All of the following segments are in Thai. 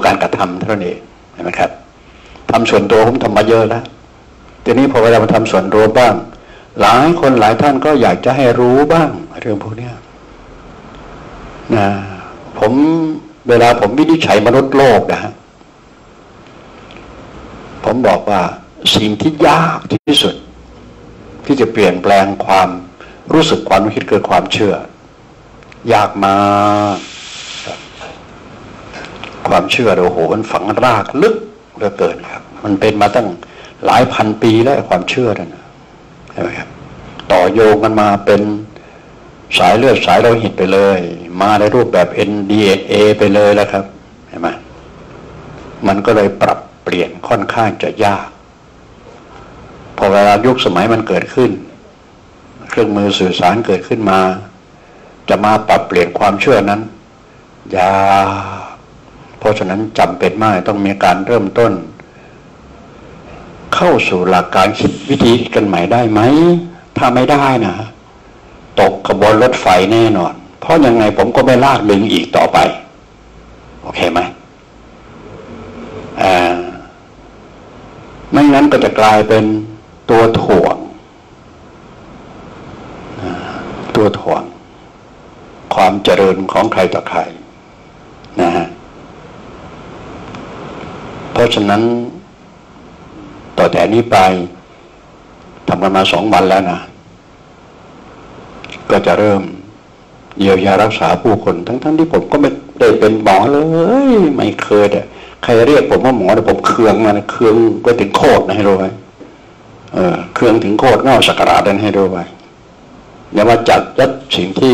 การกระทำเท่านั้นเองเห็นไหมครับทำส่วนตัวผมทำมาเยอะแล้วทีนี้พอเวลามาทำส่วนรวมบ้างหลายคนหลายท่านก็อยากจะให้รู้บ้างเรื่องพวกนี้นะผมเวลาผมวินิจฉัยมนุษย์โลกนะฮะผมบอกว่าสิ่งที่ยากที่สุดที่จะเปลี่ยนแปลงความรู้สึกความคิดเกิดความเชื่อยากมากความเชื่อโอ้โหมันฝังรากลึกเหลือเกินครับมันเป็นมาตั้งหลายพันปีแล้วความเชื่อนั่นนะใช่ไหมครับต่อโยงกันมาเป็นสายเลือดสายโลหิตไปเลยมาในรูปแบบ DNA ไปเลยแล้วครับเห็นไหมมันก็เลยปรับเปลี่ยนค่อนข้างจะยากพอเวลายุคสมัยมันเกิดขึ้นเครื่องมือสื่อสารเกิดขึ้นมาจะมาปรับเปลี่ยนความเชื่อนั้นยากเพราะฉะนั้นจำเป็นมากต้องมีการเริ่มต้นเข้าสู่หลักการคิดวิธีกันใหม่ได้ไหมถ้าไม่ได้นะตกขบวนรถไฟแน่นอนเพราะยังไงผมก็ไม่ลากดึงอีกต่อไปโอเคไหมไม่งั้นก็จะกลายเป็นตัวถ่วงความเจริญของใครต่อใครนะฮะเพราะฉะนั้นต่อแต่นี้ไปทำกันมา2 วันแล้วนะก็จะเริ่มเยียวยารักษาผู้คนทั้งที่ผมก็ไม่ได้เป็นหมอเลยไม่เคยแต่ใครเรียกผมว่าหมอแต่ผมเคืองมันเคืองไปถึงโคตรนะให้รู้ไว้เคืองถึงโคตรเงาสักการะดันให้รู้ไว้อย่ามาจัดยัดสิ่งที่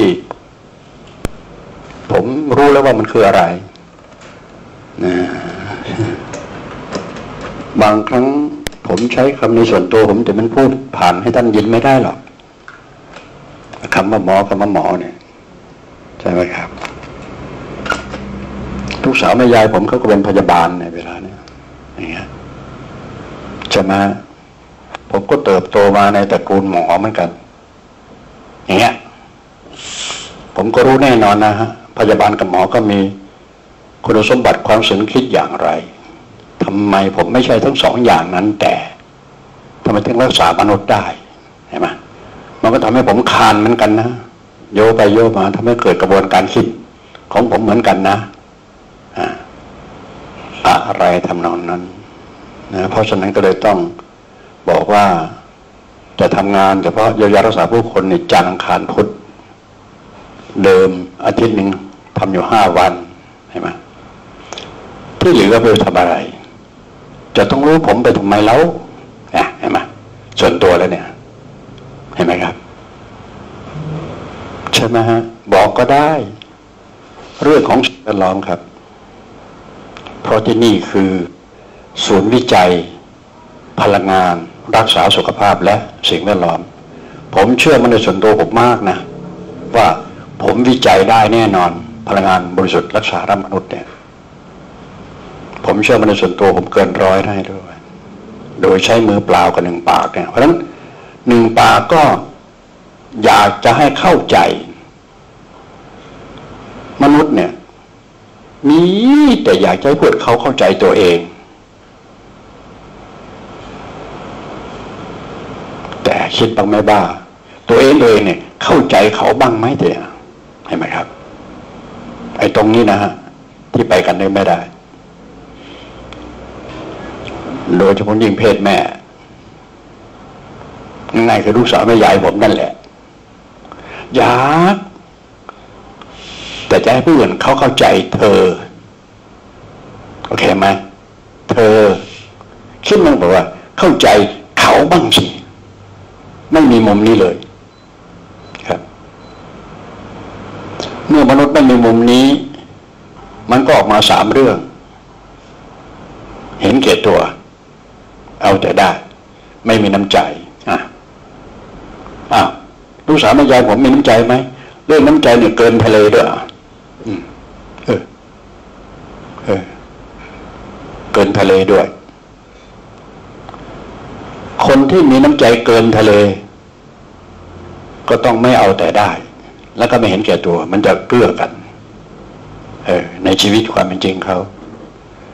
ผมรู้แล้วว่ามันคืออะไรนะบางครั้งผมใช้คำในส่วนตัวผมแต่มันพูดผ่านให้ท่านยินไม่ได้หรอกคำว่าหมอคำว่าหมอเนี่ยใช่ไหมครับลูกสาวแม่ยายผมเขาก็เป็นพยาบาลในเวลานี้อย่างเงี้ยจะมาผมก็เติบโตมาในตระกูลหมอเหมือนกันอย่างเงี้ยผมก็รู้แน่นอนนะฮะพยาบาลกับหมอก็มีคุณสมบัติความสึกคิดอย่างไรทำไมผมไม่ใช่ทั้ง2 อย่างนั้นแต่ทำไมถึงรักษามนุษย์ได้เห็นไหมมันก็ทำให้ผมคานเหมือนกันนะโยไปโยมาทำให้เกิดกระบวนการคิดของผมเหมือนกันนะอะไรทำนองนั้นนะเพราะฉะนั้นก็เลยต้องบอกว่าจะทำงานเฉพาะเยียวยารักษาผู้คนในจันทร์อังคารพุธเดิมอาทิตย์หนึ่งทำอยู่5 วันเห็นไหมที่เหลือก็ไปทำอะไรจะต้องรู้ผมไปทำไมแล้วเห็นไหมส่วนตัวแล้วเนี่ยเห็นไหมครับใช่ไหมฮะบอกก็ได้เรื่องของสิ่งแวดล้อมครับเพราะที่นี่คือศูนย์วิจัยพลังงานรักษาสุขภาพและสิ่งแวดล้อมผมเชื่อมันในส่วนตัวผมมากนะว่าผมวิจัยได้แน่นอนพลังงานบริสุทธิ์รักษาร่างมนุษย์เนี่ยผมเชื่อมันในส่วนตัวผมเกิน100ได้ด้วยโดยใช้มือเปล่ากับ1 ปากเนี่ยเพราะฉะนั้น1 ปากก็อยากจะให้เข้าใจมนุษย์เนี่ยมีแต่อยากจะให้พวกเขาเข้าใจตัวเองแต่คิดบ้างไหมบ้าตัวเองเนี่ยเข้าใจเขาบ้างไหมเถอะเห็นไหมครับไอ้ตรงนี้นะฮะที่ไปกันได้ไม่ได้โดยเฉพาะยิ่งเพศแม่ง่ายๆคือลูกสาวแม่ยายผมนั่นแหละอยากแต่จะให้ผู้อื่นเขาเข้าใจเธอโอเคไหมเธอคิดมันบอกว่าเข้าใจเขาบ้างสิไม่มีมุมนี้เลยครับเมื่อมนุษย์ไม่มีมุมนี้มันก็ออกมา3 เรื่องเห็นแก่ตัวเอาแต่ได้ไม่มีน้ำใจลูกสาวแม่ยายผมมีน้ำใจไหมเรื่องน้ำใจเนี่ยเกินทะเลด้วยเกินทะเลด้วยคนที่มีน้ำใจเกินทะเลก็ต้องไม่เอาแต่ได้แล้วก็ไม่เห็นแก่ตัวมันจะเกื้อกันในชีวิตความเป็นจริงเขา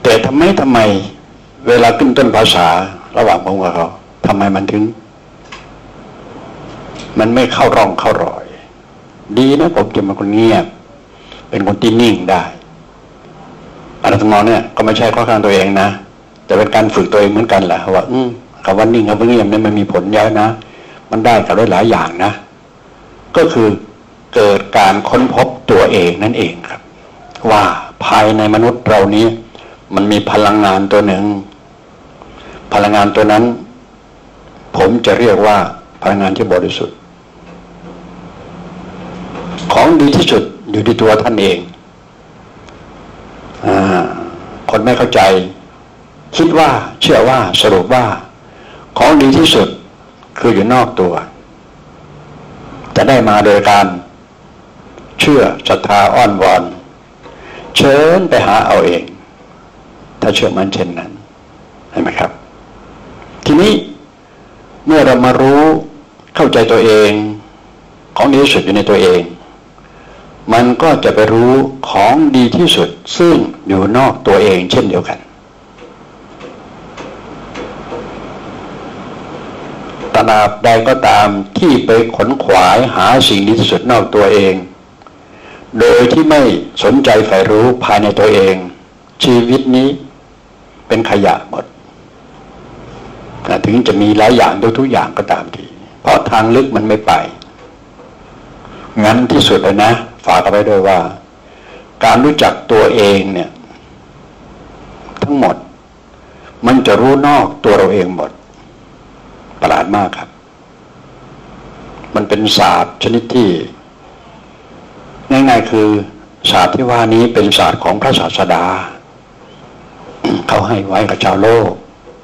แต่ทำไมเวลาขึ้นต้นภาษาระหว่างผมกับเขาทำไมมันถึงมันไม่เข้าร่องเข้ารอยดีนะผมจะเป็นคนเงียบเป็นคนที่นิ่งได้อะไรทั้งนั้นเนี่ยก็ไม่ใช่ข้อข้างตัวเองนะแต่เป็นการฝึกตัวเองเหมือนกันแหละว่าคำว่านิ่งคำว่าเงียบเนี่ยมันมีผลเยอะนะมันได้กับหลายอย่างนะก็คือเกิดการค้นพบตัวเองนั่นเองครับว่าภายในมนุษย์เรานี้มันมีพลังงานตัวหนึ่งพลังงานตัวนั้นผมจะเรียกว่าพลังงานที่บริสุทธิ์ของดีที่สุดอยู่ที่ตัวท่านเองคนไม่เข้าใจคิดว่าเชื่อว่าสรุปว่าของดีที่สุดคืออยู่นอกตัวจะได้มาโดยการเชื่อศรัทธาอ้อนวอนเชิญไปหาเอาเองถ้าเชื่อมันเช่นนั้นเห็นไหมครับทีนี้เมื่อเรามารู้เข้าใจตัวเองของดีที่สุดอยู่ในตัวเองมันก็จะไปรู้ของดีที่สุดซึ่งอยู่นอกตัวเองเช่นเดียวกันตราบใดก็ตามที่ไปขนขวายหาสิ่งดีที่สุดนอกตัวเองโดยที่ไม่สนใจใฝ่รู้ภายในตัวเองชีวิตนี้เป็นขยะหมดถึงจะมีหลายอย่างทุกอย่างก็ตามทีเพราะทางลึกมันไม่ไปงั้นที่สุดเลยนะฝากเอาไว้ด้วยว่าการรู้จักตัวเองเนี่ยทั้งหมดมันจะรู้นอกตัวเราเองหมดประหลาดมากครับมันเป็นศาสตร์ชนิดที่ง่ายๆคือศาสตร์ที่ว่านี้เป็นศาสตร์ของพระศาสดาเขาให้ไว้กับชาวโลก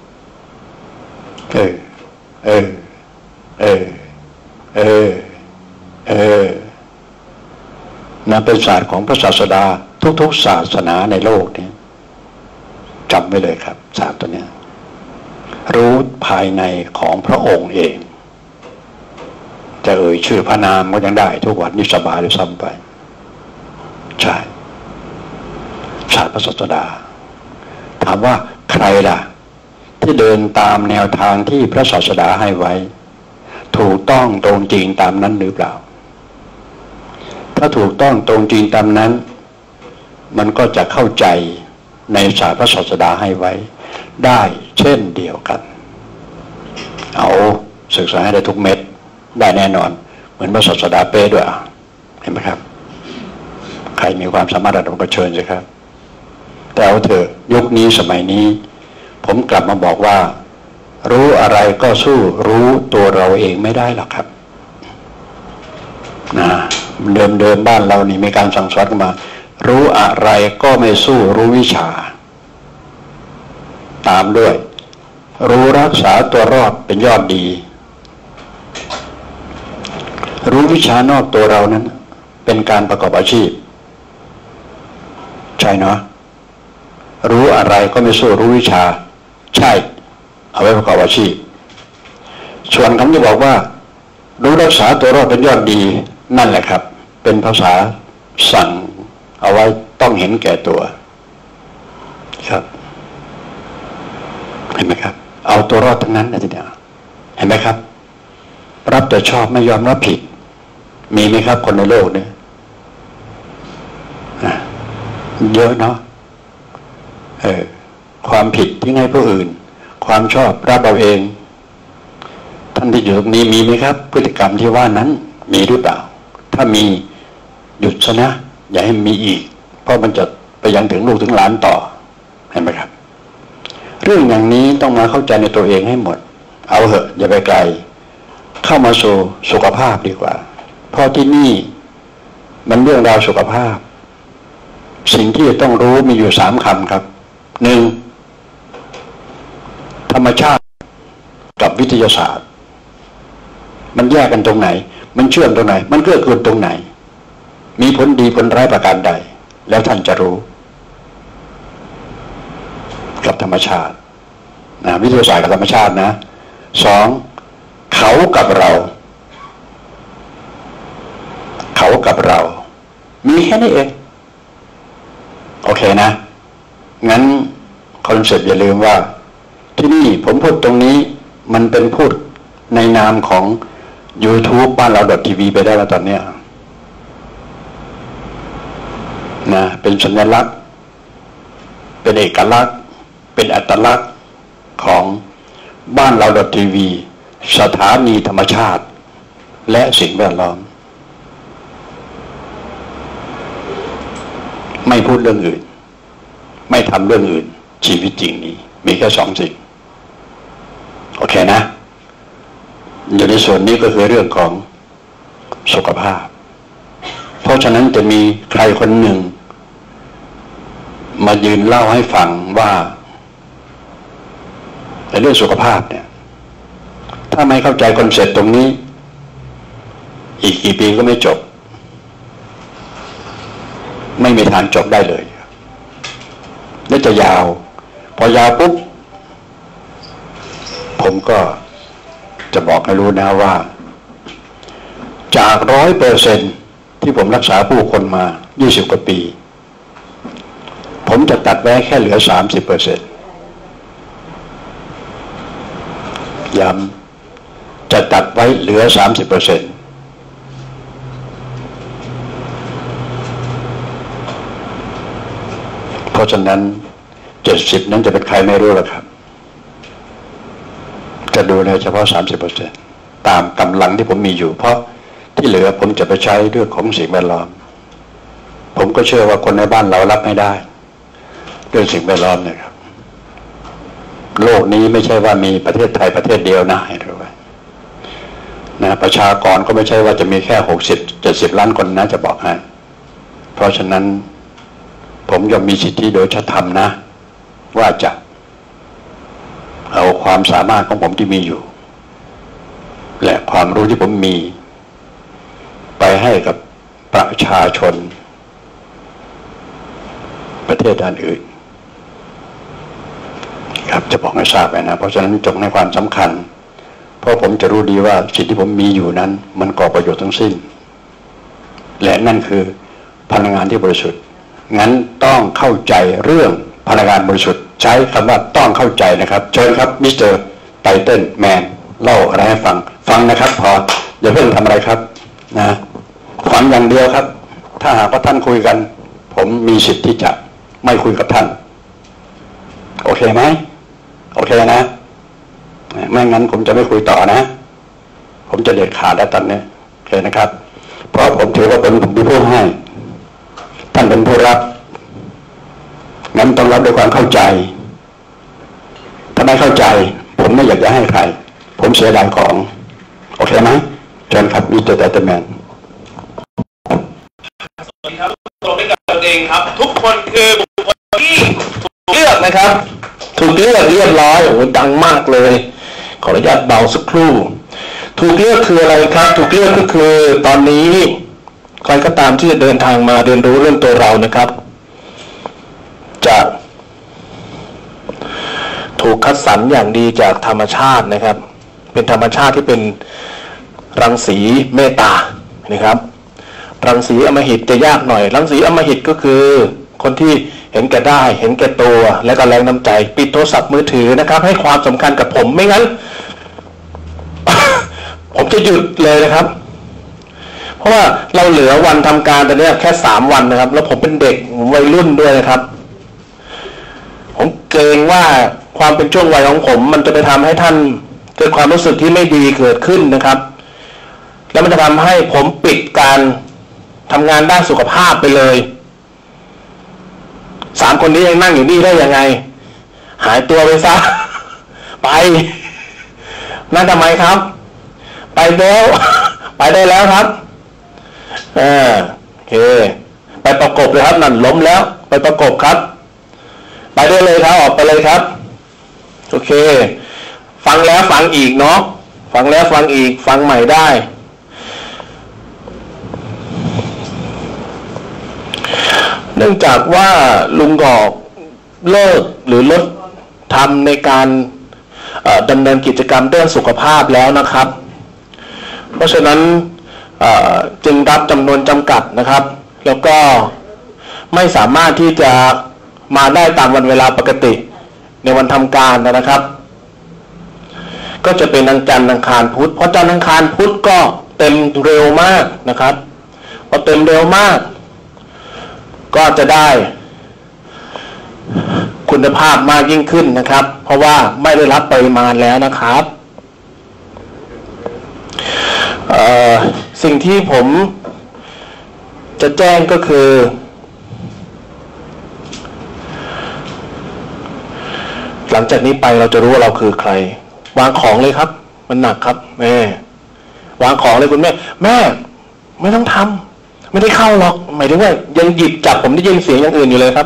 นั่นเป็นศาสตร์ของพระศาสดาทุกๆศาสนาในโลกนี้จำไว้เลยครับศาสตร์ตัวนี้รู้ภายในของพระองค์เองจะชื่อพระนามก็ยังได้ทุกวันนี้สบายเลยซ้ำไปใช่ศาสตร์พระศาสดาถามว่าใครล่ะที่เดินตามแนวทางที่พระศาสดาให้ไว้ถูกต้องตรงจริงตามนั้นหรือเปล่าถ้าถูกต้องตรงจริงตามนั้นมันก็จะเข้าใจในศาสตร์พระศาสดาให้ไว้ได้เช่นเดียวกันเอาศึกษาให้ได้ทุกเม็ดได้แน่นอนเหมือนพระศาสดาเป้ด้วยเห็นไหมครับใครมีความสามารถระดับก็เชิญสิครับแต่เอาเถอะยุคนี้สมัยนี้ผมกลับมาบอกว่ารู้อะไรก็สู้รู้ตัวเราเองไม่ได้หรอกครับนะเดิมบ้านเรานี่มีการสั่งสอนกันมารู้อะไรก็ไม่สู้รู้วิชาตามด้วยรู้รักษาตัวรอดเป็นยอดดีรู้วิชานอกตัวเรานั้นเป็นการประกอบอาชีพใช่เนาะรู้อะไรก็ไม่สู้รู้วิชาใช่เอาไว้ประกอบอาชีพส่วนคำที่บอกว่ารู้รักษาตัวรอดเป็นยอดดีนั่นแหละครับเป็นภาษาสั่งเอาไว้ต้องเห็นแก่ตัวครับเห็นไหมครับเอาตัวรอดทั้งนั้นนะทีเดียวเห็นไหมครับรับแต่ชอบไม่ยอมรับผิดมีไหมครับคนในโลกเนี่ยเยอะเนาะความผิดที่ให้ผู้อื่นความชอบรับเอาเองท่านที่อยู่ตรงนี้มีไหมครับพฤติกรรมที่ว่านั้นมีหรือเปล่าถ้ามีหยุดซะนะอย่าให้มีอีกเพราะมันจะไปยังถึงลูกถึงหลานต่อเห็นไหมครับเรื่องอย่างนี้ต้องมาเข้าใจในตัวเองให้หมดเอาเหอะอย่าไปไกลเข้ามาสู่สุขภาพดีกว่าเพราะที่นี่มันเรื่องราวสุขภาพสิ่งที่ต้องรู้มีอยู่3 คำครับ 1. ธรรมชาติกับวิทยาศาสตร์มันแยกกันตรงไหนมันเชื่อมตรงไหนมันเกื้อกูลตรงไหนมีผลดีผลร้ายประการใดแล้วท่านจะรู้กับธรรมชาตินะวิทยาศาสตร์กับธรรมชาตินะ 2. เขากับเรามีแค่นี้เองโอเคนะงั้นคอนเซ็ปต์อย่าลืมว่าที่นี่ผมพูดตรงนี้มันเป็นพูดในนามของ YouTube บ้านเรา.tv ไปได้แล้วตอนนี้นะเป็นสัญลักษณ์เป็นเอกลักษณ์เป็นอัตลักษณ์ของบ้านเรา.tv สถานีธรรมชาติและสิ่งแวดล้อมไม่พูดเรื่องอื่นไม่ทำเรื่องอื่นชีวิตจริงนี้มีแค่2 สิ่งโอเคนะอยู่ในส่วนนี้ก็คือเรื่องของสุขภาพเพราะฉะนั้นจะมีใครคนหนึ่งมายืนเล่าให้ฟังว่าในเรื่องสุขภาพเนี่ยถ้าไม่เข้าใจคอนเซ็ปต์ตรงนี้อีกกี่ปีก็ไม่จบไม่มีทางจบได้เลยและจะยาวพอยาวปุ๊บผมก็จะบอกให้รู้นะว่าจาก100%ที่ผมรักษาผู้คนมา20 กว่าปีผมจะตัดไว้แค่เหลือ 30%ย้ำจะตัดไว้เหลือ 30%เพราะฉะนั้น70นั้นจะเป็นใครไม่รู้แล้วครับจะดูในเฉพาะ 30% ตามกำลังที่ผมมีอยู่เพราะที่เหลือผมจะไปใช้เรื่องของสิ่งแวดล้อมผมก็เชื่อว่าคนในบ้านเรารับไม่ได้เรื่องสิ่งแวดล้อมนะครับโลกนี้ไม่ใช่ว่ามีประเทศไทยประเทศเดียวนะให้รู้ไว้นะประชากรก็ไม่ใช่ว่าจะมีแค่60-70 ล้านคนนะจะบอกให้เพราะฉะนั้นผมย่อมมีสิทธิโดยชอบธรรมนะว่าจะเอาความสามารถของผมที่มีอยู่และความรู้ที่ผมมีไปให้กับประชาชนประเทศด้านอื่นครับจะบอกให้ทราบไปนะเพราะฉะนั้นจงให้ความสำคัญเพราะผมจะรู้ดีว่าสิ่งที่ผมมีอยู่นั้นมันก่อประโยชน์ทั้งสิ้นและนั่นคือพลังงานที่บริสุทธิ์งั้นต้องเข้าใจเรื่องพลังงานบริสุทธิ์ใช้คำว่าต้องเข้าใจนะครับเชิญครับมิสเตอร์ไตเติ้ลแมนเล่าอะไรให้ฟังนะครับพออย่าเพิ่งทำอะไรครับนะฟังอย่างเดียวครับถ้าหากว่าท่านคุยกันผมมีสิทธิ์ที่จะไม่คุยกับท่านโอเคไหมโอเคนะไม่งั้นผมจะไม่คุยต่อนะผมจะเด็ดขาดแล้วตอนนี้โอเคนะครับเพราะผมถือว่าผมเป็นผู้ให้ท่านเป็นผู้รับงั้นต้องรับด้วยความเข้าใจถ้าไม่เข้าใจผมไม่อยากจะให้ใครผมเสียดายของโอเคไหมเชิญครับมิสเตอร์ไตเติ้ลแมนสวัสดีครับตรงนี้กับตัวเองครับทุกคนคือบุคคลที่ถูกเลือกนะครับถูกเลือกเรียบร้อยโอ้ดังมากเลยขออนุญาตเบาสักครู่ถูกเลือกคืออะไรครับถูกเลือกก็คือตอนนี้ใครก็ตามที่จะเดินทางมาเรียนรู้เรื่องตัวเรานะครับจะถูกคัดสรรอย่างดีจากธรรมชาตินะครับเป็นธรรมชาติที่เป็นรังสีเมตตานะครับรังสีอำมหิตจะยากหน่อยรังสีอำมหิตก็คือคนที่เห็นแก่ได้เห็นแก่ตัวและก็แรงน้ำใจปิดโทรศัพท์มือถือนะครับให้ความสำคัญกับผมไม่งั้น ผมจะหยุดเลยนะครับเพราะว่าเราเหลือวันทำการตอนนี้แค่3 วันนะครับแล้วผมเป็นเด็กวัยรุ่นด้วยนะครับผมเกรงว่าความเป็นช่วงวัยของผมมันจะไปทำให้ท่านเกิดความรู้สึกที่ไม่ดีเกิดขึ้นนะครับแล้วมันจะทำให้ผมปิดการทำงานด้านสุขภาพไปเลย3 คนนี้ยังนั่งอยู่นี่ได้ยังไงหายตัวไปซะ ไปนั่นทำไมครับไปแล้ว ไปได้แล้วครับโอเคไปประกบเลยครับนั่นล้มแล้วไปประกบครับไปได้เลยครับออกไปเลยครับโอเคฟังแล้วฟังอีกเนาะฟังแล้วฟังอีกฟังใหม่ได้เนื่องจากว่าลุงกอกเลิกหรือลดทำในการดำเนินกิจกรรมเรื่องสุขภาพแล้วนะครับเพราะฉะนั้นจึงรับจำนวนจำกัดนะครับแล้วก็ไม่สามารถที่จะมาได้ตามวันเวลาปกติในวันทำการนะครับ ก็จะเป็นจันทร์อังคารพุธเพราะจันทร์อังคารพุธก็เต็มเร็วมากนะครับพอเต็มเร็วมากก็จะได้คุณภาพมากยิ่งขึ้นนะครับเพราะว่าไม่ได้รับปริมาณแล้วนะครับสิ่งที่ผมจะแจ้งก็คือหลังจากนี้ไปเราจะรู้ว่าเราคือใครวางของเลยครับมันหนักครับแม่วางของเลยคุณแม่ไม่ต้องทำไม่ได้เข้าหรอกหมายถึงว่ายังหยิบจับผมได้ยินเสียงอย่างอื่นอยู่เลยครับ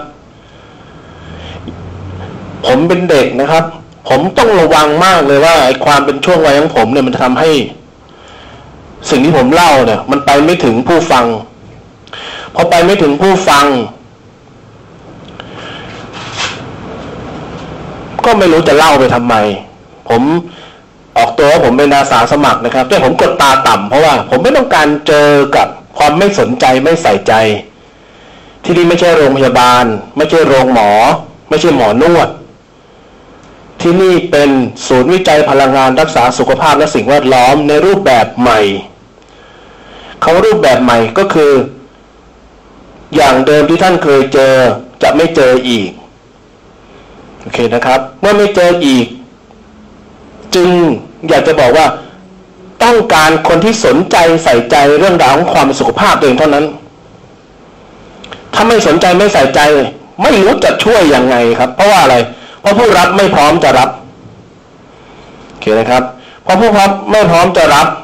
ผมเป็นเด็กนะครับผมต้องระวังมากเลยว่าไอ้ความเป็นช่วงวัยของผมเนี่ยมันจะทำให้สิ่งที่ผมเล่าเนี่ยมันไปไม่ถึงผู้ฟังพอไปไม่ถึงผู้ฟังก็ไม่รู้จะเล่าไปทำไมผมออกตัวว่าผมเป็นอาสาสมัครนะครับแต่ผมกดตาต่ำเพราะว่าผมไม่ต้องการเจอกับความไม่สนใจไม่ใส่ใจที่นี่ไม่ใช่โรงพยาบาลไม่ใช่โรงหมอไม่ใช่หมอนวดที่นี่เป็นศูนย์วิจัยพลังงานรักษาสุขภาพและสิ่งแวดล้อมในรูปแบบใหม่คำว่ารูปแบบใหม่ก็คืออย่างเดิมที่ท่านเคยเจอจะไม่เจออีกโอเคนะครับเมื่อไม่เจออีกจึงอยากจะบอกว่าต้องการคนที่สนใจใส่ใจเรื่องราวของความสุขภาพตัวเองเท่านั้นถ้าไม่สนใจไม่ใส่ใจไม่รู้จะช่วยยังไงครับเพราะว่าอะไรเพราะผู้รับไม่พร้อมจะรับโอเคนะครับเพราะผู้รับไม่พร้อมจะรับ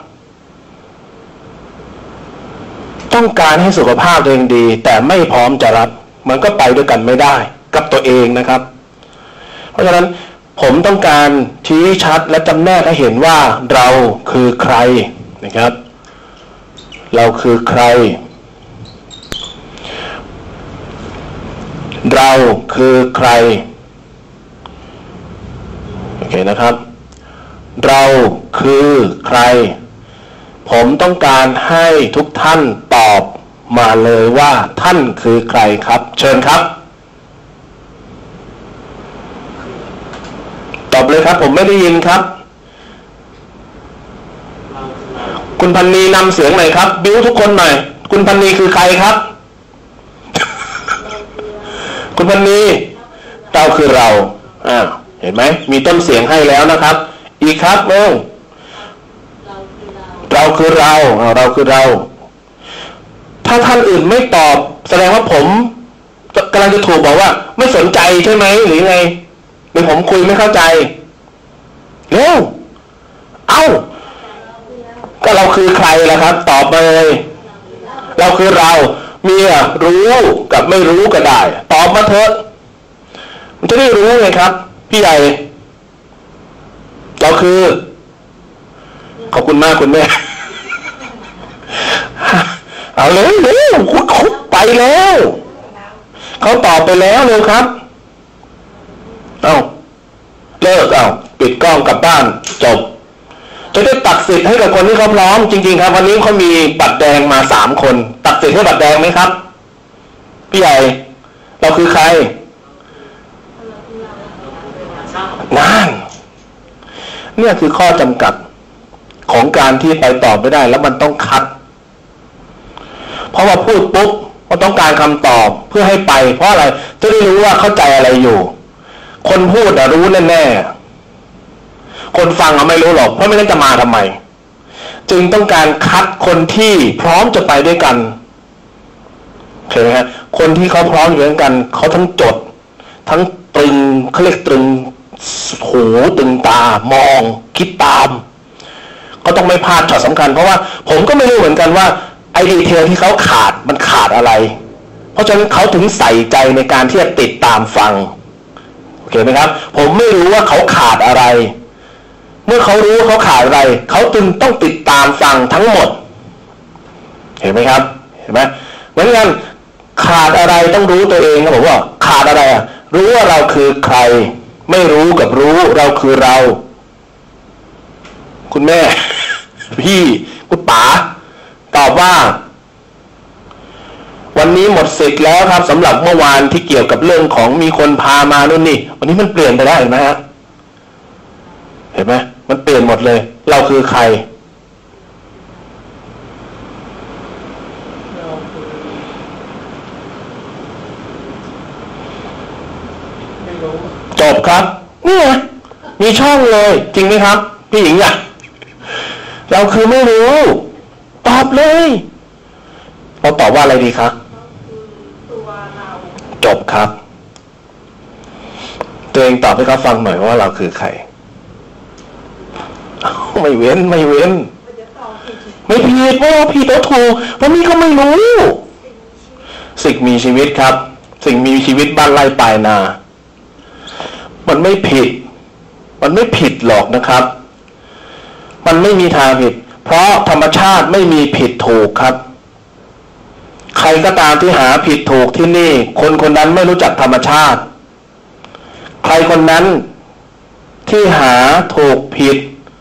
ต้องการให้สุขภาพตัวเองดีแต่ไม่พร้อมจะรับมันก็ไปด้วยกันไม่ได้กับตัวเองนะครับเพราะฉะนั้นผมต้องการชี้ชัดและจำแนกให้เห็นว่าเราคือใครนะครับเราคือใครเราคือใครโอเคนะครับเราคือใครผมต้องการให้ทุกท่านตอบมาเลยว่าท่านคือใครครับเชิญครับตอบเลยครับผมไม่ได้ยินครับคุณพันนีนำเสียงหน่อยครับบิ้วทุกคนหน่อยคุณพันนีคือใครครับ คุณพันนีเราคือเราเห็นไหมมีต้นเสียงให้แล้วนะครับอีกครับเราคือเราคือเราถ้าท่านอื่นไม่ตอบแสดงว่าผมกำลังจะถูกบอกว่าไม่สนใจใช่ไหมหรือไงหรือผมคุยไม่เข้าใจเร็วก็เราคือใครล่ะครับตอบมาเลยเราคือเรามีรู้กับไม่รู้ก็ได้ตอบมาเถอะมันจะได้รู้ไงครับพี่ใหญ่เราคือขอบคุณมากคุณแม่เอาเลยคุดไปแล้วเขาตอบไปแล้วเลยครับเลิกปิดกล้องกลับบ้านจบจะได้ตัดสิทธิ์ให้กับคนที่เขาพร้อมจริงๆครับวันนี้เขามีบัตรแดงมา3 คนตัดสิทธิ์ให้บัตรแดงไหมครับพี่ใหญ่เราคือใครนั่นเนี่ยคือข้อจำกัดของการที่ไปตอบไม่ได้แล้วมันต้องคัดเพราะว่าพูดปุ๊บก็ต้องการคำตอบเพื่อให้ไปเพราะอะไรจะได้รู้ว่าเข้าใจอะไรอยู่คนพูดรู้แน่ๆคนฟังไม่รู้หรอกเพราะไม่งั้นจะมาทำไมจึงต้องการคัดคนที่พร้อมจะไปด้วยกันเห็นไหมฮะคนที่เขาพร้อมอยู่ด้วยกันเขาทั้งจดทั้งตรึงเขาเรียกตรึงหูตึงตามองคิดตามก็ต้องไม่พลาดช็อตสำคัญเพราะว่าผมก็ไม่รู้เหมือนกันว่าไอ้ดีเทลที่เขาขาดมันขาดอะไรเพราะฉะนั้นเขาถึงใส่ใจในการที่จะติดตามฟังโอเคไหมครับผมไม่รู้ว่าเขาขาดอะไรเมื่อเขารู้ว่าเขาขาดอะไรเขาจึงต้องติดตามฟังทั้งหมดเห็นไหมครับเห็นไหมเหมือนกันขาดอะไรต้องรู้ตัวเองครับผมว่าขาดอะไรรู้ว่าเราคือใครไม่รู้กับรู้เราคือเราคุณแม่พี่คุณป๋าตอบว่าวันนี้หมดสิทธิ์แล้วครับสำหรับเมื่อวานที่เกี่ยวกับเรื่องของมีคนพามานู่นนี่วันนี้มันเปลี่ยนไปได้เห็นไหมฮะเห็นไหมมันเปลี่ยนหมดเลยเราคือใครจบครับนี่ไงมีช่องเลยจริงไหมครับพี่หญิงอ่ะเราคือไม่รู้ตอบเลยเราตอบว่าอะไรดีครับจบครับตัวเองตอบให้เขาฟังหน่อยว่าเราคือใครไม่เว้นไม่ผิดว่าผิดแล้วถูกเพราะนี่ก็ไม่รู้สิ่งมีชีวิตครับสิ่งมีชีวิตบ้านไร่ปลายนามันไม่ผิดหรอกนะครับมันไม่มีทางผิดเพราะธรรมชาติไม่มีผิดถูกครับใครก็ตามที่หาผิดถูกที่นี่คนคนนั้นไม่รู้จักธรรมชาติใครคนนั้นที่หาถูกผิด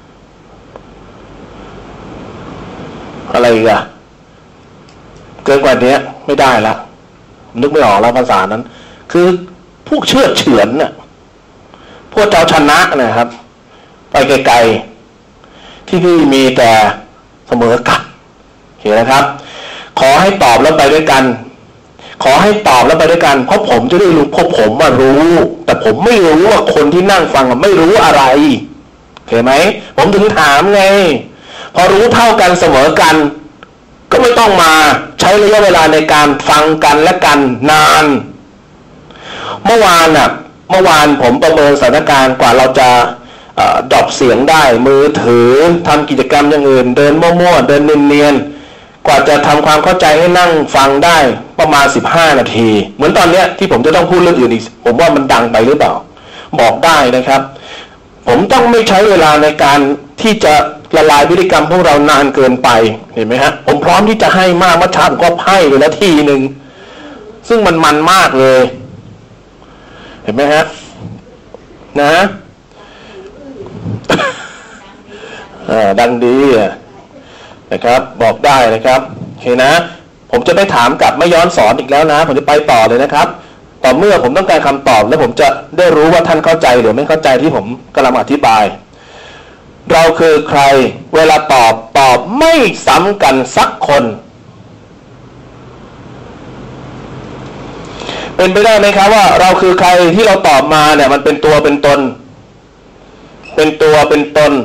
อะไรอีกอะเกินกว่านี้ไม่ได้ละนึกไม่ออกแล้วภาษานั้นคือพวกเชื่อเฉือนน่ะพวกเจ้าชนะนะครับไปไกลๆที่นี่มีแต่เสมอกันเห็นนะครับขอให้ตอบแล้วไปด้วยกันขอให้ตอบแล้วไปด้วยกันเพราะผมจะได้รู้เพราะผมมารู้แต่ผมไม่รู้ว่าคนที่นั่งฟังไม่รู้อะไรเห็นไหมผมถึงถามไงพอรู้เท่ากันเสมอกันก็ไม่ต้องมาใช้ระยะเวลาในการฟังกันและกันนานเมื่อวานผมประเมินสถานการณ์กว่าเราจะดรอปเสียงได้มือถือทำกิจกรรมอย่างอื่นเดินมั่วๆเดินเนียนๆกว่าจะทำความเข้าใจให้นั่งฟังได้ประมาณ15 นาทีเหมือนตอนเนี้ยที่ผมจะต้องพูดเรื่องอื่นอีกผมว่ามันดังไปหรือเปล่าบอกได้นะครับผมต้องไม่ใช้เวลาในการที่จะละลายพฤติกรรมพวกเรานานเกินไปเห็นไหมฮะผมพร้อมที่จะให้มากเมื่อเช้าผมก็ให้ไปแล้วทีนึงซึ่งมันมากเลยเห็นไหมฮะนะดังดีนะครับบอกได้นะครับโอเคนะผมจะไม่ถามกลับไม่ย้อนสอนอีกแล้วนะผมจะไปต่อเลยนะครับต่อเมื่อผมต้องการคำตอบแล้วผมจะได้รู้ว่าท่านเข้าใจหรือไม่เข้าใจที่ผมกำลังอธิบายเราคือใครเวลาตอบไม่ซ้ำกันสักคนเป็นไปได้ไหมครับว่าเราคือใครที่เราตอบมาเนี่ยมันเป็นตัวเป็นตนเป็นตัวเป็นตน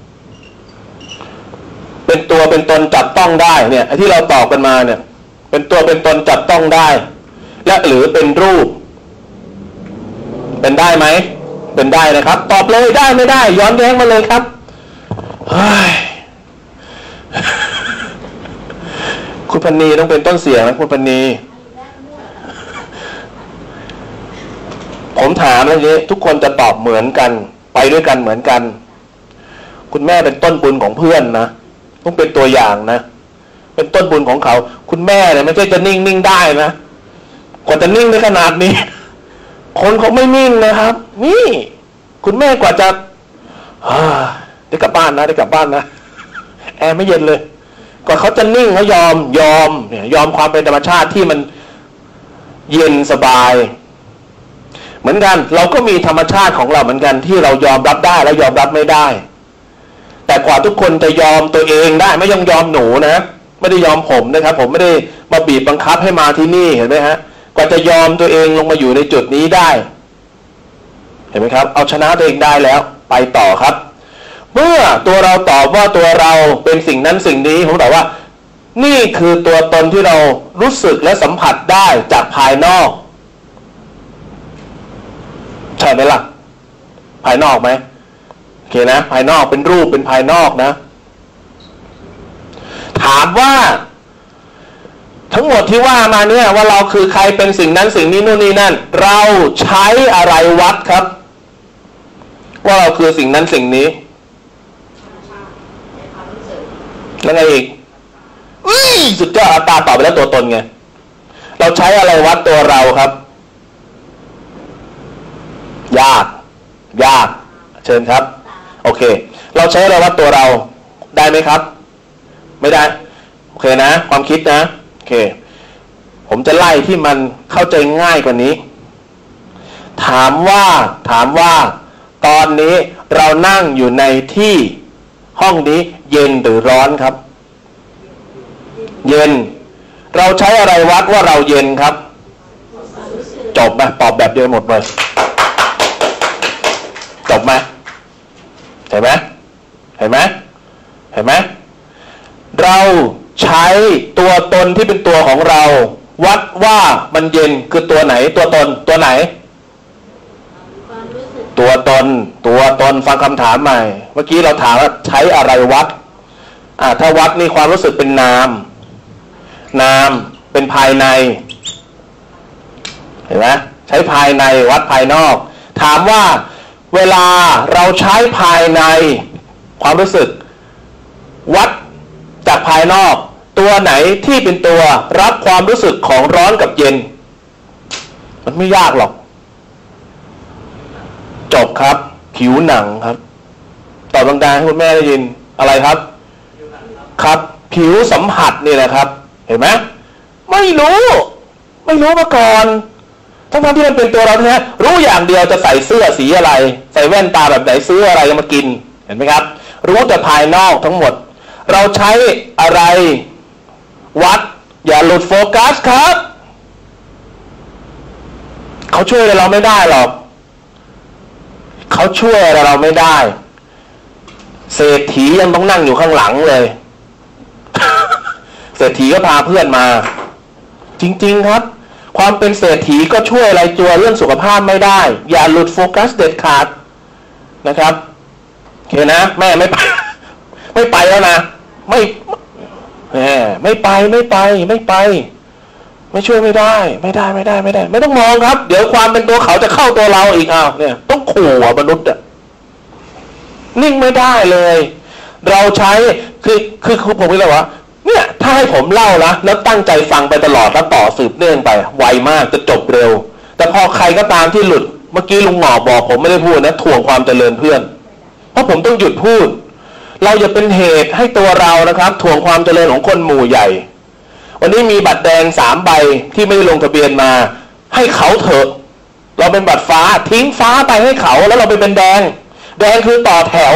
เป็นตัวเป็นตนจับต้องได้เนี่ยที่เราตอบกันมาเนี่ยเป็นตัวเป็นตนจับต้องได้และหรือเป็นรูปเป็นได้ไหมเป็นได้นะครับตอบเลยได้ไม่ได้ย้อนแย้งมาเลยครับคุณพนีต้องเป็นต้นเสียงนะคุณพนีผมถามแล้วนี้ทุกคนจะตอบเหมือนกันไปด้วยกันเหมือนกันคุณแม่เป็นต้นบุญของเพื่อนนะต้องเป็นตัวอย่างนะเป็นต้นบุญของเขาคุณแม่เนี่ยไม่ใช่จะนิ่งได้นะกว่าจะนิ่งในขนาดนี้คนเขาไม่นิ่งนะครับนี่คุณแม่กว่าจะได้กลับบ้านนะแอร์ไม่เย็นเลยกว่าเขาจะนิ่งเขายอมเนี่ยยอมความเป็นธรรมชาติที่มันเย็นสบายเหมือนกันเราก็มีธรรมชาติของเราเหมือนกันที่เรายอมรับได้และยอมรับไม่ได้แต่กว่าทุกคนจะยอมตัวเองได้ไม่ยอมหนูนะไม่ได้ยอมผมนะครับผมไม่ได้มาบีบบังคับให้มาที่นี่เห็นไหมฮะกว่าจะยอมตัวเองลงมาอยู่ในจุดนี้ได้เห็นไหมครับเอาชนะตัวเองได้แล้วไปต่อครับเมื่อตัวเราตอบว่าตัวเราเป็นสิ่งนั้นสิ่งนี้ผมตอบว่านี่คือตัวตนที่เรารู้สึกและสัมผัสได้จากภายนอกใช่ไหมล่ะภายนอกไหมโอเคนะภายนอกเป็นรูปเป็นภายนอกนะถามว่าทั้งหมดที่ว่ามาเนี่ยว่าเราคือใครเป็นสิ่งนั้นสิ่งนี้นู่นนี่นั่นเราใช้อะไรวัดครับว่าเราคือสิ่งนั้นสิ่งนี้แล้วไงอีกสุดยอดตาตอบไปแล้วตัวตนไงเราใช้อะไรวัดตัวเราครับยากเชิญครับโอเคเราใช้อะไรวัดตัวเราได้ไหมครับไม่ได้โอเคนะความคิดนะโอเคผมจะไล่ที่มันเข้าใจง่ายกว่านี้ถามว่าตอนนี้เรานั่งอยู่ในที่ห้องนี้เย็นหรือร้อนครับเย็นเราใช้อะไรวัดว่าเราเย็นครับจบไหมตอบแบบเดียวหมดเลยจบไหมเห็นไหมเราใช้ตัวตนที่เป็นตัวของเราวัดว่ามันเย็นคือตัวไหนตัวตนตัวไหนตัวตนฟังคำถามใหม่เมื่อกี้เราถามว่าใช้อะไรวัดถ้าวัดนี่ความรู้สึกเป็นนามเป็นภายในเห็นไหมใช้ภายในวัดภายนอกถามว่าเวลาเราใช้ภายในความรู้สึกวัดจากภายนอกตัวไหนที่เป็นตัวรับความรู้สึกของร้อนกับเย็นมันไม่ยากหรอกจบครับผิวหนังครับตอบดังๆให้คุณแม่ได้ยินอะไรครับครับผิวสัมผัสนี่แหละครับเห็นไหมไม่รู้มาก่อนทั้งที่มันเป็นตัวเราแท้รู้อย่างเดียวจะใส่เสื้อสีอะไรใส่แว่นตาแบบไหนซื้ออะไรมากินเห็นไหมครับรู้แต่ภายนอกทั้งหมดเราใช้อะไรวัดอย่าหลุดโฟกัสครับเขาช่วยเราไม่ได้หรอกเขาช่วยเราไม่ได้เศรษฐียังต้องนั่งอยู่ข้างหลังเลยเศรษฐีก็พาเพื่อนมาจริงๆครับความเป็นเศรษฐีก็ช่วยอะไรตัวเรื่องสุขภาพไม่ได้อย่าหลุดโฟกัสเด็ดขาดนะครับโอเคนะแม่ไม่ไปแล้วนะไม่ไปไม่ช่วยไม่ได้ไม่ต้องมองครับเดี๋ยวความเป็นตัวเขาจะเข้าตัวเราอีกเนี่ยต้องขู่มนุษย์นิ่งไม่ได้เลยเราใช้คือผมคิดว่าเนี่ยถ้าให้ผมเล่านะแล้วตั้งใจฟังไปตลอดแล้วต่อสืบเนื่องไปไวมากจะจบเร็วแต่พอใครก็ตามที่หลุดเมื่อกี้ลุงหมอบอกผมไม่ได้พูดนะถ่วงความเจริญเพื่อนเพราะผมต้องหยุดพูดเราจะเป็นเหตุให้ตัวเรานะครับถ่วงความเจริญของคนหมู่ใหญ่วันนี้มีบัตรแดง3 ใบที่ไม่ได้ลงทะเบียนมาให้เขาเถอะเราเป็นบัตรฟ้าทิ้งฟ้าไปให้เขาแล้วเราไปเป็นแดงคือต่อแถว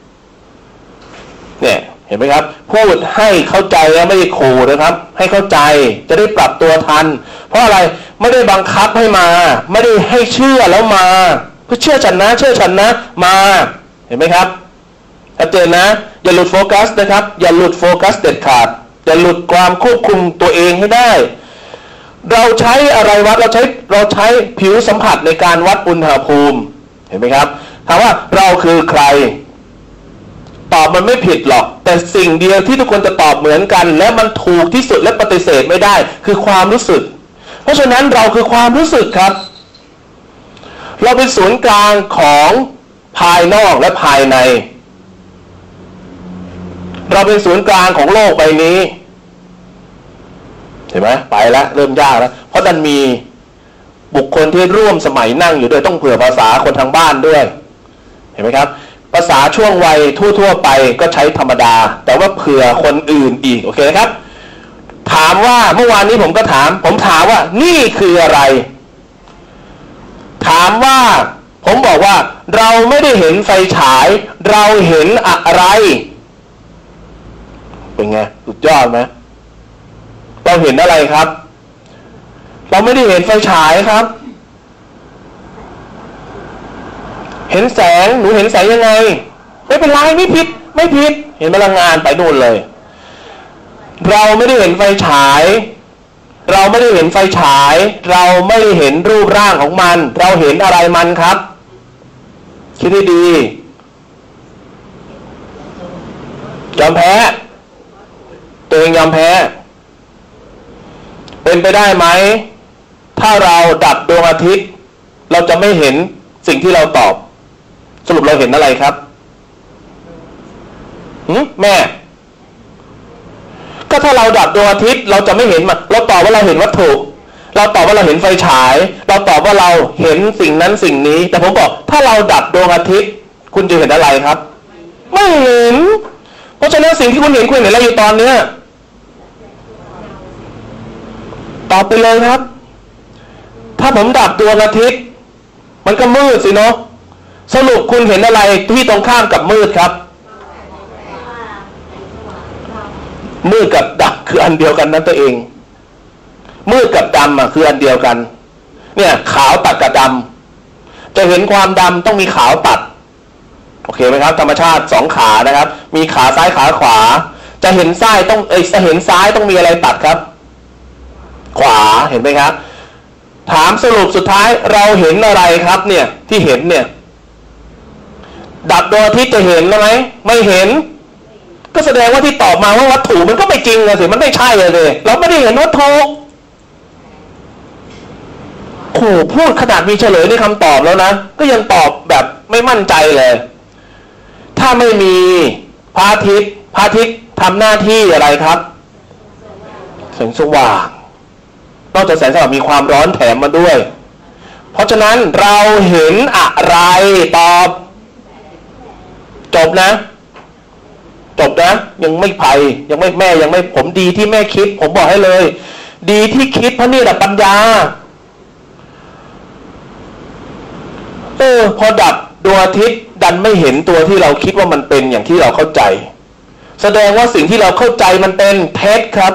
เนี่ยเห็นไหมครับพูดให้เข้าใจแล้วไม่ได้ขู่นะครับให้เข้าใจจะได้ปรับตัวทันเพราะอะไรไม่ได้บังคับให้มาไม่ได้ให้เชื่อแล้วมาเพื่อเชื่อฉันนะมาเห็นไหมครับชัดเจนนะอย่าหลุดโฟกัสนะครับอย่าหลุดโฟกัสเด็ดขาดอย่าหลุดความควบคุมตัวเองให้ได้เราใช้อะไรวัดเราใช้ผิวสัมผัสในการวัดอุณหภูมิเห็นไหมครับถามว่าเราคือใครตอบมันไม่ผิดหรอกแต่สิ่งเดียวที่ทุกคนจะตอบเหมือนกันและมันถูกที่สุดและปฏิเสธไม่ได้คือความรู้สึกเพราะฉะนั้นเราคือความรู้สึกครับเราเป็นศูนย์กลางของภายนอกและภายในเราเป็นศูนย์กลางของโลกใบนี้เห็นไหมไปแล้วเริ่มยากแล้วเพราะดันมีบุคคลที่ร่วมสมัยนั่งอยู่ด้วยต้องเผื่อภาษาคนทางบ้านด้วยเห็นไหมครับภาษาช่วงวัยทั่วไปก็ใช้ธรรมดาแต่ว่าเผื่อคนอื่นอีกโอเคครับถามว่าเมื่อวานนี้ผมถามว่านี่คืออะไรถามว่าผมบอกว่าเราไม่ได้เห็นไฟฉายเราเห็นอะไรเป็นไงสุดยอดไหมเราเห็นอะไรครับเราไม่ได้เห็นไฟฉายครับเห็นแสงหนูเห็นแสงยังไงไม่เป็นไรไม่ผิดเห็นพลังงานไปนู่นเลยเราไม่ได้เห็นไฟฉายเราไม่ได้เห็นรูปร่างของมันเราเห็นอะไรมันครับคิดให้ดียอมแพ้ตัวเองยอมแพ้เป็นไปได้ไหมถ้าเราดับดวงอาทิตย์เราจะไม่เห็นสิ่งที่เราตอบสรุปเราเห็นอะไรครับแม่ก็ถ้าเราดับดวงอาทิตย์เราจะไม่เห็นมันเราตอบว่าเราเห็นวัตถุเราตอบว่าเราเห็นไฟฉายเราตอบว่าเราเห็นสิ่งนั้นสิ่งนี้แต่ผมบอกถ้าเราดับดวงอาทิตย์คุณจะเห็นอะไรครับไม่เห็นเพราะฉะนั้นสิ่งที่คุณเห็นอะไรอยู่ตอนเนี้ยตอบไปเลยครับถ้าผมดับดวงอาทิตย์มันก็มืดสิเนาะสรุปคุณเห็นอะไรที่ตรงข้ามกับมืดครับมืดกับดำคืออันเดียวกันนั่นตัวเองมืดกับดำคืออันเดียวกันเนี่ยขาวตัดกับดำจะเห็นความดำต้องมีขาวตัดโอเคไหมครับธรรมชาติ2ขานะครับมีขาซ้ายขาขวาจะเห็นซ้ายต้องจะเห็นซ้ายต้องมีอะไรตัดครับขวาเห็นไหมครับถามสรุปสุดท้ายเราเห็นอะไรครับเนี่ยที่เห็นเนี่ยดับดวงอาทิตย์จะเห็นไหมไม่เห็นก็แสดงว่าที่ตอบมาว่าวัตถุมันก็ไม่จริงเลยสิมันไม่ใช่เลยเราไม่ได้เห็นวัตถุโอ้พูดขนาดมีเฉลยในคำตอบแล้วนะก็ยังตอบแบบไม่มั่นใจเลยถ้าไม่มีพระอาทิตย์ทำหน้าที่อะไรครับแสงสว่างนอกจากแสงสว่างมีความร้อนแถมมาด้วยเพราะฉะนั้นเราเห็นอะไรตอบจบนะยังไม่ไปยังไม่แม่ยังไม่ผมดีที่แม่คิดผมบอกให้เลยดีที่คิดเพราะนี่แหละปัญญาพอดับดวงอาทิตย์ดันไม่เห็นตัวที่เราคิดว่ามันเป็นอย่างที่เราเข้าใจแสดงว่าสิ่งที่เราเข้าใจมันเป็นเท็จครับ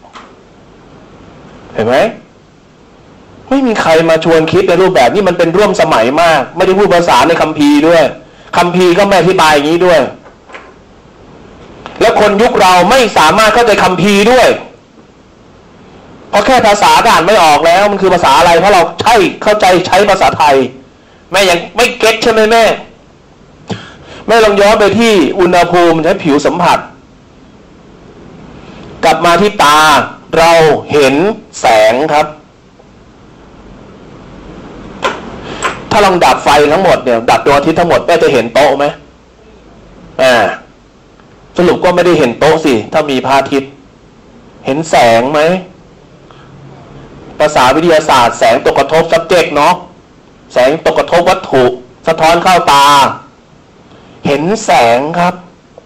เห็นไหมไม่มีใครมาชวนคิดในรูปแบบนี้มันเป็นร่วมสมัยมากไม่ได้พูดภาษาในคัมภีร์ด้วยคัมภีร์ก็ไม่อธิบายอย่างนี้ด้วยแล้วคนยุคเราไม่สามารถเข้าใจคัมภีร์ด้วยเพราะแค่ภาษาอ่านไม่ออกแล้วมันคือภาษาอะไรเพราะเราเข้าใจใช้ภาษาไทยแม่ยังไม่เก็ตใช่ไหมแม่ลองย้อนไปที่อุณหภูมิใช้ผิวสัมผัสกลับมาที่ตาเราเห็นแสงครับถ้าลองดับไฟทั้งหมดเนี่ยดับดวงอาทิตย์ทั้งหมดแม่จะเห็นโต๊ะไหมสรุปก็ไม่ได้เห็นโต๊ะสิถ้ามีพระอาทิตย์เห็นแสงไหมภาษาวิทยาศาสตร์แสงตกกระทบ subject เนาะแสงตกกระทบวัตถุสะท้อนเข้าตาเห็นแสงครับ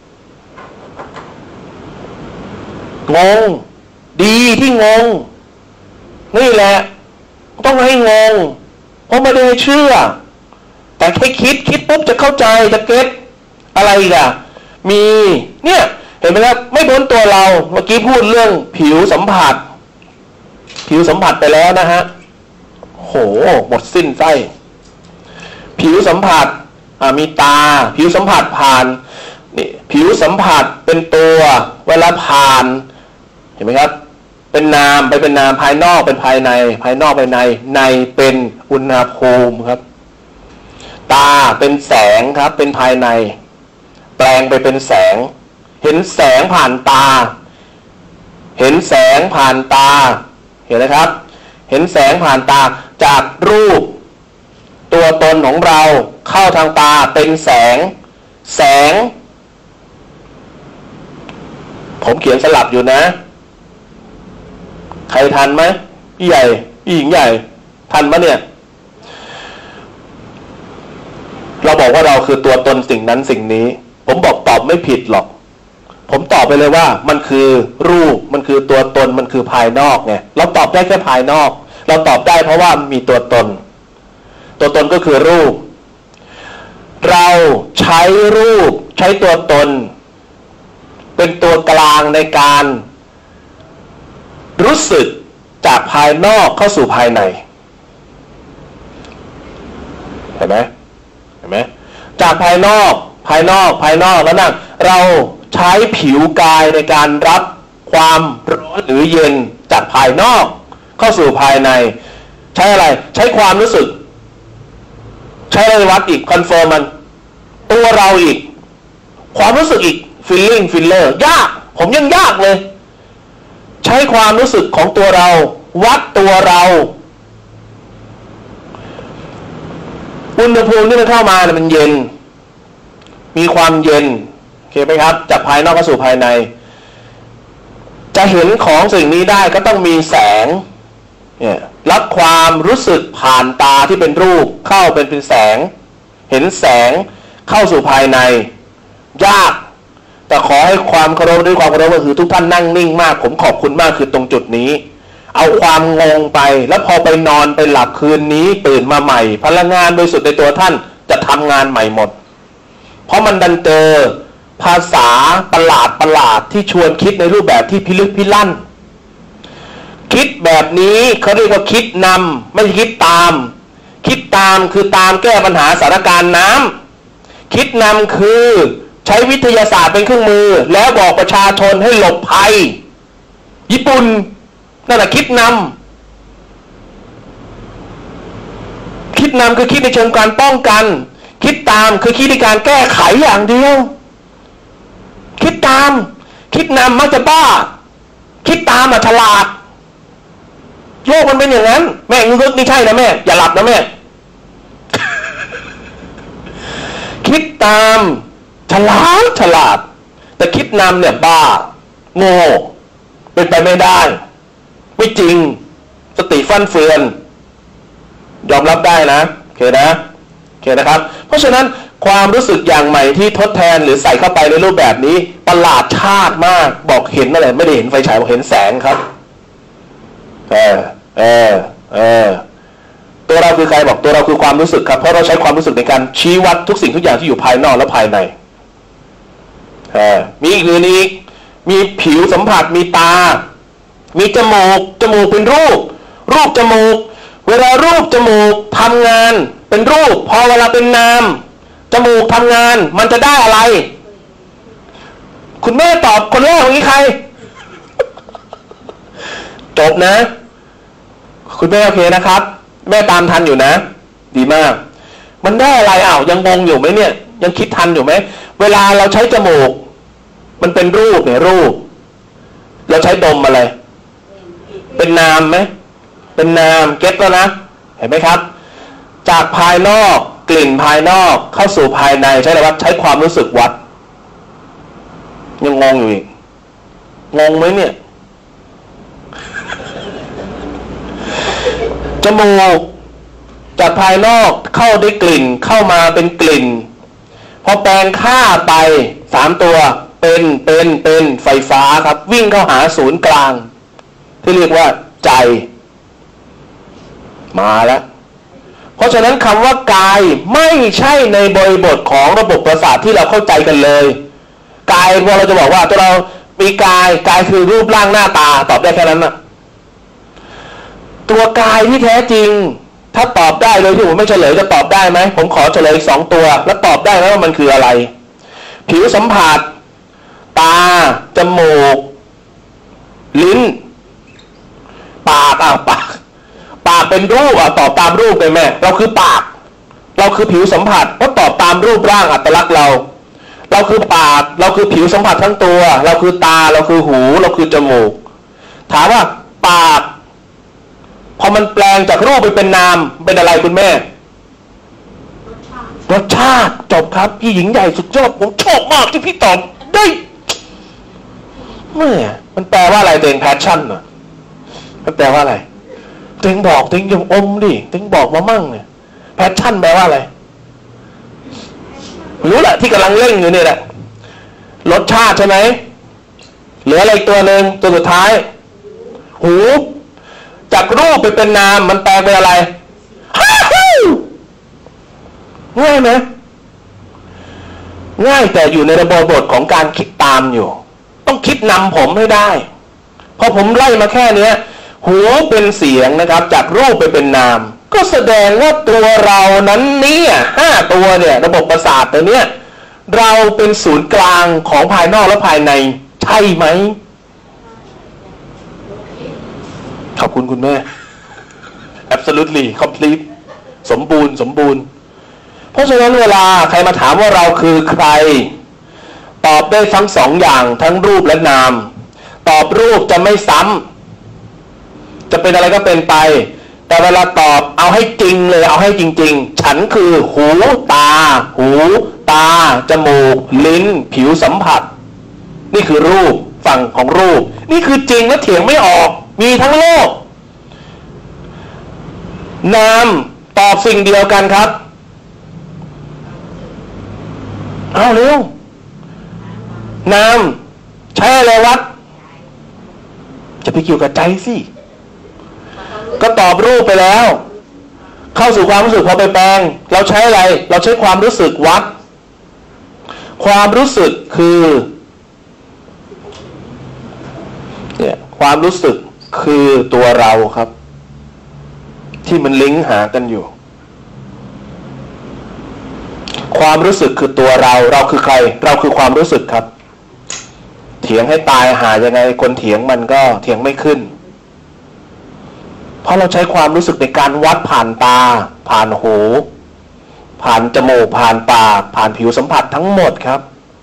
งงดีที่งงนี่แหละต้องให้งงเพราะไม่ได้เชื่อแต่แค่คิดปุ๊บจะเข้าใจจะเก็ตอะไรอีกอะมีเนี่ยเห็นไหมครับไม่พ้นตัวเราเมื่อกี้พูดเรื่องผิวสัมผัสไปแล้วนะฮะโหหมดสิ้นไส้ผิวสัมผัสมีตาผิวสัมผัสผ่านนี่ผิวสัมผัสเป็นตัวเวลาผ่านเห็นไหมครับเป็นนามไปเป็นนามภายนอกเป็นภายในภายนอกเป็นในเป็นอุณหภูมิครับตาเป็นแสงครับเป็นภายในแปลงไปเป็นแสงเห็นแสงผ่านตาเห็นแสงผ่านตาเห็นไหมครับเห็นแสงผ่านตาจากรูปตัวตนของเราเข้าทางตาเป็นแสงผมเขียนสลับอยู่นะใครทันไหมพี่ใหญ่พี่หญิงใหญ่ทันปะเนี่ยเราบอกว่าเราคือตัวตนสิ่งนั้นสิ่งนี้ผมบอกตอบไม่ผิดหรอกผมตอบไปเลยว่ามันคือรูปมันคือตัวตนมันคือภายนอกไงเราตอบได้แค่ภายนอกเราตอบได้เพราะว่ามีตัวตนก็คือรูปเราใช้รูปใช้ตัวตนเป็นตัวกลางในการรู้สึกจากภายนอกเข้าสู่ภายในเห็นไหมจากภายนอกแล้วนะเราใช้ผิวกายในการรับความร้อนหรือเย็นจากภายนอกเข้าสู่ภายในใช้อะไรใช้ความรู้สึกใช้อะไรวัดอีกคอนเฟิร์มมันตัวเราอีกความรู้สึกอีกfeeler ยากผมยังยากเลยใช้ความรู้สึกของตัวเราวัดตัวเราอุณหภูมิที่มันเข้ามาเนี่ยมันเย็นมีความเย็นโอเคไหมครับจากภายนอกเข้าสู่ภายในจะเห็นของสิ่งนี้ได้ก็ต้องมีแสงเนี่ยรับความรู้สึกผ่านตาที่เป็นรูปเข้าเป็นแสงเห็นแสงเข้าสู่ภายในยากแต่ขอให้ความเคารพด้วยความเคารพก็คือทุกท่านนั่งนิ่งมากผมขอบคุณมากคือตรงจุดนี้เอาความงงไปแล้วพอไปนอนไปหลับคืนนี้ตื่นมาใหม่พลังงานบริสุทธิ์ในตัวท่านจะทำงานใหม่หมดเพราะมันดันเจอภาษาประหลาดที่ชวนคิดในรูปแบบที่พิลึกพิลั่นคิดแบบนี้เขาเรียกว่าคิดนำไม่ใช่คิดตามคิดตามคือตามแก้ปัญหาสถานการณ์น้ำคิดนำคือใช้วิทยาศาสตร์เป็นเครื่องมือแล้วบอกประชาชนให้หลบภัยญี่ปุ่นนั่นแหละคิดนำคิดนำคือคิดในเชิงการป้องกันคิดตามคือคิดในการแก้ไขอย่างเดียวคิดตามคิดนำมักจะบ้าคิดตามฉลาดโลกมันเป็นอย่างนั้นแม่งึกนี่ใช่นะแม่อย่าหลับนะแม่คิดตามฉลาดแต่คิดนำเนี่ยบ้าโง่เป็นไปไม่ได้ไม่จริงสติฟั่นเฟือนยอมรับได้นะโอเคนะครับเพราะฉะนั้นความรู้สึกอย่างใหม่ที่ทดแทนหรือใส่เข้าไปในรูปแบบนี้ประหลาดชาติมากบอกเห็นอะไรไม่ได้เห็นไฟฉายบอกเห็นแสงครับตัวเราคือใครบอกตัวเราคือความรู้สึกครับเพราะเราใช้ความรู้สึกในการชี้วัดทุกสิ่งทุกอย่างที่อยู่ภายนอกและภายในมีอีกอื่นอีกมีผิวสัมผัสมีตามีจมูกเป็นรูปจมูกเวลารูปจมูกทำงานเป็นรูปพอเวลาเป็นนามจมูกทำงานมันจะได้อะไรคุณแม่ตอบคนแรกอย่างนี้ใครจบนะคุณแม่โอเคนะครับแม่ตามทันอยู่นะดีมากมันได้อะไรยังงงอยู่ไหมเนี่ยยังคิดทันอยู่ไหมเวลาเราใช้จมูกมันเป็นรูปเนี่ยรูปเราใช้ดมอะไรเป็นนามไหมเป็นนามเก็ตแล้วนะเห็นไหมครับจากภายนอกกลิ่นภายนอกเข้าสู่ภายในใช้อะไรวัดใช้ความรู้สึกวัดยังงงอยู่อีกงงไหมเนี่ยจมูกจากภายนอกเข้าได้กลิ่นเข้ามาเป็นกลิ่นพอแปลงค่าไป3ตัวเป็นไฟฟ้าครับวิ่งเข้าหาศูนย์กลางที่เรียกว่าใจมาแล้วเพราะฉะนั้นคำว่ากายไม่ใช่ในบริบทของระบบประสาทที่เราเข้าใจกันเลยกายพอเราจะบอกว่าตัวเรามีกายคือรูปร่างหน้าตาตอบได้แค่นั้นนะตัวกายที่แท้จริงถ้าตอบได้เลยที่ผมไม่เฉลยจะตอบได้ไหมผมขอเฉลยอีก2ตัวแล้วตอบได้ไหมว่ามันคืออะไรผิวสัมผัสตาจมูกลิ้นปากปากเป็นรูปตอบตามรูปเลยแม่เราคือปากเราคือผิวสัมผัสก็ตอบตามรูปร่างอัตลักษณ์เราคือปากเราคือผิวสัมผัสทั้งตัวเราคือตาเราคือหูเราคือจมูกถามว่าปากพอมันแปลงจากรูปไปเป็นนามเป็นอะไรคุณแม่รสชาติจบครับพี่หญิงใหญ่สุดยอดผมชอบมากที่พี่ตอบได้แม่มันแปลว่าอะไรตัวเอง passion เหรอมันแปลว่าอะไรตัวเองบอกตัวเองยังอมดิตัวเองบอกมามั่งเนี่ย passion แปลว่าอะไรรู้แหละที่กำลังเล่นอยู่นี่แหละรสชาติใช่ไหมเหลืออะไรตัวหนึ่งตัวสุดท้ายหูจากรูปไปเป็นนามมันแปลเป็นอะไรง่ายไหมง่ายแต่อยู่ในระบบทของการคิดตามอยู่ต้องคิดนำผมให้ได้พอผมไล่มาแค่นี้หูเป็นเสียงนะครับจากรูปไปเป็นนามก็แสดงว่าตัวเรานั้นเนี่ย5ตัวเนี่ยระบบประสาทตัวเนี้ยเราเป็นศูนย์กลางของภายนอกและภายในใช่ไหมขอบคุณคุณแม่ absolutely complete สมบูรณ์เพราะฉะนั้นเวลาใครมาถามว่าเราคือใครตอบได้ทั้ง2อย่างทั้งรูปและนามตอบรูปจะไม่ซ้ำจะเป็นอะไรก็เป็นไปแต่เวลาตอบเอาให้จริงเลยเอาให้จริงๆฉันคือหูตาจมูกลิ้นผิวสัมผัสนี่คือรูปฝั่งของรูปนี่คือจริงและเถียงไม่ออกมีทั้งโลกนามตอบสิ่งเดียวกันครับเอาเร็วนามใช้อะไรวัดจะไปเกี่ยวกับใจสิก็ตอบรูปไปแล้วเข้าสู่ความรู้สึกพอไปแปลงเราใช้อะไรเราใช้ความรู้สึกวัดความรู้สึกคือเนี่ยความรู้สึกคือตัวเราครับที่มันลิงก์หากันอยู่ความรู้สึกคือตัวเราคือใครเราคือความรู้สึกครับเถียงให้ตายหายังไงคนเถียงมันก็เถียงไม่ขึ้นเพราะเราใช้ความรู้สึกในการวัดผ่านตาผ่านหูผ่านจมูกผ่านปากผ่านผิวสัมผัสทั้งหมดครับ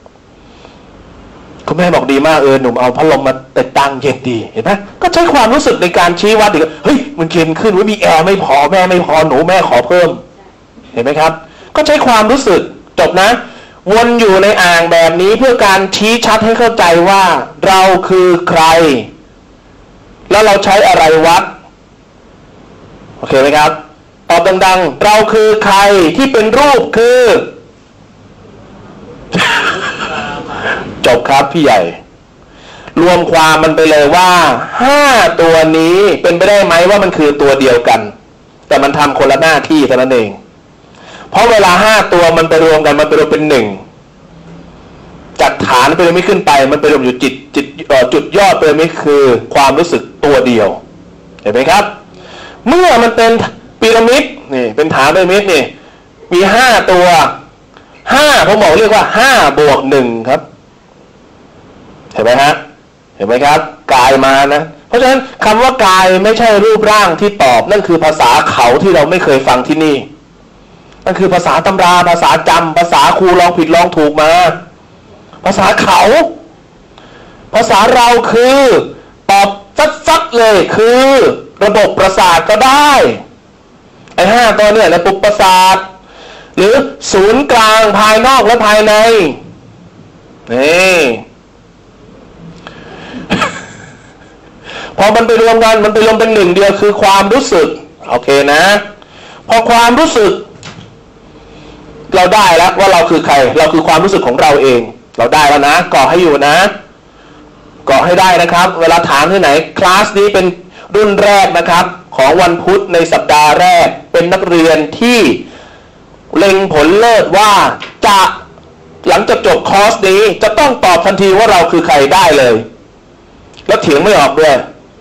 คุณแม่บอกดีมากหนุ่มเอาพัดลมมาติดตั้งเย็นดีเห็นไหมก็ใช้ความรู้สึกในการชี้วัดดิเฮ้ยมันเย็นขึ้นว่ามีแอร์ไม่พอแม่ไม่พอหนูแม่ขอเพิ่มเห็นไหมครับก็ใช้ความรู้สึกจบนะวนอยู่ในอ่างแบบนี้เพื่อการชี้ชัดให้เข้าใจว่าเราคือใครแล้วเราใช้อะไรวัดโอเคไหมครับตอบดังๆเราคือใครที่เป็นรูปคือ จบครับพี่ใหญ่รวมความมันไปเลยว่า5ตัวนี้เป็นไปได้ไหมว่ามันคือตัวเดียวกันแต่มันทำคนละหน้าที่เท่านั้นเองเพราะเวลา5ตัวมันไปรวมกันมันไปรวมเป็น1จากฐานไปเลยไม่ขึ้นไปมันไปรวมอยู่จุดยอดไปเลยไม่คือความรู้สึกตัวเดียวเห็นไหมครับเมื่อมันเป็นพีระมิดนี่เป็นฐานพีระมิดนี่มี5ตัว5ผมบอกเรียกว่า5 บวก 1ครับเห็นไหมฮะเห็นไหมครับกายมานะเพราะฉะนั้นคำว่ากายไม่ใช่รูปร่างที่ตอบนั่นคือภาษาเขาที่เราไม่เคยฟังที่นี่นั่นคือภาษาตำราภาษาจำภาษาครูลองผิดลองถูกมาภาษาเขาภาษาเราคือตอบซัดๆเลยคือระบบประสาทก็ได้ไอ้5ตัวเนี่ยระบบประสาทหรือศูนย์กลางภายนอกและภายในนี่ พอมันไปรวมกันมันไปรวมเป็น1เดียวคือความรู้สึกโอเคนะพอความรู้สึกเราได้แล้วว่าเราคือใครเราคือความรู้สึกของเราเองเราได้แล้วนะก่อให้อยู่นะก่อให้ได้นะครับเวลาถามที่ไหนคลาสนี้เป็นรุ่นแรกนะครับของวันพุธในสัปดาห์แรกเป็นนักเรียนที่เล็งผลเลิศว่าจะหลังจากจบคอร์สนี้จะต้องตอบทันทีว่าเราคือใครได้เลยแล้วเถียงไม่ออกด้วย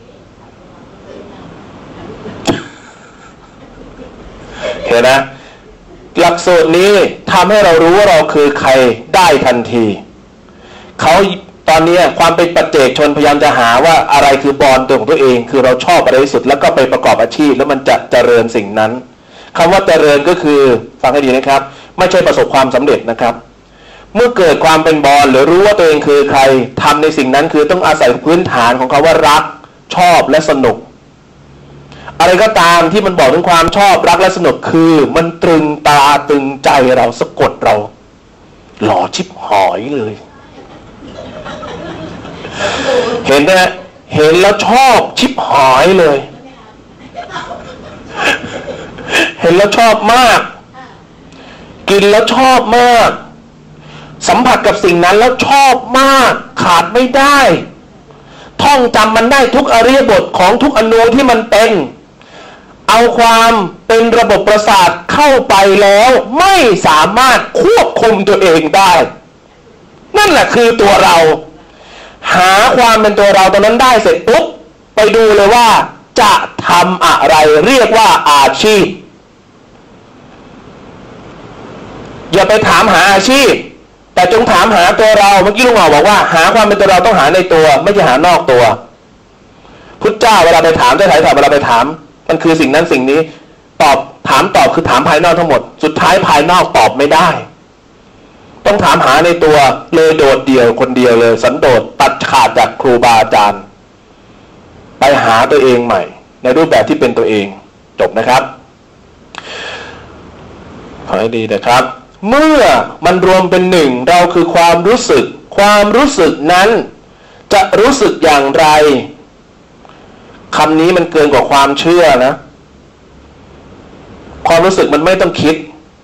เห็นนะหลักสูตรนี้ทำให้เรารู้ว่าเราคือใครได้ทันทีเขาตอนนี้ความเป็นปัจเจกชนพยายามจะหาว่าอะไรคือบอลตัวของตัวเองคือเราชอบอะไรที่สุดแล้วก็ไปประกอบอาชีพแล้วมันจะเจริญสิ่งนั้นคำว่าเจริญก็คือฟังให้ดีนะครับไม่ใช่ประสบความสำเร็จนะครับเมื่อเกิดความเป็นบอลหรือรู้ว่าตัวเองคือใครทำในสิ่งนั้นคือต้องอาศัยพื้นฐานของเขาว่ารักชอบและสนุกอะไรก็ตามที่มันบอกถึงความชอบรักและสนุกคือมันตรึงตาตรึงใจเราสะกดเราหล่อชิบหอยเลยเห็นนะเห็นแล้วชอบชิบหอยเลยเห็นแล้วชอบมากกินแล้วชอบมากสัมผัสกับสิ่งนั้นแล้วชอบมากขาดไม่ได้ท่องจำมันได้ทุกอริยบทของทุกอนูที่มันเป็นเอาความเป็นระบบประสาทเข้าไปแล้วไม่สามารถควบคุมตัวเองได้นั่นแหละคือตัวเราหาความเป็นตัวเราตรงนั้นได้เสร็จปุ๊บไปดูเลยว่าจะทำอะไรเรียกว่าอาชีพอย่าไปถามหาอาชีพแต่จงถามหาตัวเราเมื่อกี้ลุงหมอบอกว่าหาความเป็นตัวเราต้องหาในตัวไม่ใช่หานอกตัวพุทธเจ้าเวลาไปถามเจ้าไถ่ถามเวลาไปถามมันคือสิ่งนั้นสิ่งนี้ตอบคือถามภายนอกทั้งหมดสุดท้ายภายนอกตอบไม่ได้ต้องถามหาในตัวเลยโดดเดี่ยวคนเดียวเลยสันโดษตัดขาดจากครูบาอาจารย์ไปหาตัวเองใหม่ในรูปแบบที่เป็นตัวเองจบนะครับขอให้ดีนะครับเมื่อมันรวมเป็น1เราคือความรู้สึกนั้นจะรู้สึกอย่างไรคำนี้มันเกินกว่าความเชื่อนะความรู้สึกมันไม่ต้องคิด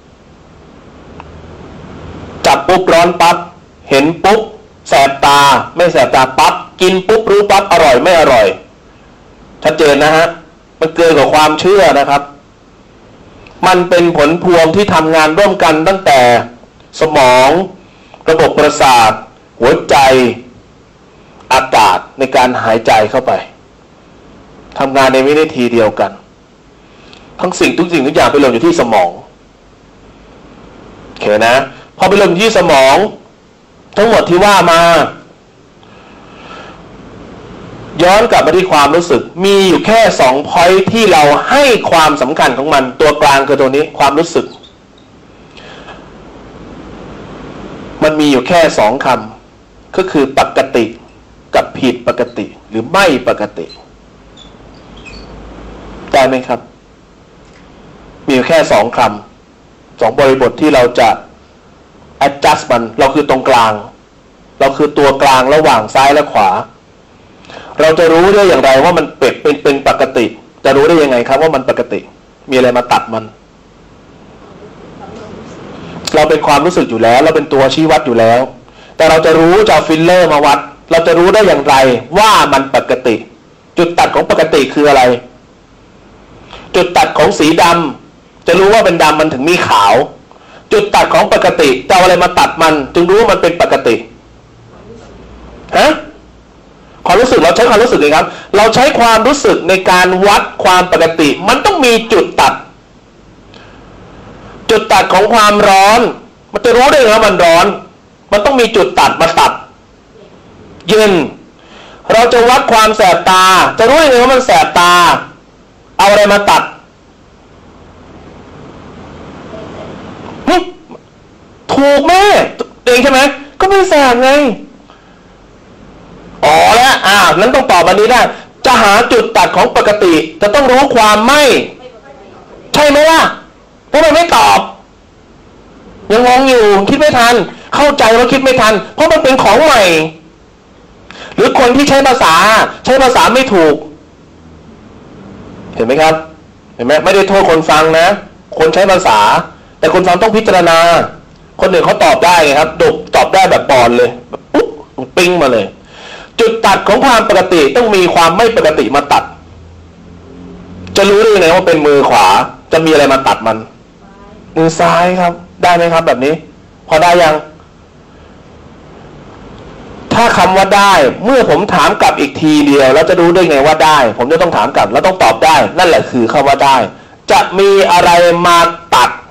จับปุ๊บร้อนปั๊บเห็นปุ๊บแสบตาไม่แสบตาปั๊บกินปุ๊บรู้ปั๊บอร่อยไม่อร่อยชัดเจนนะฮะมันเกินกว่าความเชื่อนะครับมันเป็นผลพวงที่ทำงานร่วมกันตั้งแต่สมองระบบประสาทหัวใจอากาศในการหายใจเข้าไปทำงานในวินาทีเดียวกันทุกสิ่งทุกอย่างไปลงอยู่ที่สมองโอเคนะพอไปลงที่สมองทั้งหมดที่ว่ามาย้อนกลับมาที่ความรู้สึกมีอยู่แค่2 point ที่เราให้ความสำคัญของมันตัวกลางคือตัวนี้ความรู้สึกมันมีอยู่แค่2 คำก็คือปกติกับผิดปกติหรือไม่ปกติได้ไหมครับมีอยู่แค่2 คำ 2 บริบทที่เราจะ adjust มันเราคือตรงกลางเราคือตัวกลางระหว่างซ้ายและขวาเราจะรู้ได้อย่างไรว่ามันเป็นปกติจะรู้ได้ยังไงครับว่ามันปกติมีอะไรมาตัดมันเราเป็นความรู้สึกอยู่แล้วเราเป็นตัวชี้วัดอยู่แล้วแต่เราจะรู้จะเอาฟิลเลอร์มาวัดเราจะรู้ได้อย่างไรว่ามันปกติจุดตัดของปกติคืออะไรจุดตัดของสีดำจะรู้ว่าเป็นดำมันถึงมีขาวจุดตัดของปกติจะเอาอะไรมาตัดมันจึงรู้ว่ามันเป็นปกติฮะความรู้สึกเราใช้ความรู้สึกเลยครับเราใช้ความรู้สึกในการวัดความปกติมันต้องมีจุดตัดของความร้อนมันจะรู้ได้ไงว่ามันร้อนมันต้องมีจุดตัดมาตัดเย็นเราจะวัดความแสบตาจะรู้ได้ไงว่ามันแสบตาเอาอะไรมาตัดถูกแม่เองใช่ไหมก็ไม่แสบไงอ๋อแล้วนั้นต้องตอบอันนี้ได้จะหาจุดตัดของปกติจะต้องรู้ความไม่ใช่ไหมล่ะเพราะมันไม่ตอบยังงงอยู่คิดไม่ทันเข้าใจว่าคิดไม่ทันเพราะมันเป็นของใหม่หรือคนที่ใช้ภาษาไม่ถูกเห็นไหมครับเห็นไหมไม่ได้โทษคนฟังนะคนใช้ภาษาแต่คนฟังต้องพิจารณาคนอื่นเขาตอบได้ไงครับตอบได้แบบปอนเลยปุ๊บปิ้งมาเลยจุดตัดของความปกติต้องมีความไม่ปกติมาตัดจะรู้ได้ยังไงว่าเป็นมือขวาจะมีอะไรมาตัดมันมือซ้ายครับได้ไหมครับแบบนี้พอได้ยังถ้าคำว่าได้เมื่อผมถามกลับอีกทีเดียวแล้วจะรู้ได้ไงว่าได้ผมจะต้องถามกลับแล้วต้องตอบได้นั่นแหละคือคำว่าได้จะมีอะไรมาตัด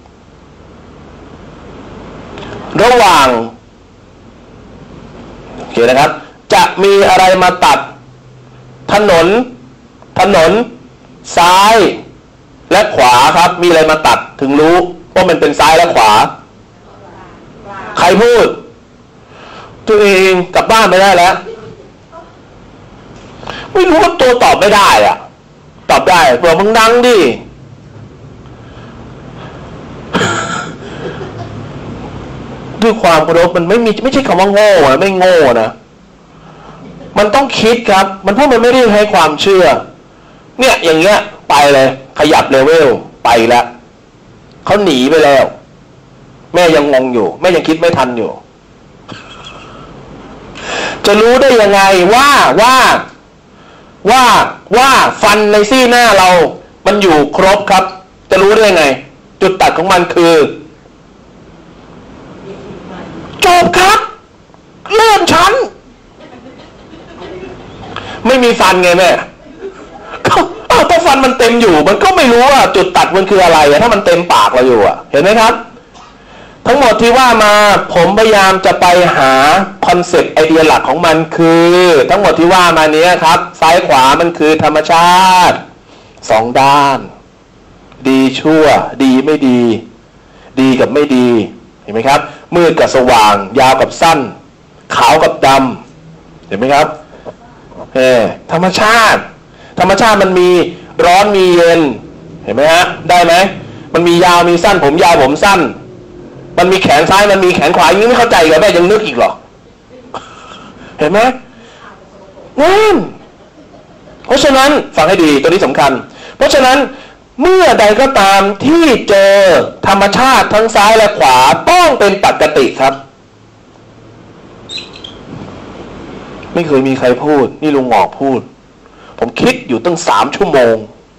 ระหว่างโอเคนะครับจะมีอะไรมาตัดถนนซ้ายและขวาครับมีอะไรมาตัดถึงรู้ว่ามันเป็นซ้ายและขวาใครพูดตัวเองกลับบ้านไม่ได้แล้วไม่รู้ว่าตัวตอบไม่ได้อ่ะตอบได้ตัวมึงดังดิด้วยความเคารพมันไม่ใช่คำว่าโง่นะไม่โง่นะมันต้องคิดครับมันเพราะมันไม่ได้ให้ความเชื่อเนี่ยอย่างเงี้ยไปเลยขยับเลเวลไปแล้วเขาหนีไปแล้วแม่ยังงงอยู่แม่ยังคิดไม่ทันอยู่จะรู้ได้ยังไงว่าฟันในซี่หน้าเรามันอยู่ครบครับจะรู้ได้ยังไงจุดตัดของมันคือจบครับเลื่อนชั้นไม่มีฟันไงแม่ถ้าฟันมันเต็มอยู่มันก็ไม่รู้ว่าจุดตัดมันคืออะไรถ้ามันเต็มปากเราอยู่เห็นไหมครับทั้งหมดที่ว่ามาผมพยายามจะไปหาคอนเซ็ปต์ไอเดียหลักของมันคือทั้งหมดที่ว่ามานี้ครับซ้ายขวามันคือธรรมชาติ2 ด้านดีชั่วดีไม่ดีดีกับไม่ดีเห็นไหมครับมืดกับสว่างยาวกับสั้นขาวกับดำเห็นไหมครับธรรมชาติมันมีร้อนมีเย็นเห็นไหมฮะได้ไหมมันมียาวมีสั้นผมยาวผมสั้นมันมีแขนซ้ายมันมีแขนขวาอย่างนี้ไม่เข้าใจกันแม่ยังนึกอีกหรอเห็นไหมนั่นเพราะฉะนั้นฟังให้ดีตัวนี้สำคัญเพราะฉะนั้นเมื่อใดก็ตามที่เจอธรรมชาติทั้งซ้ายและขวาต้องเป็นปกติครับไม่เคยมีใครพูดนี่ลุงหงอกพูดผมคิดอยู่ตั้ง3 ชั่วโมง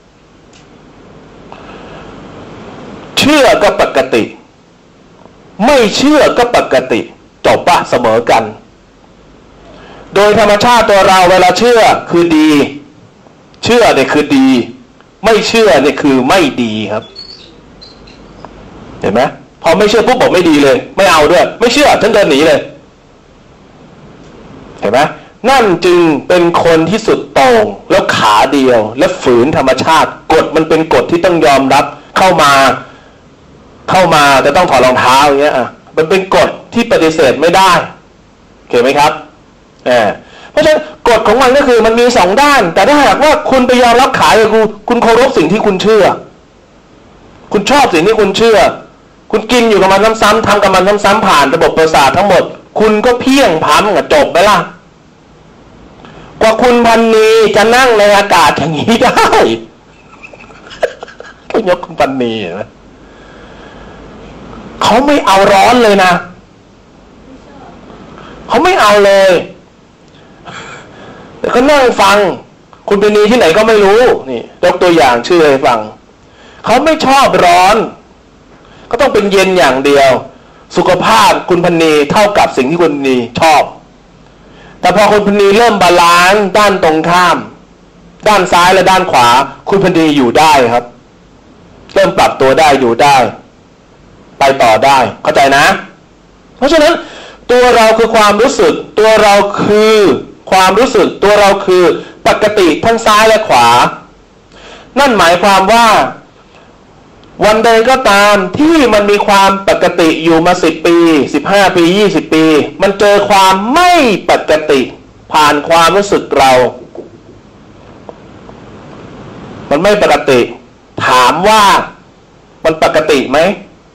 ชื่อก็ปกติไม่เชื่อก็ปกติจบปะเสมอกันโดยธรรมชาติตัวเราเวลาเชื่อคือดีเชื่อเนี่ยคือดีไม่เชื่อเนี่ยคือไม่ดีครับเห็นไหมพอไม่เชื่อปุ๊บบอกไม่ดีเลยไม่เอาด้วยไม่เชื่อฉันเดินหนีเลยเห็นไหมนั่นจึงเป็นคนที่สุดโต่งแล้วขาเดียวและฝืนธรรมชาติกฎมันเป็นกฎที่ต้องยอมรับเข้ามาจะต้องถอดรองเท้าอย่างเงี้ยมันเป็นกฎที่ปฏิเสธไม่ได้เห็นไหมครับเพราะฉะนั้นกฎของมันก็คือมันมีสองด้านแต่ถ้าหากว่าคุณไปยอมรับขายกับคุณเคารพสิ่งที่คุณเชื่อคุณชอบสิ่งที่คุณเชื่อคุณกินอยู่กับมันซ้ำๆทำกับมันซ้ำๆผ่านระบบประสาททั้งหมดคุณก็เพี้ยงพ้ำกับจบไปละกว่าคุณพันนีจะนั่งในอากาศอย่างนี้ได้ก็ยกคุณพันนีนะเขาไม่เอาร้อนเลยนะเขาไม่เอาเลยแต่ก็นั่งฟังคุณพันนีที่ไหนก็ไม่รู้นี่ยกตัวอย่างชื่อให้ฟังเขาไม่ชอบร้อนก็ต้องเป็นเย็นอย่างเดียวสุขภาพคุณพันนีเท่ากับสิ่งที่คุณพันนีชอบแต่พอคุณพันนีเริ่มบาลานซ์ด้านตรงข้ามด้านซ้ายและด้านขวาคุณพันนีอยู่ได้ครับเริ่มปรับตัวได้อยู่ได้ไปต่อได้เข้าใจนะเพราะฉะนั้นตัวเราคือความรู้สึกตัวเราคือความรู้สึกตัวเราคือปกติทั้งซ้ายและขวานั่นหมายความว่าวันใดก็ตามที่มันมีความปกติอยู่มา10 ปี15 ปี20 ปีมันเจอความไม่ปกติผ่านความรู้สึกเรามันไม่ปกติถามว่ามันปกติไหม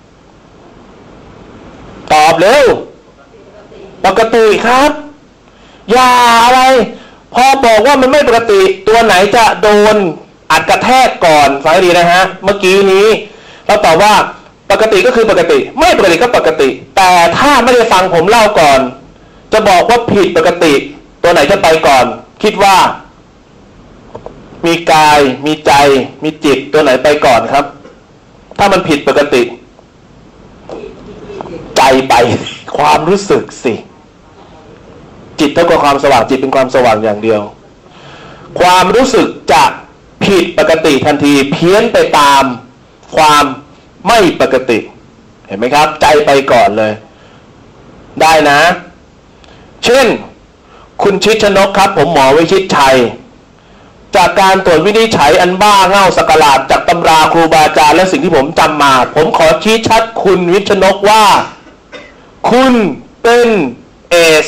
ตอบเร็วปกติครับอย่าอะไรพอบอกว่ามันไม่ปกติตัวไหนจะโดนอัดกระแทกก่อนฟังให้ดีนะฮะเมื่อกี้นี้เราตอบว่าปกติก็คือปกติไม่ปกติก็ปกติแต่ถ้าไม่ได้ฟังผมเล่าก่อนจะบอกว่าผิดปกติตัวไหนจะไปก่อนคิดว่ามีกายมีใจมีจิตตัวไหนไปก่อนครับถ้ามันผิดปกติใจไปความรู้สึกสิจิตเท่ากับความสว่างจิตเป็นความสว่างอย่างเดียวความรู้สึกจะผิดปกติทันทีเพี้ยนไปตามความไม่ปกติเห็นไหมครับใจไปก่อนเลยได้นะเช่นคุณชิดชนกครับผมหมอวิชิตชัยจากการตรวจวินิจฉัยอันบ้าเง่าสักหลาดจากตำราครูบาอาจารย์และสิ่งที่ผมจำมาผมขอชี้ชัดคุณวิชนกว่าคุณเป็นเอส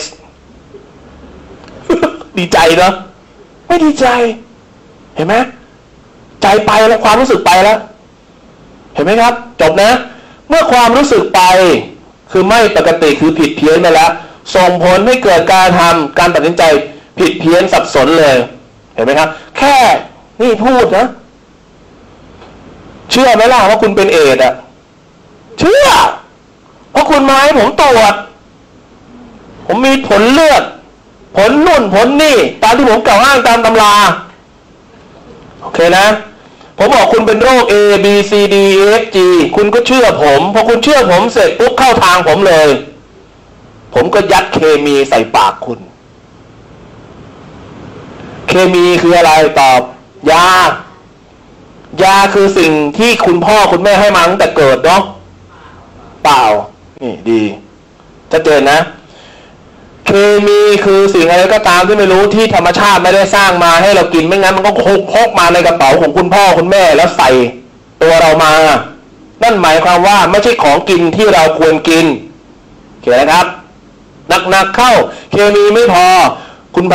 ดีใจเนาะไม่ดีใจเห็นไหมใจไปแล้วความรู้สึกไปแล้วเห็นไหมครับจบนะเมื่อความรู้สึกไปคือไม่ปกติคือผิดเพี้ยนไปแล้วส่งผลให้เกิดการทำการตัดสินใจผิดเพี้ยนสับสนเลยเห็นไหมครับแค่นี่พูดนะเชื่อไหมล่ะว่าคุณเป็นเอดส์อะเชื่อเพราะคุณมาให้ผมตรวจผมมีผลเลือดผลนู่นผลนี่ตามที่ผมกล่าวอ้างตามตำราโอเคนะผมบอกคุณเป็นโรค A B C D E F G คุณก็เชื่อผมพอคุณเชื่อผมเสร็จปุ๊บเข้าทางผมเลยผมก็ยัดเคมีใส่ปากคุณเคมีคืออะไรตอบยาคือสิ่งที่คุณพ่อคุณแม่ให้มาตั้งแต่เกิดเนาะเปล่านี่ดีชัดเจนนะเคมีคือสิ่งอะไรก็ตามที่ไม่รู้ที่ธรรมชาติไม่ได้สร้างมาให้เรากินไม่งั้นมันก็พกมาในกระเป๋าของคุณพ่อคุณแม่แล้วใส่ตัวเรามานั่นหมายความว่าไม่ใช่ของกินที่เราควรกินโอเคนะครับหนักเข้าเคมีไม่พอคุณ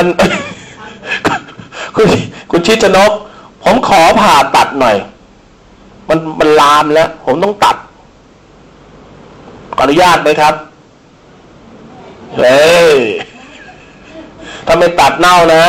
คุณชิดชนกผมขอผ่าตัดหน่อยมันลามแล้วผมต้องตัดขออนุญาตไหมครับเฮ้ยถ้าไม่ตัดเน่านะ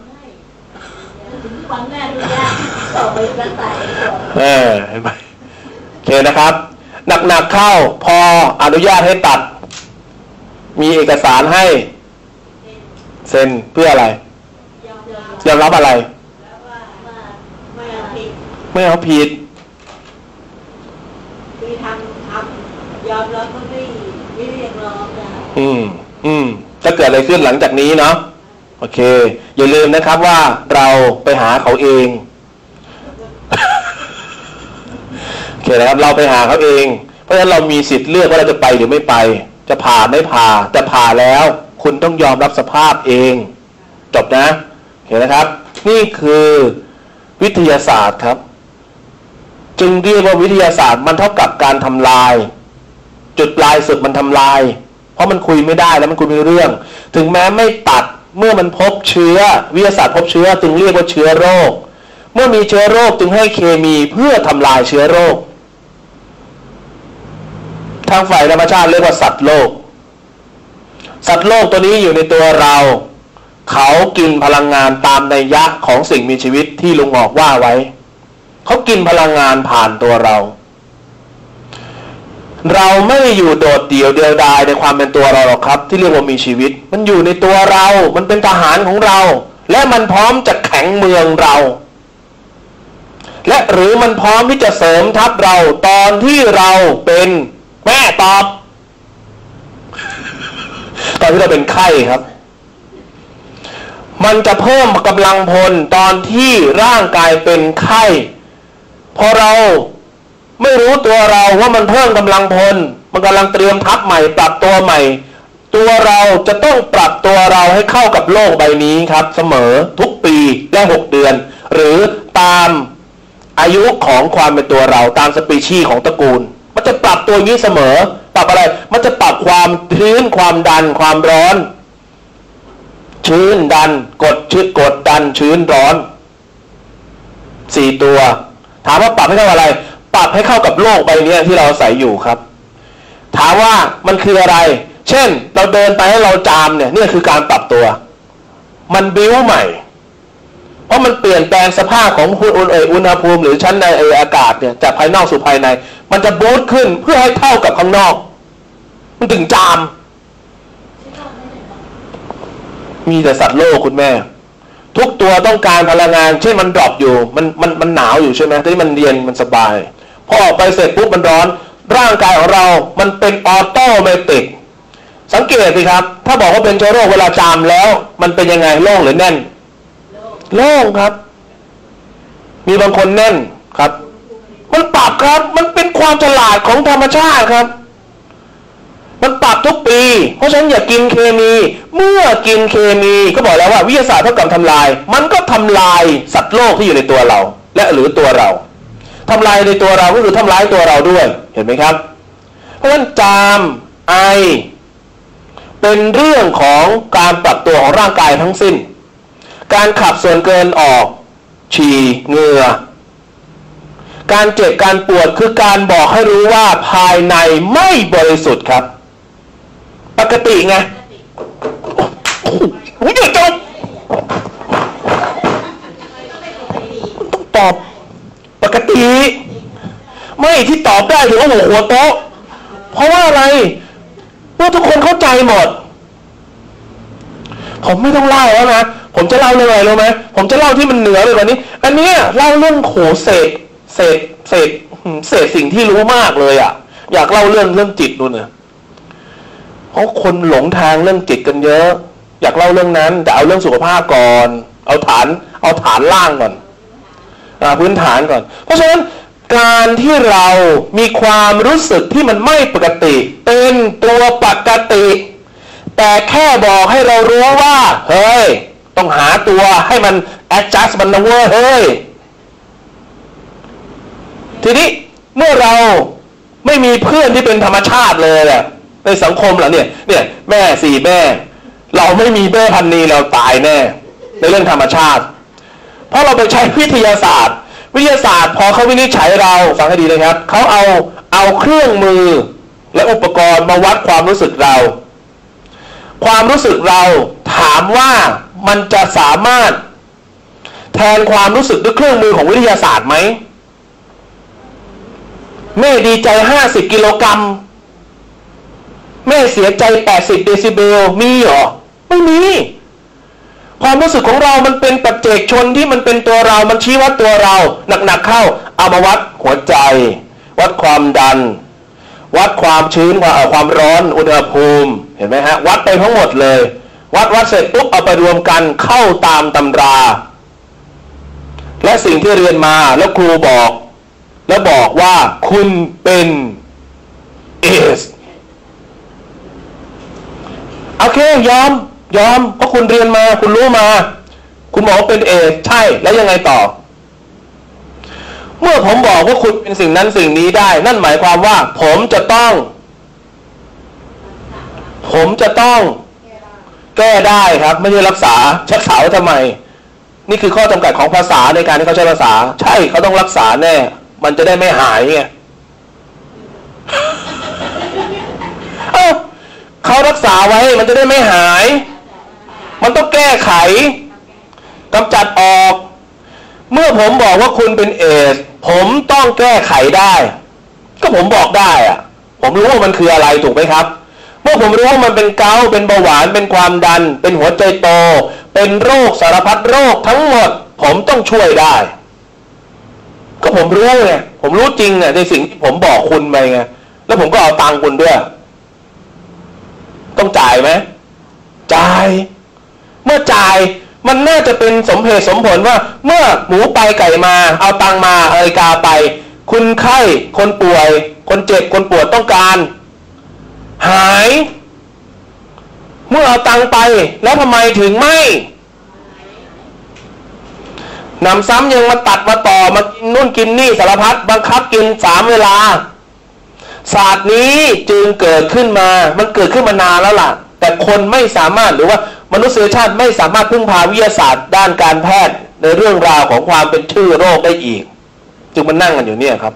เห็นไหมโอเคนะครับหนักเข้าพออนุญาตให้ตัดมีเอกสารให้เซ็นเพื่ออะไรยอมรับอะไรไม่เอาผิดทำยอมรับก็ไม่เรียกร้องนะจะเกิดอะไรขึ้นหลังจากนี้เนาะโอเคอย่าลืมนะครับว่าเราไปหาเขาเองโอเคนะครับเราไปหาเขาเองเพราะฉะนั้นเรามีสิทธิ์เลือกว่าเราจะไปหรือไม่ไปจะผ่าไม่ผ่าแต่ผ่าแล้วคุณต้องยอมรับสภาพเองจบนะโอเคนะครับนี่คือวิทยาศาสตร์ครับจึงเรียกว่าวิทยาศาสตร์มันเท่ากับการทำลายจุดปลายสุดมันทำลายเพราะมันคุยไม่ได้แล้วมันคุยไม่รู้เรื่องถึงแม้ไม่ตัดเมื่อมันพบเชื้อวิทยาศาสตร์พบเชื้อจึงเรียกว่าเชื้อโรคเมื่อมีเชื้อโรคจึงให้เคมีเพื่อทำลายเชื้อโรคทางฝ่ายธรรมชาติเรียกว่าสัตว์โลกสัตว์โลกตัวนี้อยู่ในตัวเราเขากินพลังงานตามนัยยะของสิ่งมีชีวิตที่ลุงออกว่าไว้เขากินพลังงานผ่านตัวเราเราไม่อยู่โดดเดี่ยวเดียวดายในความเป็นตัวเราหรอกครับที่เรียกว่ามีชีวิตมันอยู่ในตัวเรามันเป็นทหารของเราและมันพร้อมจะแข็งเมืองเราและหรือมันพร้อมที่จะเสริมทัพเราตอนที่เราเป็นแม่ตอบตอนที่เราเป็นไข้ครับมันจะเพิ่มกำลังพลตอนที่ร่างกายเป็นไข้พอเราไม่รู้ตัวเราว่ามันเพิ่มกำลังพลมันกำลังเตรียมทัพใหม่ปรับตัวใหม่ตัวเราจะต้องปรับตัวเราให้เข้ากับโลกใบนี้ครับเสมอทุกปีและ6เดือนหรือตามอายุของความเป็นตัวเราตามสปีชีส์ของตระกูลมันจะปรับตัวนี้เสมอปรับอะไรมันจะปรับความชื้นความดันความร้อนชื้นดันกดดันชื้นร้อน4ตัวถามว่าปรับให้เข้าอะไรปรับให้เข้ากับโลกใบนี้ที่เราอาศัยอยู่ครับถามว่ามันคืออะไรเช่นเราเดินไปให้เราจามเนี่ยนี่คือการปรับตัวมันบิ้วใหม่เพราะมันเปลี่ยนแปลงสภาพของอุณหภูมิหรือชั้นในอากาศเนี่ยจากภายนอกสู่ภายในมันจะบูสต์ขึ้นเพื่อให้เท่ากับข้างนอกมันถึงจามมีแต่สัตว์โลกคุณแม่ทุกตัวต้องการพลังงานเช่นมันดรอปอยู่มันหนาวอยู่ใช่ไหมที่มันเย็นมันสบายพอออกไปเสร็จปุ๊บมันร้อนร่างกายของเรามันเป็นออโตเมติกสังเกตสิครับถ้าบอกว่าเป็นเชื้อโรคเวลาจามแล้วมันเป็นยังไงโล่งหรือแน่นโล่งครับมีบางคนแน่นครับมันปรับครับมันเป็นความฉลาดของธรรมชาติครับมันปรับทุกปีเพราะฉะนั้นอย่ากินเคมีเมื่อกินเคมีก็บอกแล้วว่าวิทยาศาสตร์เท่ากับทำลายมันก็ทำลายสัตว์โลกที่อยู่ในตัวเราและหรือตัวเราทำลายในตัวเราก็คือทำลายตัวเราด้วยเห็นไหมครับเพราะฉะนั้นจามไอเป็นเรื่องของการปรับตัวของร่างกายทั้งสิ้นการขับส่วนเกินออกฉี่เหงื่อการเจ็บการปวดคือการบอกให้รู้ว่าภายในไม่บริสุทธิ์ครับปกติไงโอ้โหเดี๋ยวจบต้องตอบปกติไม่ที่ตอบได้ถึงเอาหัวโต๊ะเพราะว่าอะไรเพราะทุกคนเข้าใจหมดผมไม่ต้องเล่าแล้วนะผมจะเล่าเรื่องอะไรรู้ไหมผมจะเล่าที่มันเหนือเลยกว่านี้อันนี้เล่าเรื่องโขเศษสิ่งที่รู้มากเลยอ่ะอยากเล่าเรื่องจิตดูเนี่ยเพราะคนหลงทางเรื่องจิตกันเยอะอยากเล่าเรื่องนั้นแต่เอาเรื่องสุขภาพก่อนเอาฐานล่างก่อนพื้นฐานก่อนเพราะฉะนั้นการที่เรามีความรู้สึกที่มันไม่ปกติเป็นตัวปกติแต่แค่บอกให้เรารู้ว่าเฮ้ยต้องหาตัวให้มัน adjust มันนะเว้ยเฮ้ยทีนี้เมื่อเราไม่มีเพื่อนที่เป็นธรรมชาติเลยอ่ะในสังคมเหล่าเนี่ยแม่4แม่เราไม่มีแม่พันนีเราตายแน่ในเรื่องธรรมชาติเพราะเราไปใช้วิทยาศาสตร์พอเขาวินิจฉัยเราฟังให้ดีนะครับเขาเอาเครื่องมือและอุปกรณ์มาวัดความรู้สึกเราถามว่ามันจะสามารถแทนความรู้สึกด้วยเครื่องมือของวิทยาศาสตร์ไหมแม่ดีใจ50 กิโลกรัมแม่เสียใจ80 เดซิเบลมีหรอไม่มีความรู้สึกของเรามันเป็นปัจเจกชนที่มันเป็นตัวเรามันชี้วัดตัวเราหนักๆเข้าเอามาวัดหัวใจวัดความดันวัดความชื้นความร้อนอุณหภูมิเห็นไหมฮะวัดไปทั้งหมดเลยวัดเสร็จปุ๊บเอาไปรวมกันเข้าตามตำราและสิ่งที่เรียนมาแล้วครูบอกแล้วบอกว่าคุณเป็นเอสโอเคยอมเพราะคุณเรียนมาคุณรู้มาคุณบอกว่าเป็นเอสใช่แล้วยังไงต่อเมื่อผมบอกว่าคุณเป็นสิ่งนั้นสิ่งนี้ได้นั่นหมายความว่าผมจะต้องแก้ได้ครับไม่ใช่รักษาไว้ทำไมนี่คือข้อจำกัดของภาษาในการที่เขาใช้ภาษาใช่เขาต้องรักษาแน่มันจะได้ไม่หายไงเขารักษาไว้มันจะได้ไม่หายมันต้องแก้ไขกำจัดออกเมื่อผมบอกว่าคุณเป็นเอสผมต้องแก้ไขได้ก็ผมบอกได้อะผมรู้ว่ามันคืออะไรถูกไหมครับเมื่อผมรู้ว่ามันเป็นเกาต์เป็นเบาหวานเป็นความดันเป็นหัวใจโตเป็นโรคสารพัดโรคทั้งหมดผมต้องช่วยได้ก็ผมรู้ไงผมรู้จริงไงในสิ่งที่ผมบอกคุณไปไงแล้วผมก็เอาตังค์คุณด้วยต้องจ่ายไหมจ่ายเมื่อจ่ายมันน่าจะเป็นสมเหตุสมผลว่าเมื่อหมูไปไก่มาเอาตังมานาฬิกาไปคุณไข้คนป่วยคนเจ็บคนปวดต้องการหายเมื่อเอาตังไปแล้วทำไมถึงไม่นำซ้ำยังมาตัดมาต่อมากินนู่นกินนี่สารพัดบังคับกิน3 เวลาศาสตร์นี้จึงเกิดขึ้นมามันเกิดขึ้นมานานแล้วล่ะแต่คนไม่สามารถหรือว่ามนุษยชาติไม่สามารถพึ่งพาวิทยาศาสตร์ด้านการแพทย์ในเรื่องราวของความเป็นชื่อโรคได้อีกจึงมานั่งกันอยู่เนี่ยครับ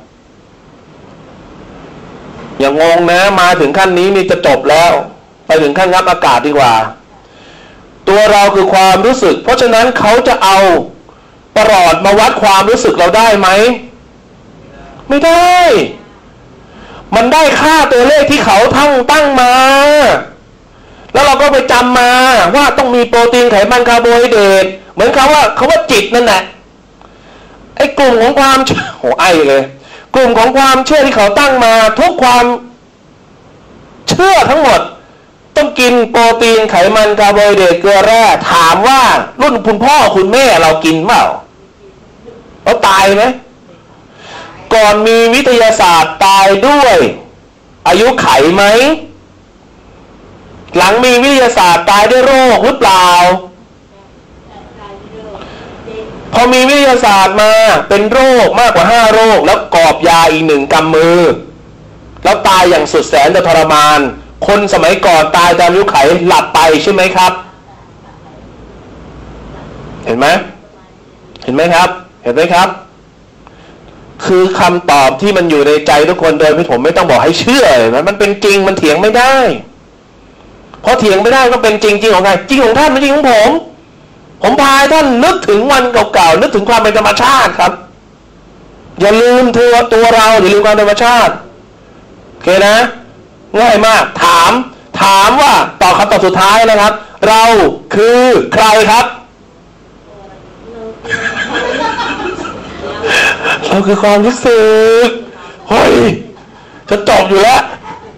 อย่างงงนะมาถึงขั้นนี้นี่จะจบแล้วไปถึงขั้นงับอากาศดีกว่าตัวเราคือความรู้สึกเพราะฉะนั้นเขาจะเอาประหลอดมาวัดความรู้สึกเราได้ไหมไม่ได้มันได้ค่าตัวเลขที่เขาตั้งมาแล้วเราก็ไปจำมาว่าต้องมีโปรตีนไขมันคาร์โบไฮเดรตเหมือนเขาว่าจิตนั่นแหละไอ้กลุ่มของความเลยกลุ่มของความเชื่อที่เขาตั้งมาทุกความเชื่อทั้งหมดต้องกินโปรตีนไขมันคาร์โบไฮเดรตเกลือแร่ถามว่ารุ่นคุณพ่อคุณแม่เรากินเปล่าเราตายไหมก่อนมีวิทยาศาสตร์ตายด้วยอายุไขไหมหลังมีวิทยาศาสตร์ตายด้วยโรคหรือเปล่าพอมีวิทยาศาสตร์มาเป็นโรคมากกว่า5 โรคแล้วกอบยาอีก1 กำมือแล้วตายอย่างสุดแสนจะทรมานคนสมัยก่อนตายตามอายุไขหลับไปใช่ไหมครับเห็นไหมครับคือคำตอบที่มันอยู่ในใจทุกคนโดยที่ผมไม่ต้องบอกให้เชื่อมันเป็นจริงมันเถียงไม่ได้เพราะเถียงไม่ได้ก็เป็นจริงของใครจริงของท่านไม่จริงของผมพาท่านนึกถึงวันเก่าๆนึกถึงความเป็นธรรมชาติครับอย่าลืมตัวเราอย่าลืมความธรรมชาติโอเคนะง่ายมากถามว่าตอบคำตอบสุดท้ายนะครับเราคือใครครับเราคือความรู้สึกเฮ้ยจะจบอยู่แล้ว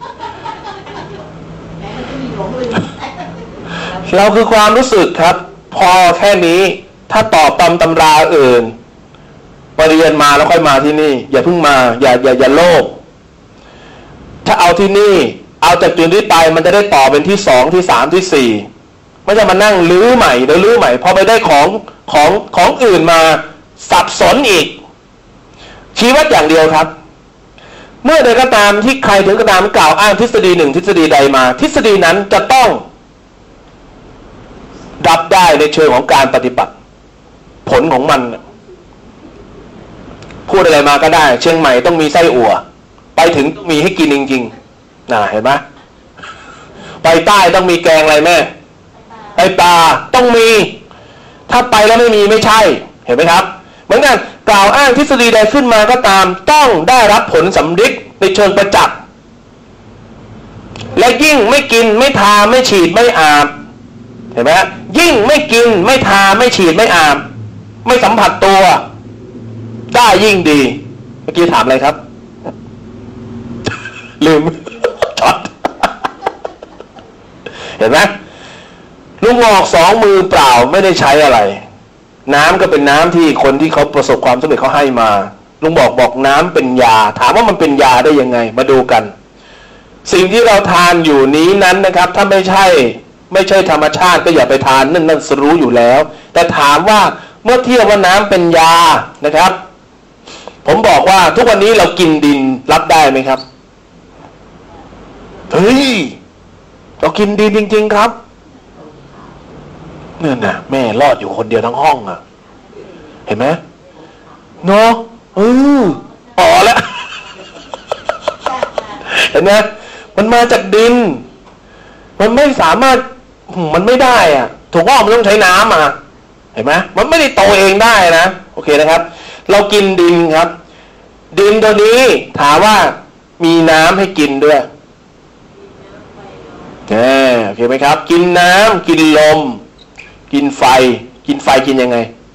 เราคือความรู้สึกครับพอแค่นี้ถ้าตอบตำราอื่นไปเรียนมาแล้วค่อยมาที่นี่อย่าเพิ่งมาอย่าโลภถ้าเอาที่นี่เอาจากจุดนี้ไปมันจะได้ต่อเป็นที่2ที่3ที่4ไม่ใช่มานั่งลื้อใหม่พอไปได้ของอื่นมาสับสนอีกชี้วัดอย่างเดียวครับเมื่อใดก็ตามที่ใครถึงก็ตามกล่าวอ้างทฤษฎี1ทฤษฎีใดมาทฤษฎีนั้นจะต้องรับได้ในเชิงของการปฏิบัติผลของมันพูดอะไรมาก็ได้เชียงใหม่ต้องมีไส้อั่วไปถึงต้องมีให้กินจริงๆเห็นไหมไปใต้ต้องมีแกงอะไรแม่ไปปลาต้องมีถ้าไปแล้วไม่มีไม่ใช่เห็นไหมครับเหมือนกันกล่าวอ้างทฤษฎีใดขึ้นมาก็ตามต้องได้รับผลสำเร็จในเชิงประจักษ์และยิ่งไม่กินไม่ทาไม่ฉีดไม่อาบเห็นไหมยิ่งไม่กินไม่ทาไม่ฉีดไม่อาบไม่สัมผัสตัวได้ยิ่งดีเมื่อกี้ถามอะไรครับลืมช็อตเห็นไหมลุงหงอก2 มือเปล่าไม่ได้ใช้อะไรน้ำก็เป็นน้ำที่คนที่เขาประสบความสำเร็จเขาให้มาลุงบอกน้ำเป็นยาถามว่ามันเป็นยาได้ยังไงมาดูกันสิ่งที่เราทานอยู่นี้นั้นนะครับถ้าไม่ใช่ธรรมชาติก็อย่าไปทานนั่นรู้อยู่แล้วแต่ถามว่าเมื่อเทียบว่าน้ำเป็นยานะครับผมบอกว่าทุกวันนี้เรากินดินรับได้ไหมครับเฮ้ยเรากินดินจริงๆครับเนี่ยนะแม่รอดอยู่คนเดียวทั้งห้องอ่ะเห็นไหมเนาะอ๋อแล้วเห็นไหมมันมาจากดินมันไม่สามารถมันไม่ได้อ่ะถูกว่ามันต้องใช้น้ำอ่ะเห็นไหมมันไม่ได้โตเองได้นะโอเคนะครับเรากินดินครับดินตัวนี้ถามว่ามีน้ำให้กินด้วยโอเคไหมครับกินน้ำกินลมกินไฟกินยังไง